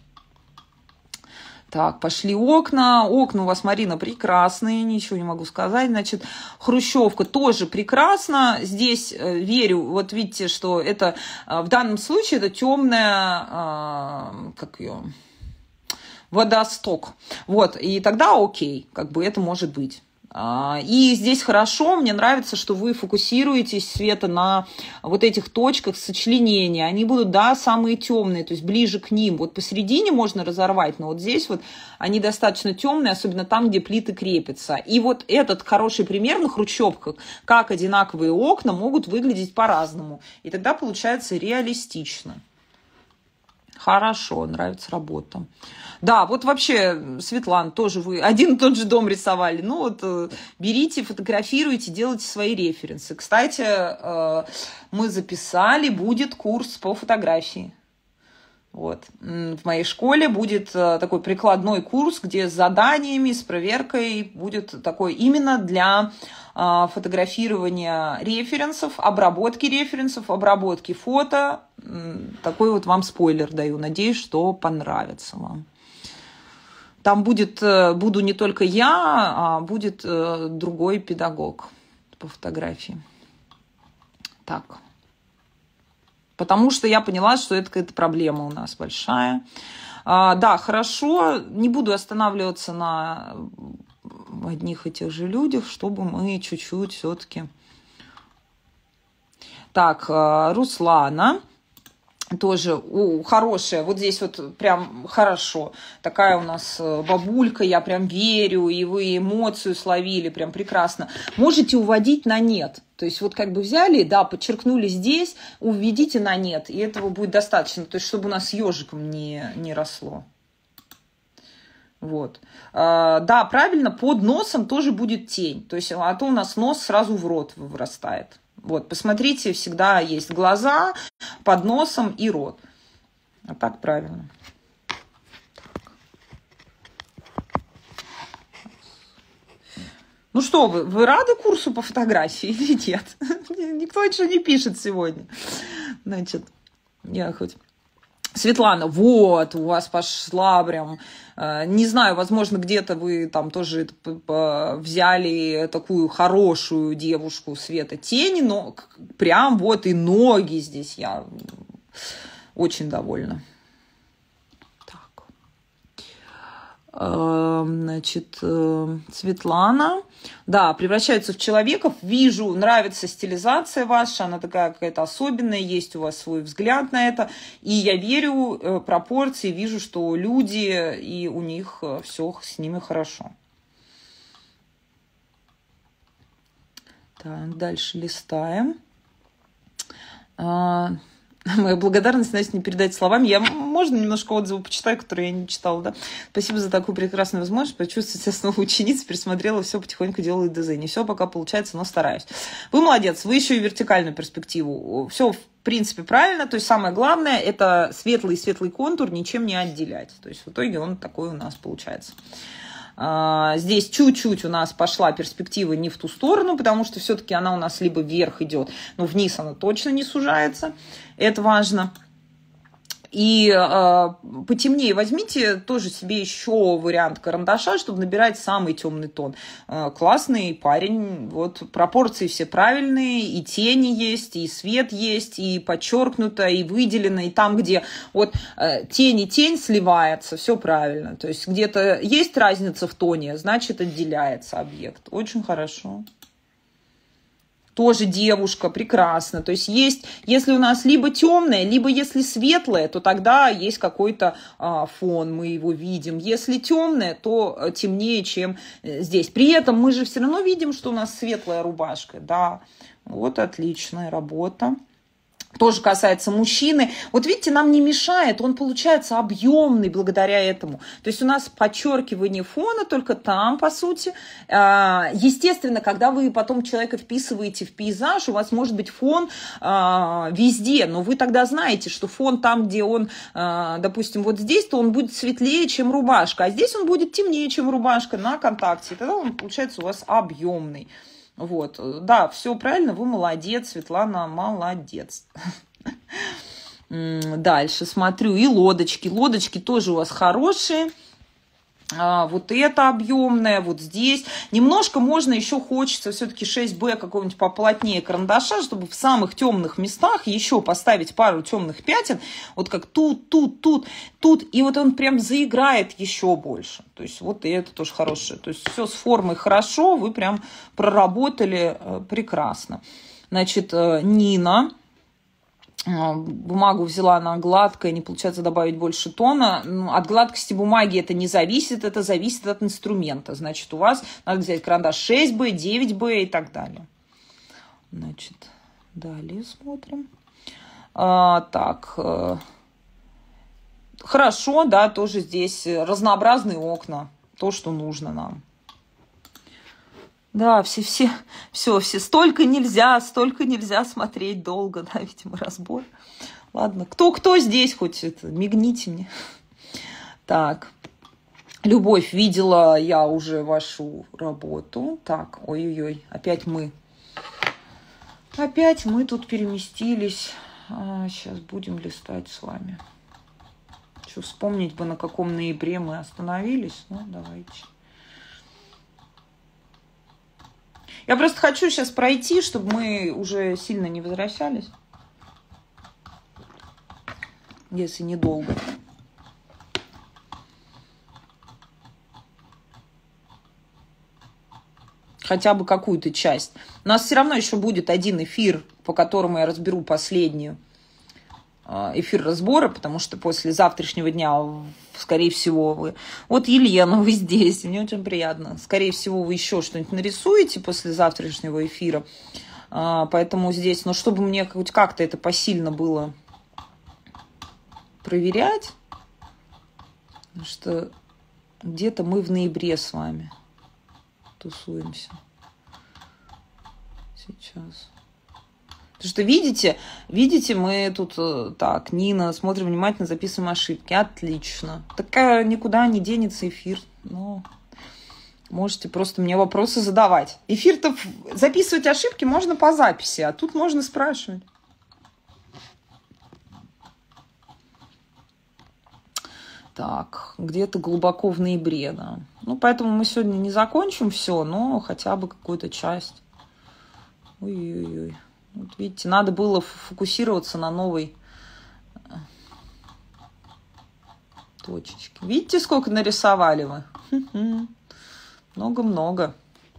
Так, пошли окна. Окна у вас, Марина, прекрасные, ничего не могу сказать. Значит, хрущевка тоже прекрасна. Здесь верю, вот видите, что это в данном случае это темная, как ее, водосток. Вот, и тогда окей, как бы это может быть. И здесь хорошо, мне нравится, что вы фокусируетесь, Света, на вот этих точках сочленения. Они будут, да, самые темные, то есть ближе к ним. Вот посередине можно разорвать, но вот здесь вот они достаточно темные, особенно там, где плиты крепятся. И вот этот хороший пример на хрущевках, как одинаковые окна могут выглядеть по-разному. И тогда получается реалистично. Хорошо, нравится работа. Да, вот вообще, Светлана, тоже вы один и тот же дом рисовали. Ну вот берите, фотографируйте, делайте свои референсы. Кстати, мы записали, будет курс по фотографии. Вот. В моей школе будет такой прикладной курс, где с заданиями, с проверкой будет такой именно для фотографирования референсов, обработки фото. Такой вот вам спойлер даю. Надеюсь, что понравится вам. Там буду не только я, а будет другой педагог по фотографии. Так. Потому что я поняла, что это какая-то проблема у нас большая. Да, хорошо. Не буду останавливаться на одних и тех же людях, чтобы мы чуть-чуть все-таки... Так, Руслана. Тоже хорошая, вот здесь вот прям хорошо. Такая у нас бабулька, я прям верю, и вы эмоцию словили, прям прекрасно. Можете уводить на нет. То есть вот как бы взяли, да, подчеркнули здесь, уведите на нет, и этого будет достаточно. То есть чтобы у нас ежиком не росло. Вот. Да, правильно, под носом тоже будет тень. То есть, а то у нас нос сразу в рот вырастает. Вот, посмотрите, всегда есть глаза, под носом и рот. А так правильно. Ну что, вы рады курсу по фотографии или нет? Никто ничего не пишет сегодня. Значит, я хоть... Светлана, вот, у вас пошла прям, не знаю, возможно, где-то вы там тоже взяли такую хорошую девушку Света Тени, но прям вот и ноги здесь, я очень довольна. Так. Значит, Светлана, да, превращаются в человеков, вижу, нравится стилизация ваша, она такая какая-то особенная, есть у вас свой взгляд на это, и я верю пропорции, вижу, что люди, и у них все с ними хорошо. Так, дальше листаем. Моя благодарность, Настя, не передать словами. Можно немножко отзывы почитаю, которые я не читала, да? Спасибо за такую прекрасную возможность почувствовать себя снова ученицей, пересмотрела все, потихоньку делаю ДЗ. Не все пока получается, но стараюсь. Вы молодец, вы еще и вертикальную перспективу. Все, в принципе, правильно. То есть самое главное, это светлый контур ничем не отделять. То есть в итоге он такой у нас получается. Здесь чуть-чуть у нас пошла перспектива не в ту сторону, потому что все-таки она у нас либо вверх идет, но вниз она точно не сужается. Это важно. И потемнее возьмите тоже себе еще вариант карандаша, чтобы набирать самый темный тон. Классный парень, вот пропорции все правильные, и тени есть, и свет есть, и подчеркнуто, и выделено, и там, где вот тень и тень сливается, все правильно. То есть где-то есть разница в тоне, значит отделяется объект. Очень хорошо. Тоже девушка, прекрасно. То есть, если у нас либо темное, либо если светлое, то тогда есть какой-то фон, мы его видим. Если темное, то темнее, чем здесь. При этом мы же все равно видим, что у нас светлая рубашка. Да, вот отличная работа. Тоже касается мужчины. Вот видите, нам не мешает, он получается объемный благодаря этому. То есть у нас подчеркивание фона только там, по сути. Естественно, когда вы потом человека вписываете в пейзаж, у вас может быть фон везде, но вы тогда знаете, что фон там, где он, допустим, вот здесь, то он будет светлее, чем рубашка, а здесь он будет темнее, чем рубашка на контакте. И тогда он получается у вас объемный. Вот, да, все правильно, вы молодец, Светлана, молодец. Дальше смотрю, и лодочки. Лодочки тоже у вас хорошие. Вот это объемное, вот здесь. Немножко можно, еще хочется все-таки 6Б какого-нибудь поплотнее карандаша, чтобы в самых темных местах еще поставить пару темных пятен. Вот как тут. И вот он прям заиграет еще больше. То есть вот и это тоже хорошее. То есть все с формой хорошо, вы прям проработали прекрасно. Значит, Нина. Бумагу взяла, она гладкая, не получается добавить больше тона. От гладкости бумаги это не зависит, это зависит от инструмента. Значит, у вас надо взять карандаш 6Б, 9Б и так далее. Значит, далее смотрим. Так, хорошо, да, тоже здесь разнообразные окна, то, что нужно нам. Да, все, столько нельзя смотреть долго, да, видимо, разбор. Ладно, кто здесь хоть это, мигните мне. Так, Любовь, видела я уже вашу работу. Так, ой-ой-ой, опять мы тут переместились. Сейчас будем листать с вами. Что, вспомнить бы, на каком ноябре мы остановились. Ну, давайте. Я просто хочу сейчас пройти, чтобы мы уже сильно не возвращались. Если недолго. Хотя бы какую-то часть. У нас все равно еще будет один эфир, по которому я разберу последнюю эфир разбора, потому что после завтрашнего дня, скорее всего, вы... Вот, Елена, вы здесь, мне очень приятно. Скорее всего, вы еще что-нибудь нарисуете после завтрашнего эфира. Поэтому здесь, но чтобы мне хоть как-то это посильно было проверять, потому что где-то мы в ноябре с вами тусуемся. Сейчас. Потому что видите, мы тут так, Нина, смотрим внимательно, записываем ошибки. Отлично. Так никуда не денется эфир. Но можете просто мне вопросы задавать. Эфир-то записывать ошибки можно по записи, а тут можно спрашивать. Так, где-то глубоко в ноябре, да. Ну, поэтому мы сегодня не закончим все, но хотя бы какую-то часть. Ой-ой-ой. Вот видите, надо было фокусироваться на новой точечке. Видите, сколько нарисовали вы? Много-много.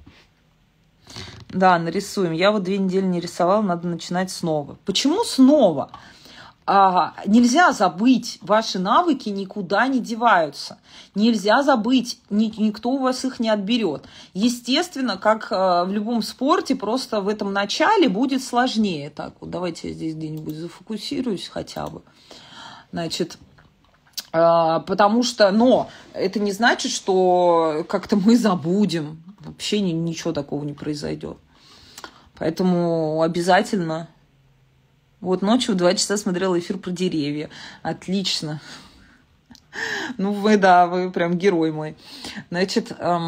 Да, нарисуем. Я вот 2 недели не рисовала, надо начинать снова. Почему снова? Нельзя забыть, ваши навыки никуда не деваются. Нельзя забыть, никто у вас их не отберет. Естественно, как в любом спорте, просто в этом начале будет сложнее. Так, вот давайте я здесь где-нибудь зафокусируюсь хотя бы. Значит, потому что, но это не значит, что как-то мы забудем. Вообще ничего такого не произойдет. Поэтому обязательно... Вот ночью в 2 часа смотрела эфир про деревья. Отлично. Ну, вы прям герой мой. Значит,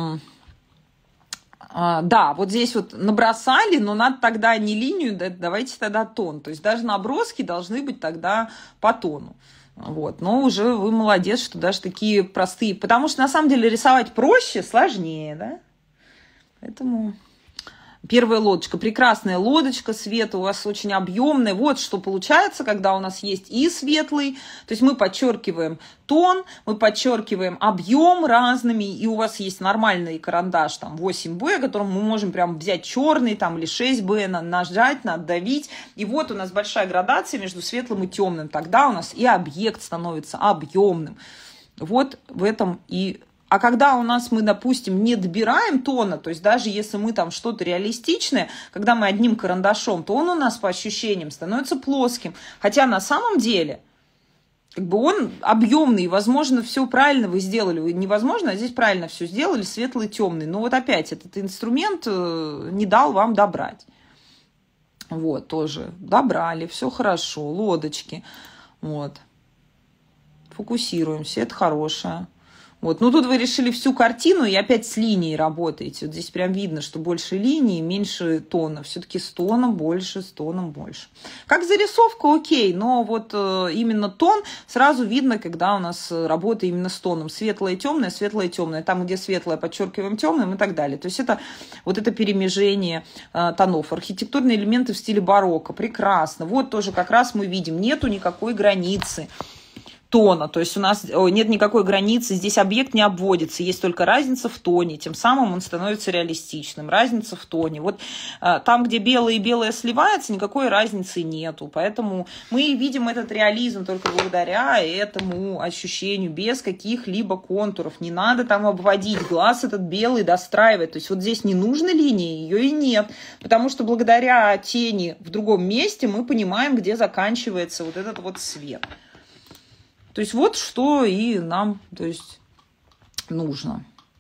да, вот здесь вот набросали, но надо тогда не линию, давайте тогда тон. То есть даже наброски должны быть тогда по тону. Вот. Но уже вы молодец, что даже такие простые. Потому что на самом деле рисовать проще, сложнее, да? Поэтому... Первая лодочка. Прекрасная лодочка, Света, у вас очень объемная. Вот что получается, когда у нас есть и светлый. То есть мы подчеркиваем тон, мы подчеркиваем объем разными. И у вас есть нормальный карандаш, там 8B, которым мы можем прям взять черный там, или 6B, нажать, надавить. И вот у нас большая градация между светлым и темным. Тогда у нас и объект становится объемным. Вот в этом и... А когда у нас мы, допустим, не добираем тона, то есть даже если мы там что-то реалистичное, когда мы одним карандашом, то он у нас по ощущениям становится плоским. Хотя на самом деле как бы он объемный, возможно, все правильно вы сделали. Невозможно, а здесь правильно все сделали, светлый, темный. Но вот опять этот инструмент не дал вам добрать. Вот, тоже добрали, все хорошо, лодочки. Вот. Фокусируемся, это хорошее. Вот. Ну, тут вы решили всю картину и опять с линией работаете. Вот здесь прям видно, что больше линии, меньше тона. Все-таки с тоном больше, с тоном больше. Как зарисовка, окей, но вот именно тон сразу видно, когда у нас работа именно с тоном. Светлое, темное, светлое, темное. Там, где светлое, подчеркиваем темным и так далее. То есть это вот это перемежение тонов. Архитектурные элементы в стиле барокко. Прекрасно. Вот тоже как раз мы видим, нету никакой границы тона, то есть у нас нет никакой границы, здесь объект не обводится, есть только разница в тоне, тем самым он становится реалистичным, разница в тоне. Вот там, где белое и белое сливается, никакой разницы нету, поэтому мы видим этот реализм только благодаря этому ощущению, без каких-либо контуров, не надо там обводить, глаз этот белый достраивать, то есть вот здесь не нужно линии, ее и нет, потому что благодаря тени в другом месте мы понимаем, где заканчивается вот этот вот свет. То есть вот что и нам, то есть, нужно.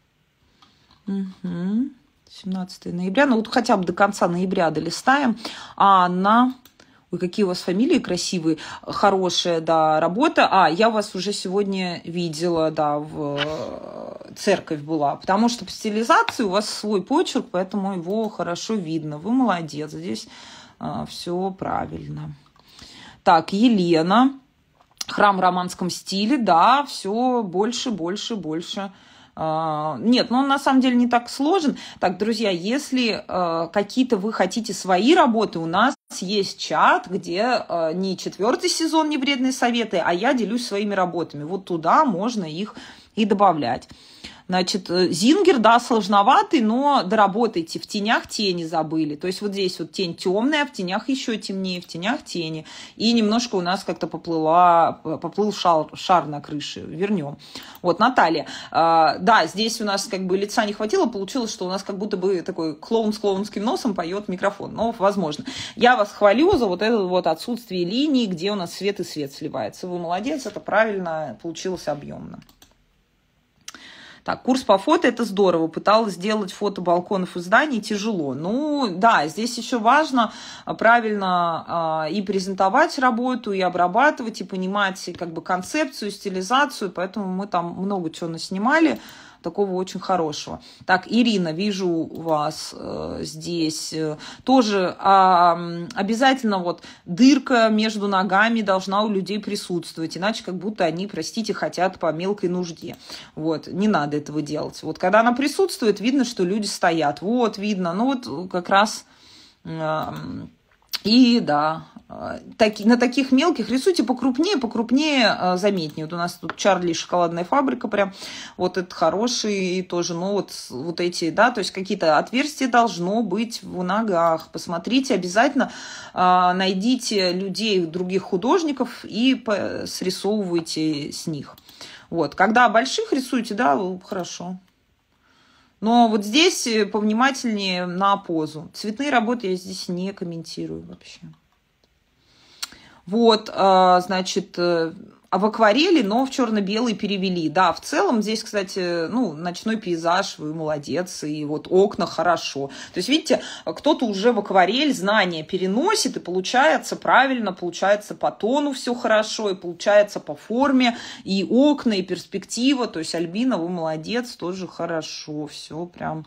17 ноября, ну вот хотя бы до конца ноября долистаем. Ой, какие у вас фамилии красивые, хорошая, да, работа. Я вас уже сегодня видела, да, в церковь была. Потому что по стилизации у вас свой почерк, поэтому его хорошо видно. Вы молодец, здесь все правильно. Так, Елена. Храм в романском стиле, да, все больше, больше, больше. Нет, ну он на самом деле не так сложен. Так, друзья, если какие-то вы хотите свои работы, у нас есть чат, где не 4-й сезон «Не вредные советы», а я делюсь своими работами. Вот туда можно их и добавлять. Значит, зингер, да, сложноватый, но доработайте. В тенях тени забыли. То есть вот здесь вот тень темная, в тенях еще темнее, в тенях тени. И немножко у нас как-то поплыл шар на крыше. Вернем. Вот, Наталья. Да, здесь у нас как бы лица не хватило. Получилось, что у нас как будто бы такой клоун с клоунским носом поет микрофон. Но, возможно. Я вас хвалю за вот это вот отсутствие линий, где у нас свет и свет сливается. Вы молодец, это правильно получилось объемно. Так, курс по фото – это здорово. Пыталась сделать фото балконов и зданий, тяжело. Ну, да, здесь еще важно правильно и презентовать работу, и обрабатывать, и понимать как бы концепцию, стилизацию. Поэтому мы там много чего наснимали, такого очень хорошего. Так, Ирина, вижу вас здесь. Тоже обязательно вот дырка между ногами должна у людей присутствовать, иначе как будто они, простите, хотят по мелкой нужде. Вот, не надо этого делать. Вот когда она присутствует, видно, что люди стоят. Вот, видно, ну вот как раз... И да, на таких мелких рисуйте покрупнее, заметнее. Вот у нас тут Чарли шоколадная фабрика прям, вот это хороший тоже, ну вот эти, да, то есть какие-то отверстия должно быть в ногах. Посмотрите, обязательно найдите людей, других художников и срисовывайте с них. Вот, когда больших рисуете, да, хорошо. Но вот здесь повнимательнее на позу. Цветные работы я здесь не комментирую вообще. Вот, значит, в акварели, но в черно-белый перевели. Да, в целом здесь, кстати, ну, ночной пейзаж, вы молодец, и вот окна хорошо. То есть, видите, кто-то уже в акварель знания переносит, и получается правильно, получается по тону все хорошо, и получается по форме, и окна, и перспектива. То есть, Альбина, вы молодец, тоже хорошо, все прям...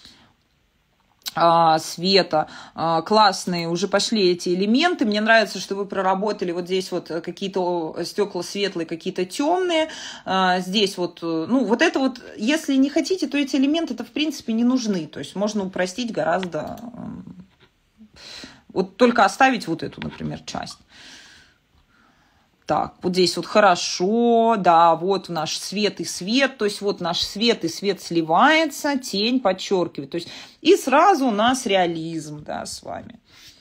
Света, классные, уже пошли эти элементы. Мне нравится, что вы проработали вот здесь вот какие-то стекла светлые, какие-то темные. Здесь вот, ну, вот это вот, если не хотите, то эти элементы-то в принципе не нужны. То есть можно упростить гораздо, вот только оставить вот эту, например, часть. Так, вот здесь вот хорошо, да, вот наш свет и свет, то есть вот наш свет и свет сливается, тень подчеркивает, то есть и сразу у нас реализм, да, с вами.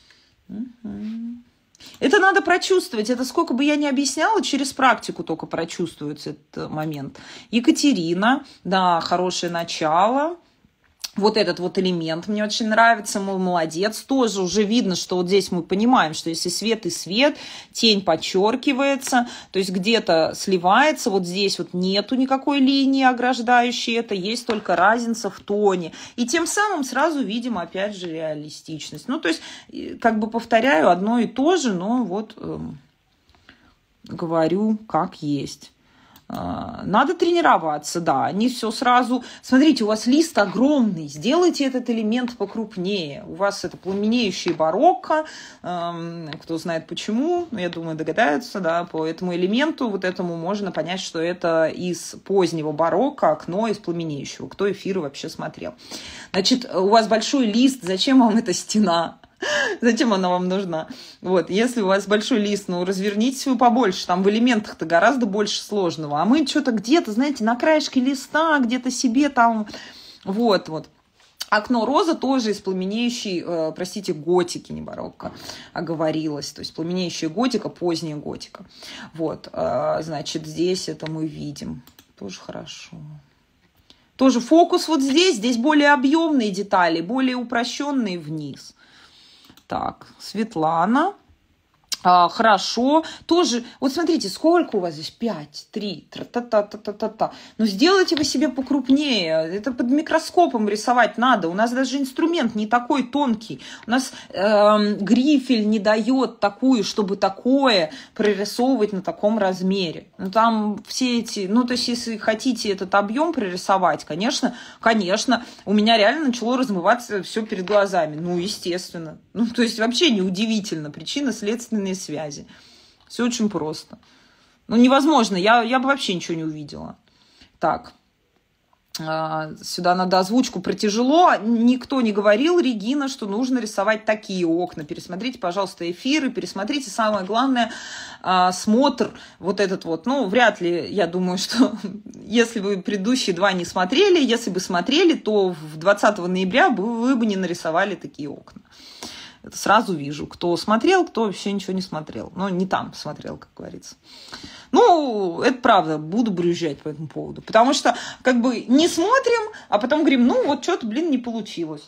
Это надо прочувствовать, это сколько бы я ни объясняла, через практику только прочувствуется этот момент. Екатерина, да, хорошее начало. Вот этот вот элемент мне очень нравится, мол, молодец. Тоже уже видно, что вот здесь мы понимаем, что если свет и свет, тень подчеркивается, то есть где-то сливается, вот здесь вот нету никакой линии ограждающей это, есть только разница в тоне. И тем самым сразу видим, опять же, реалистичность. Ну, то есть, как бы повторяю одно и то же, но вот говорю, как есть. Надо тренироваться, да, не все сразу. Смотрите, у вас лист огромный, сделайте этот элемент покрупнее. У вас это пламенеющий барокко, кто знает почему, я думаю, догадаются, да, по этому элементу, вот этому можно понять, что это из позднего барокко окно из пламенеющего. Кто эфир вообще смотрел? Значит, у вас большой лист, зачем вам эта стена? Зачем она вам нужна? Вот, если у вас большой лист, ну, развернитесь вы побольше, там в элементах-то гораздо больше сложного. А мы что-то где-то, знаете, на краешке листа, где-то себе там, вот. Окно роза тоже из пламенеющей, простите, готики, не барокко, оговорилась. То есть пламенеющая готика, поздняя готика. Вот, значит, здесь это мы видим. Тоже хорошо. Тоже фокус вот здесь более объемные детали, более упрощенные вниз. Так, Светлана. Хорошо. Тоже, вот смотрите, сколько у вас здесь? 5, 3, та-та-та-та-та-та. Ну, сделайте вы себе покрупнее. Это под микроскопом рисовать надо. У нас даже инструмент не такой тонкий. У нас грифель не дает такую, чтобы такое прорисовывать на таком размере. Ну, там все эти... Ну, то есть, если хотите этот объем прорисовать, конечно, у меня реально начало размываться все перед глазами. Ну, естественно. Ну, то есть, вообще неудивительно. Причинно-следственные связи. Все очень просто. Ну, невозможно, я бы вообще ничего не увидела. Так. Сюда надо озвучку про тяжело. Никто не говорил, Регина, что нужно рисовать такие окна. Пересмотрите, пожалуйста, эфиры, пересмотрите. Самое главное, смотр вот этот вот. Ну, вряд ли, я думаю, что если вы предыдущие два не смотрели, если бы смотрели, то в 20 ноября вы бы не нарисовали такие окна. Это сразу вижу, кто смотрел, кто вообще ничего не смотрел. Ну, не там смотрел, как говорится. Ну, это правда, буду брюзжать по этому поводу. Потому что, как бы, не смотрим, а потом говорим, ну, вот что-то, блин, не получилось.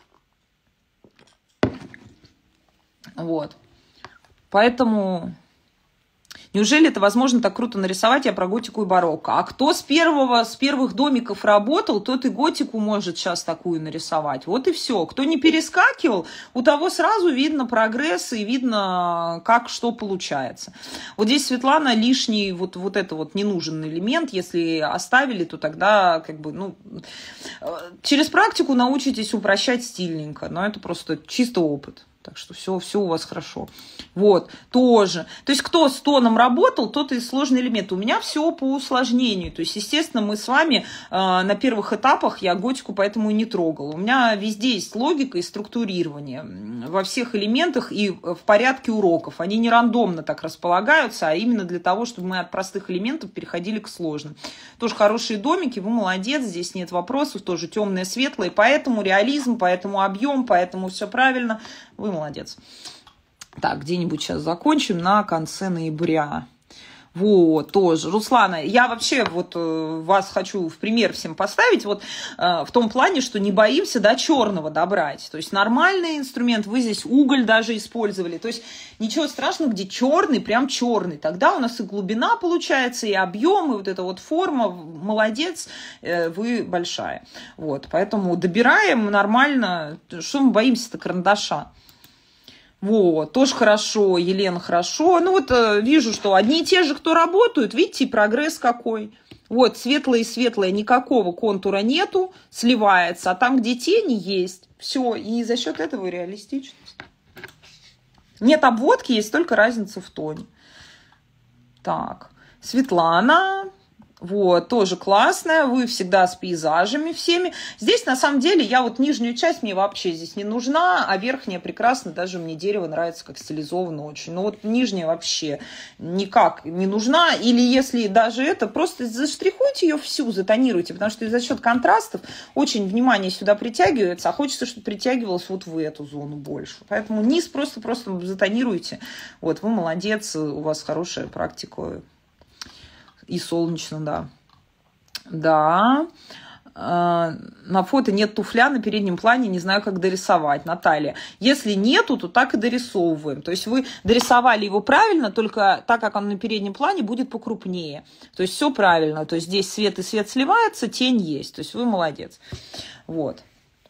Вот. Поэтому... Неужели это возможно так круто нарисовать? Я про готику и барокко. А кто с первых домиков работал, тот и готику может сейчас такую нарисовать. Вот и все. Кто не перескакивал, у того сразу видно прогресс и видно, как что получается. Вот здесь, Светлана, лишний вот это вот не нужен элемент. Если оставили, то тогда как бы, ну, через практику научитесь упрощать стильненько. Но это просто чисто опыт. Так что все у вас хорошо. Вот, тоже. То есть, кто с тоном работал, тот и сложный элемент. У меня все по усложнению. То есть, естественно, мы с вами на первых этапах, я готику поэтому и не трогала. У меня везде есть логика и структурирование. Во всех элементах и в порядке уроков. Они не рандомно так располагаются, а именно для того, чтобы мы от простых элементов переходили к сложным. Тоже хорошие домики, вы молодец, здесь нет вопросов. Тоже темное, светлое. Поэтому реализм, поэтому объем, поэтому все правильно. Вы молодец. Так, где-нибудь сейчас закончим на конце ноября. Вот, тоже. Руслана, я вообще вот вас хочу в пример всем поставить, вот в том плане, что не боимся, да, черного добрать. То есть нормальный инструмент, вы здесь уголь даже использовали. То есть ничего страшного, где черный, прям черный. Тогда у нас и глубина получается, и объем, и вот эта вот форма. Молодец, вы большая. Вот, поэтому добираем нормально. Что мы боимся-то карандаша? Вот, тоже хорошо, Елена, хорошо. Ну вот вижу, что одни и те же, кто работают, видите, и прогресс какой. Вот, светлое и светлое, никакого контура нету, сливается, а там, где тени есть, все, и за счет этого реалистичность. Нет обводки, есть только разница в тоне. Так, Светлана... Вот, тоже классная, вы всегда с пейзажами всеми. Здесь, на самом деле, я вот нижнюю часть мне вообще здесь не нужна, а верхняя прекрасно, даже мне дерево нравится, как стилизовано очень. Но вот нижняя вообще никак не нужна, или если даже это, просто заштрихуйте ее всю, затонируйте, потому что за счет контрастов очень внимание сюда притягивается, а хочется, чтобы притягивалось вот в эту зону больше. Поэтому низ просто затонируйте. Вот, вы молодец, у вас хорошая практика. И солнечно, да. Да. На фото нет туфля на переднем плане, не знаю, как дорисовать. Наталья. Если нету, то так и дорисовываем. То есть вы дорисовали его правильно, только так как он на переднем плане будет покрупнее. То есть все правильно. То есть здесь свет и свет сливается, тень есть. То есть вы молодец. Вот.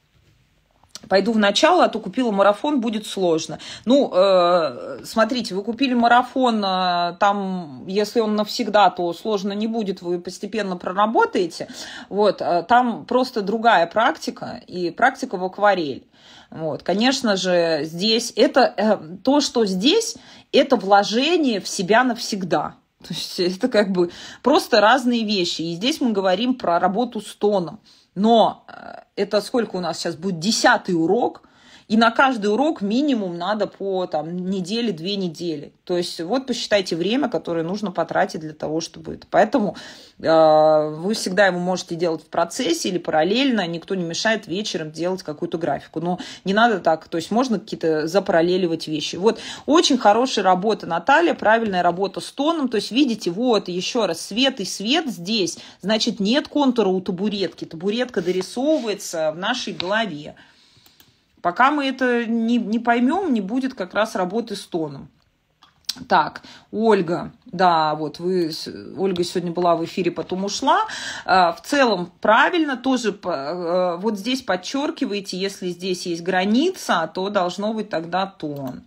Пойду в начало, а то купила марафон, будет сложно. Ну, смотрите, вы купили марафон, там, если он навсегда, то сложно не будет, вы постепенно проработаете. Вот, там просто другая практика, и практика в акварель. Вот, конечно же, здесь это, то, что здесь, это вложение в себя навсегда. То есть это как бы просто разные вещи. И здесь мы говорим про работу с тоном. Но это сколько у нас сейчас будет? 10-й урок. И на каждый урок минимум надо по неделе, 2 недели. То есть вот посчитайте время, которое нужно потратить для того, чтобы это. Поэтому вы всегда его можете делать в процессе или параллельно. Никто не мешает вечером делать какую-то графику. Но не надо так. То есть можно какие-то запараллеливать вещи. Вот очень хорошая работа, Наталья. Правильная работа с тоном. То есть видите, вот еще раз свет и свет здесь. Значит, нет контура у табуретки. Табуретка дорисовывается в нашей голове. Пока мы это не поймем, не будет как раз работы с тоном. Так, Ольга, да, вот Ольга сегодня была в эфире, потом ушла. В целом правильно, тоже вот здесь подчеркиваете, если здесь есть граница, то должно быть тогда тон.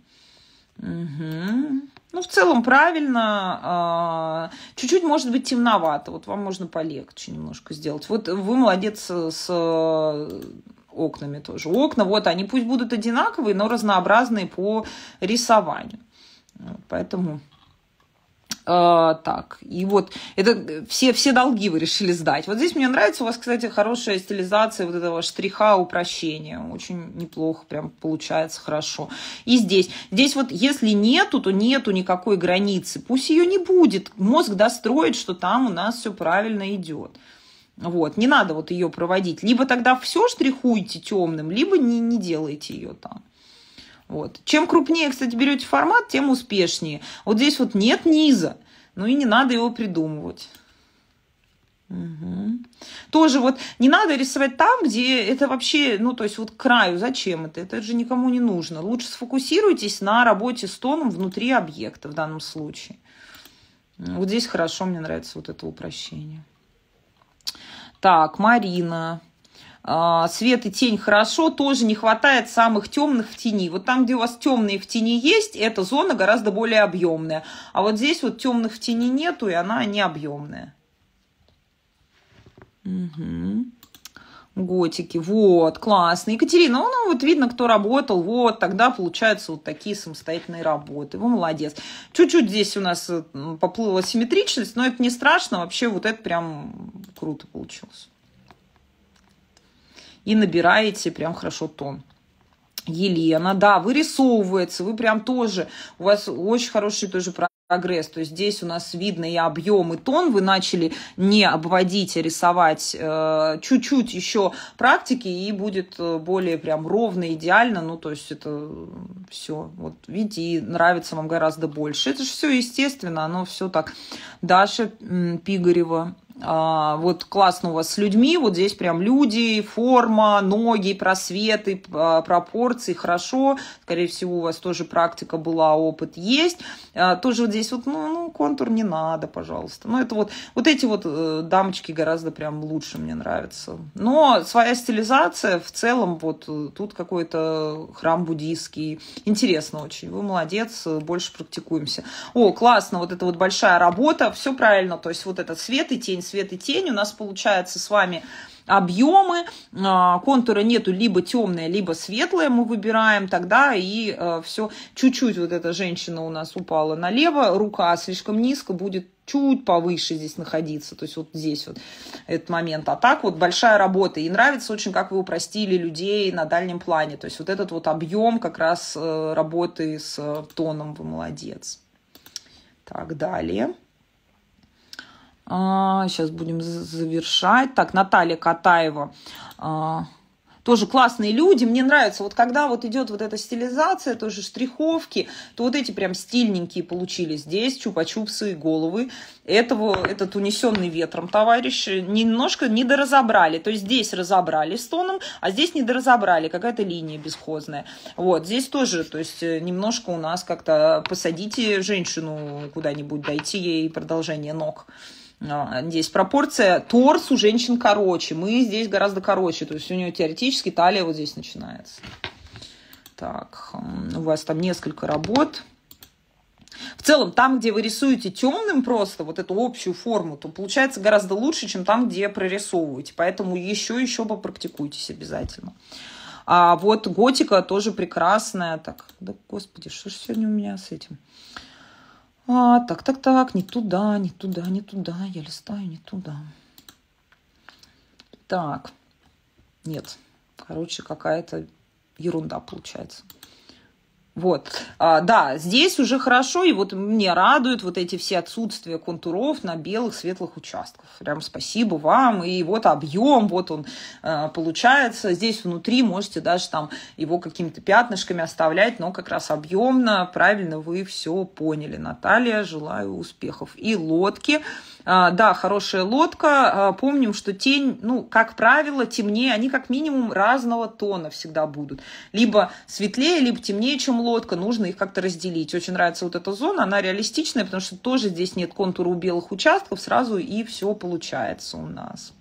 Угу. Ну, в целом правильно. Чуть-чуть, может быть, темновато. Вот вам можно полегче немножко сделать. Вот вы молодец с окнами тоже. Окна, вот они пусть будут одинаковые, но разнообразные по рисованию. Вот, поэтому Так, и вот это все долги вы решили сдать. Вот здесь мне нравится у вас, кстати, хорошая стилизация вот этого штриха упрощения. Очень неплохо, прям получается хорошо. И здесь вот если нету, то нету никакой границы. Пусть ее не будет. Мозг достроит, что там у нас все правильно идет. Вот, не надо вот ее проводить. Либо тогда все штрихуйте темным, либо не делайте ее там. Вот. Чем крупнее, кстати, берете формат, тем успешнее. Вот здесь вот нет низа, ну и не надо его придумывать. Угу. Тоже вот не надо рисовать там, где это вообще, ну то есть вот к краю, зачем это? Это же никому не нужно. Лучше сфокусируйтесь на работе с тоном внутри объекта в данном случае. Вот здесь хорошо, мне нравится вот это упрощение. Так, Марина. Свет и тень хорошо, тоже не хватает самых темных в тени. Вот там, где у вас темные в тени есть, эта зона гораздо более объемная. А вот здесь вот темных в тени нету, и она не объемная. Угу. Готики, вот, классно. Екатерина, ну вот видно, кто работал, вот, тогда получаются вот такие самостоятельные работы. Вы молодец. Чуть-чуть здесь у нас поплыла симметричность, но это не страшно, вообще вот это прям круто получилось. И набираете прям хорошо тон. Елена, да, вырисовывается, вы прям тоже, у вас очень хороший тоже прогресс, то есть здесь у нас видно и объем, и тон, вы начали не обводить, а рисовать, чуть-чуть еще практики, и будет более прям ровно, идеально, ну, то есть это все, вот видите, и нравится вам гораздо больше. Это же все естественно, оно все так. Даша Пигарева. Вот классно у вас с людьми, вот здесь прям люди, форма, ноги, просветы, пропорции, хорошо. Скорее всего, у вас тоже практика была, опыт есть. Тоже вот здесь вот, ну контур не надо, пожалуйста. Ну, это вот эти вот дамочки гораздо прям лучше мне нравятся. Но своя стилизация в целом, вот тут какой-то храм буддийский. Интересно очень. Вы молодец, больше практикуемся. О, классно, вот это вот большая работа, все правильно. То есть вот этот свет и тень, у нас получается с вами объемы, контура нету, либо темное, либо светлое мы выбираем, тогда и все, чуть-чуть вот эта женщина у нас упала налево, рука слишком низко, будет чуть повыше здесь находиться, то есть вот здесь вот этот момент, а так вот большая работа, и нравится очень, как вы упростили людей на дальнем плане, то есть вот этот вот объем как раз работы с тоном, вы молодец. Так, далее. Сейчас будем завершать. Так, Наталья Катаева. Тоже классные люди. Мне нравится, вот когда вот идет вот эта стилизация, тоже штриховки, то вот эти прям стильненькие получились. Здесь чупа-чупсы и головы. Этот унесенный ветром товарищ немножко недоразобрали. То есть здесь разобрали с тоном, а здесь недоразобрали. Какая-то линия бесхозная. Вот, здесь тоже, то есть немножко у нас как-то посадите женщину куда-нибудь, дайте ей продолжение ног. Здесь пропорция, торс у женщин короче, мы здесь гораздо короче, то есть у нее теоретически талия вот здесь начинается. Так, у вас там несколько работ. В целом, там, где вы рисуете темным просто вот эту общую форму, то получается гораздо лучше, чем там, где прорисовываете. Поэтому еще попрактикуйтесь обязательно. А вот готика тоже прекрасная. Так, да господи, что же сегодня у меня с этим? Так, не туда, я листаю не туда. Так, нет, короче, какая-то ерунда получается. Вот, да, здесь уже хорошо, и вот мне радуют вот эти все отсутствия контуров на белых светлых участках. Прям спасибо вам, и вот объем, вот он получается. Здесь внутри можете даже там его какими-то пятнышками оставлять, но как раз объемно, правильно вы все поняли. Наталья, желаю успехов. И лодки. Да, хорошая лодка. Помним, что тень, ну, как правило, темнее, они как минимум разного тона всегда будут. Либо светлее, либо темнее, чем лодка. Нужно их как-то разделить. Очень нравится вот эта зона, она реалистичная, потому что тоже здесь нет контура у белых участков, сразу и все получается у нас.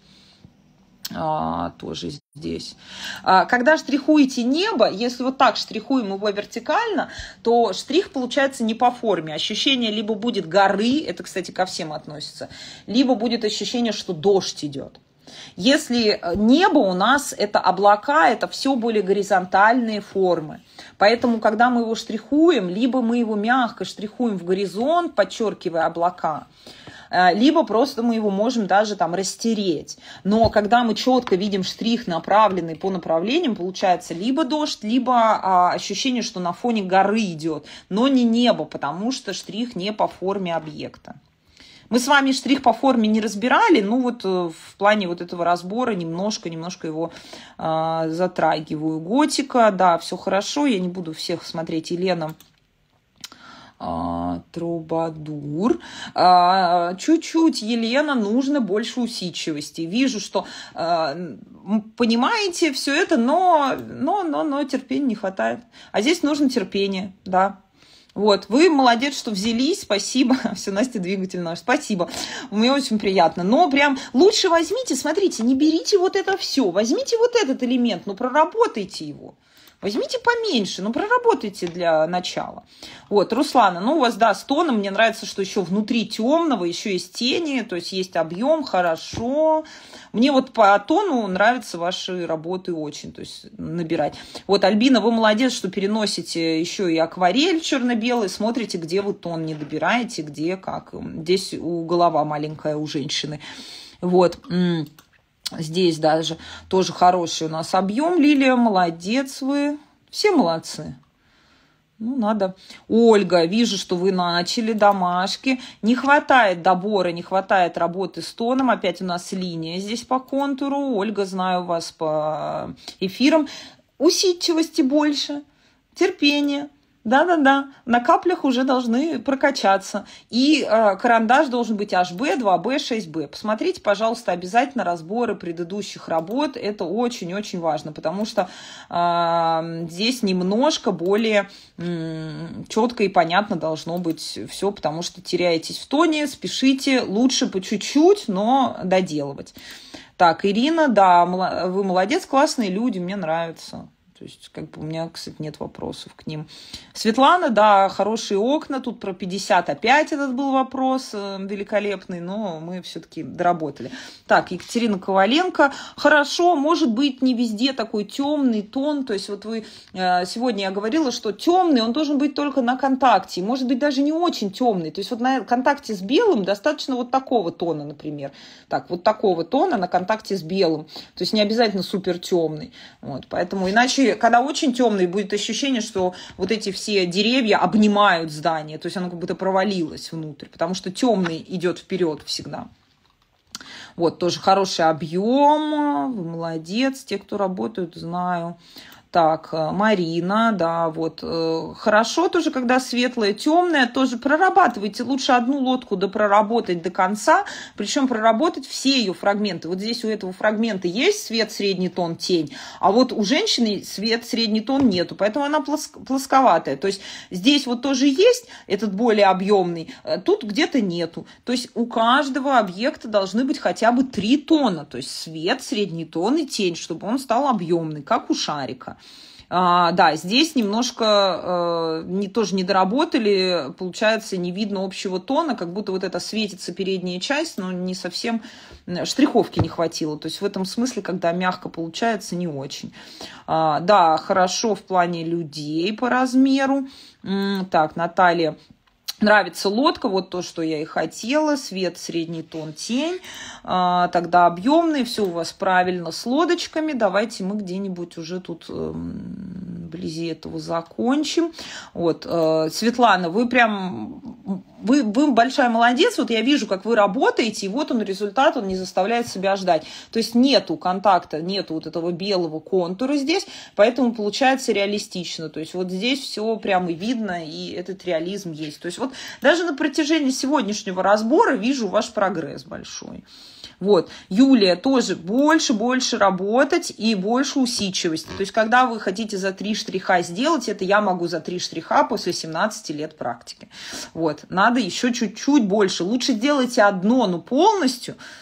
Тоже здесь. Когда штрихуете небо, если вот так штрихуем его вертикально, то штрих получается не по форме. Ощущение либо будет горы, это, кстати, ко всем относится, либо будет ощущение, что дождь идет. Если небо у нас это облака, это все более горизонтальные формы. Поэтому, когда мы его штрихуем, либо мы его мягко штрихуем в горизонт, подчеркивая облака, либо просто мы его можем даже там растереть. Но когда мы четко видим штрих, направленный по направлениям, получается либо дождь, либо ощущение, что на фоне горы идет, но не небо, потому что штрих не по форме объекта. Мы с вами штрих по форме не разбирали, ну вот в плане вот этого разбора немножко его затрагиваю. Готика, да, все хорошо, я не буду всех смотреть. Елена Трубадур. Чуть-чуть, Елена, нужно больше усидчивости. Вижу, что понимаете все это, но терпения не хватает. А здесь нужно терпение, да. Вот, вы молодец, что взялись, спасибо. Все, Настя, двигатель наш, спасибо. Мне очень приятно. Но прям лучше возьмите, смотрите, не берите вот это все, возьмите вот этот элемент, но проработайте его. Возьмите поменьше, но проработайте для начала. Вот, Руслана, ну у вас, да, с тоном, мне нравится, что еще внутри темного, еще есть тени, то есть есть объем, хорошо. Мне вот по тону нравятся ваши работы очень, то есть набирать. Вот, Альбина, вы молодец, что переносите еще и акварель черно-белый, смотрите, где вы тон не добираете, где как. Здесь голова маленькая у женщины. Вот. Здесь даже тоже хороший у нас объем. Лилия, молодец вы. Все молодцы. Ну, надо. Ольга, вижу, что вы начали домашки. Не хватает добора, не хватает работы с тоном. Опять у нас линия здесь по контуру. Ольга, знаю вас по эфирам. Усидчивости больше, терпения. Да-да-да, на каплях уже должны прокачаться. И карандаш должен быть HB, 2B, 6B. Посмотрите, пожалуйста, обязательно разборы предыдущих работ. Это очень-очень важно, потому что здесь немножко более четко и понятно должно быть все, потому что теряетесь в тоне, спешите, лучше по чуть-чуть, но доделывать. Так, Ирина, да, вы молодец, классные люди, мне нравится. То есть, как бы у меня, кстати, нет вопросов к ним. Светлана, да, хорошие окна. Тут про 50 опять этот был вопрос великолепный, но мы все-таки доработали. Так, Екатерина Коваленко. Хорошо, может быть, не везде такой темный тон. То есть, вот вы сегодня я говорила, что темный, он должен быть только на контакте. Может быть, даже не очень темный. То есть, вот на контакте с белым достаточно вот такого тона, например. Так, вот такого тона на контакте с белым. То есть, не обязательно супер темный. Вот, поэтому иначе когда очень темный, будет ощущение, что вот эти все деревья обнимают здание, то есть оно как будто провалилось внутрь, потому что темный идет вперед всегда. Вот, тоже хороший объем, вы молодец, те, кто работают, знаю. Так, Марина, да, вот, хорошо тоже, когда светлое, темное, тоже прорабатывайте, лучше одну лодку проработать до конца, причем проработать все ее фрагменты. Вот здесь у этого фрагмента есть свет, средний тон, тень, а вот у женщины свет, средний тон нету, поэтому она плосковатая. То есть здесь вот тоже есть этот более объемный, тут где-то нету. То есть у каждого объекта должны быть хотя бы 3 тона, то есть свет, средний тон и тень, чтобы он стал объемный, как у шарика. Да, здесь немножко тоже не доработали, получается, не видно общего тона, как будто вот это светится передняя часть, но не совсем штриховки не хватило. То есть в этом смысле, когда мягко получается, не очень. Да, хорошо в плане людей по размеру. Так, Наталья. Нравится лодка, вот то, что я и хотела, свет, средний тон, тень, тогда объемный, все у вас правильно с лодочками, давайте мы где-нибудь уже тут вблизи этого закончим. Вот, Светлана, вы большая молодец, вот я вижу, как вы работаете, и вот он результат, он не заставляет себя ждать. То есть нету контакта, нету вот этого белого контура здесь, поэтому получается реалистично. То есть вот здесь все прямо видно, и этот реализм есть. То есть вот даже на протяжении сегодняшнего разбора вижу ваш прогресс большой. Вот, Юлия, тоже больше работать и больше усидчивости. То есть, когда вы хотите за 3 штриха сделать, это я могу за 3 штриха после 17 лет практики. Вот, надо еще чуть-чуть больше. Лучше делайте одно, но полностью,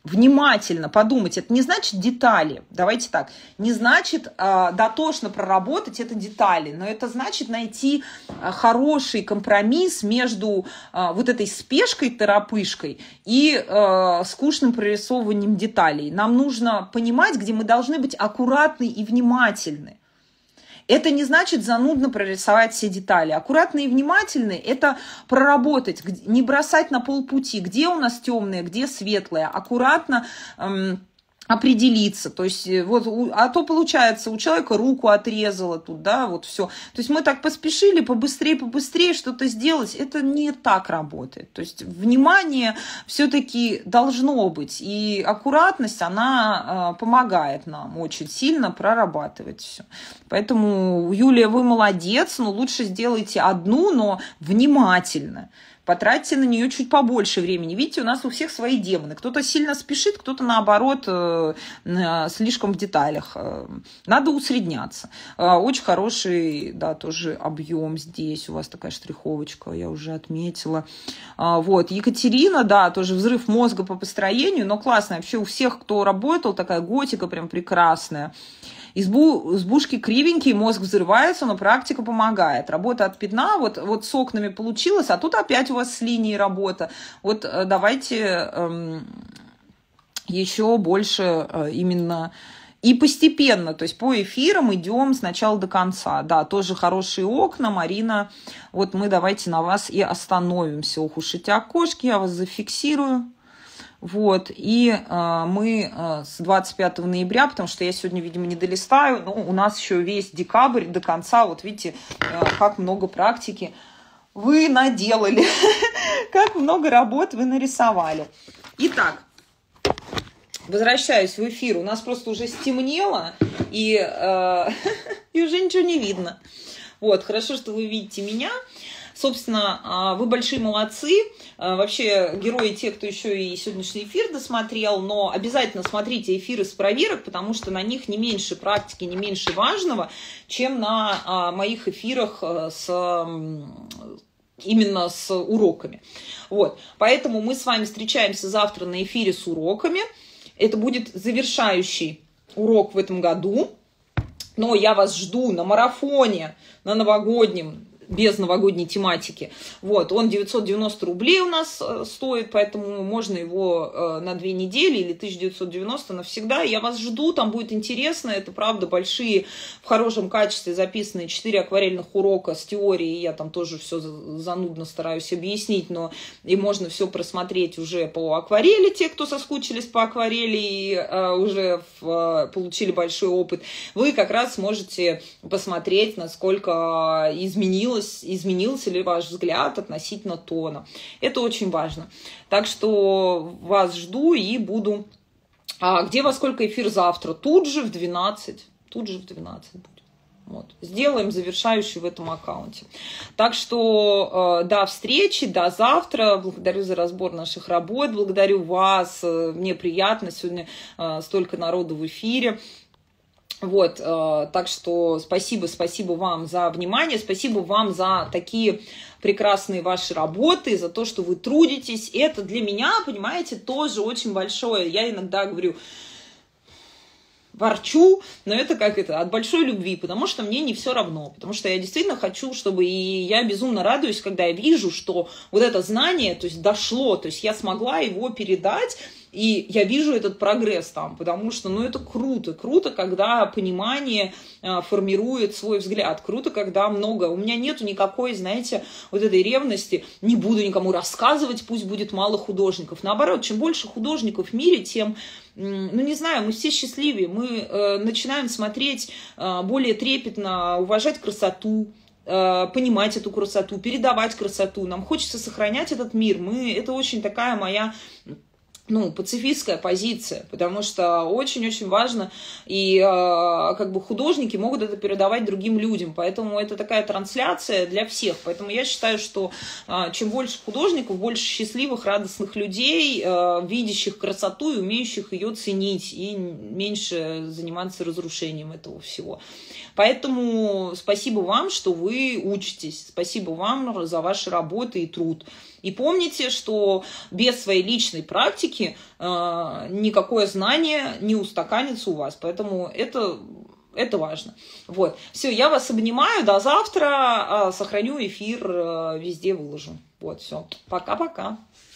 внимательно подумать. Это не значит детали, давайте так, не значит дотошно проработать это детали, но это значит найти хороший компромисс между вот этой спешкой, торопышкой и скучным прорисовыванием деталей. Нам нужно понимать, где мы должны быть аккуратны и внимательны. Это не значит занудно прорисовать все детали. Аккуратно и внимательно – это проработать, не бросать на полпути, где у нас темное, где светлое, аккуратно определиться. То есть, вот, а то получается, у человека руку отрезало тут, да, вот все. То есть мы так поспешили, побыстрее что-то сделать. Это не так работает. То есть внимание все-таки должно быть. И аккуратность, она помогает нам очень сильно прорабатывать все. Поэтому, Юлия, вы молодец, но лучше сделайте одну, но внимательно. Потратьте на нее чуть побольше времени. Видите, у нас у всех свои демоны. Кто-то сильно спешит, кто-то, наоборот, слишком в деталях. Надо усредняться. Очень хороший, да, тоже объем здесь. У вас такая штриховочка, я уже отметила. Вот. Екатерина, да, тоже взрыв мозга по построению, но классно. Вообще у всех, кто работал, такая готика прям прекрасная. Избушки кривенькие, мозг взрывается, но практика помогает. Работа от пятна, вот с окнами получилось, а тут опять у вас с линией работа. Вот давайте еще больше именно и постепенно, то есть по эфирам идем сначала до конца. Да, тоже хорошие окна, Марина. Вот мы давайте на вас и остановимся. Ох уж эти окошки, я вас зафиксирую. Вот, и мы с 25 ноября, потому что я сегодня, видимо, не долистаю, но у нас еще весь декабрь до конца, вот видите, как много практики вы наделали, как много работ вы нарисовали. Итак, возвращаюсь в эфир, у нас просто уже стемнело, и уже ничего не видно. Вот, хорошо, что вы видите меня. Собственно, вы большие молодцы. Вообще, герои те, кто еще и сегодняшний эфир досмотрел, но обязательно смотрите эфиры с проверок, потому что на них не меньше практики, не меньше важного, чем на моих эфирах именно с уроками. Вот. Поэтому мы с вами встречаемся завтра на эфире с уроками. Это будет завершающий урок в этом году. Но я вас жду на марафоне, на новогоднем, без новогодней тематики. Вот, он 990 рублей у нас стоит, поэтому можно его на 2 недели или 1990 навсегда. Я вас жду, там будет интересно. Это, правда, большие, в хорошем качестве записанные 4 акварельных урока с теорией. Я там тоже все занудно стараюсь объяснить, но и можно все просмотреть уже по акварели. Те, кто соскучились по акварели и уже получили большой опыт, вы как раз сможете посмотреть, насколько изменился ли ваш взгляд относительно тона. Это очень важно. Так что вас жду и буду... где во сколько эфир завтра? Тут же в 12. Тут же в 12 будет. Вот. Сделаем завершающий в этом аккаунте. Так что до встречи, до завтра. Благодарю за разбор наших работ. Благодарю вас. Мне приятно. Сегодня столько народу в эфире. Вот, так что спасибо вам за внимание, спасибо вам за такие прекрасные ваши работы, за то, что вы трудитесь. Это для меня, понимаете, тоже очень большое. Я иногда говорю, ворчу, но это от большой любви, потому что мне не все равно, потому что я действительно хочу, чтобы, и я безумно радуюсь, когда я вижу, что вот это знание, то есть дошло, то есть я смогла его передать, и я вижу этот прогресс там, потому что, это круто, когда понимание формирует свой взгляд, круто, когда много, у меня нету никакой, знаете, вот этой ревности, не буду никому рассказывать, пусть будет мало художников, наоборот, чем больше художников в мире, тем, не знаю, мы все счастливее, мы начинаем смотреть более трепетно, уважать красоту, понимать эту красоту, передавать красоту, нам хочется сохранять этот мир, это очень такая моя... пацифистская позиция, потому что очень-очень важно, и художники могут это передавать другим людям, поэтому это такая трансляция для всех, поэтому я считаю, что чем больше художников, больше счастливых, радостных людей, видящих красоту и умеющих ее ценить, и меньше заниматься разрушением этого всего. Поэтому спасибо вам, что вы учитесь, спасибо вам за ваши работы и труд. И помните, что без своей личной практики практике никакое знание не устаканится у вас. Поэтому это важно. Вот. Все, я вас обнимаю. До завтра. Сохраню эфир, везде выложу. Вот, все. Пока-пока.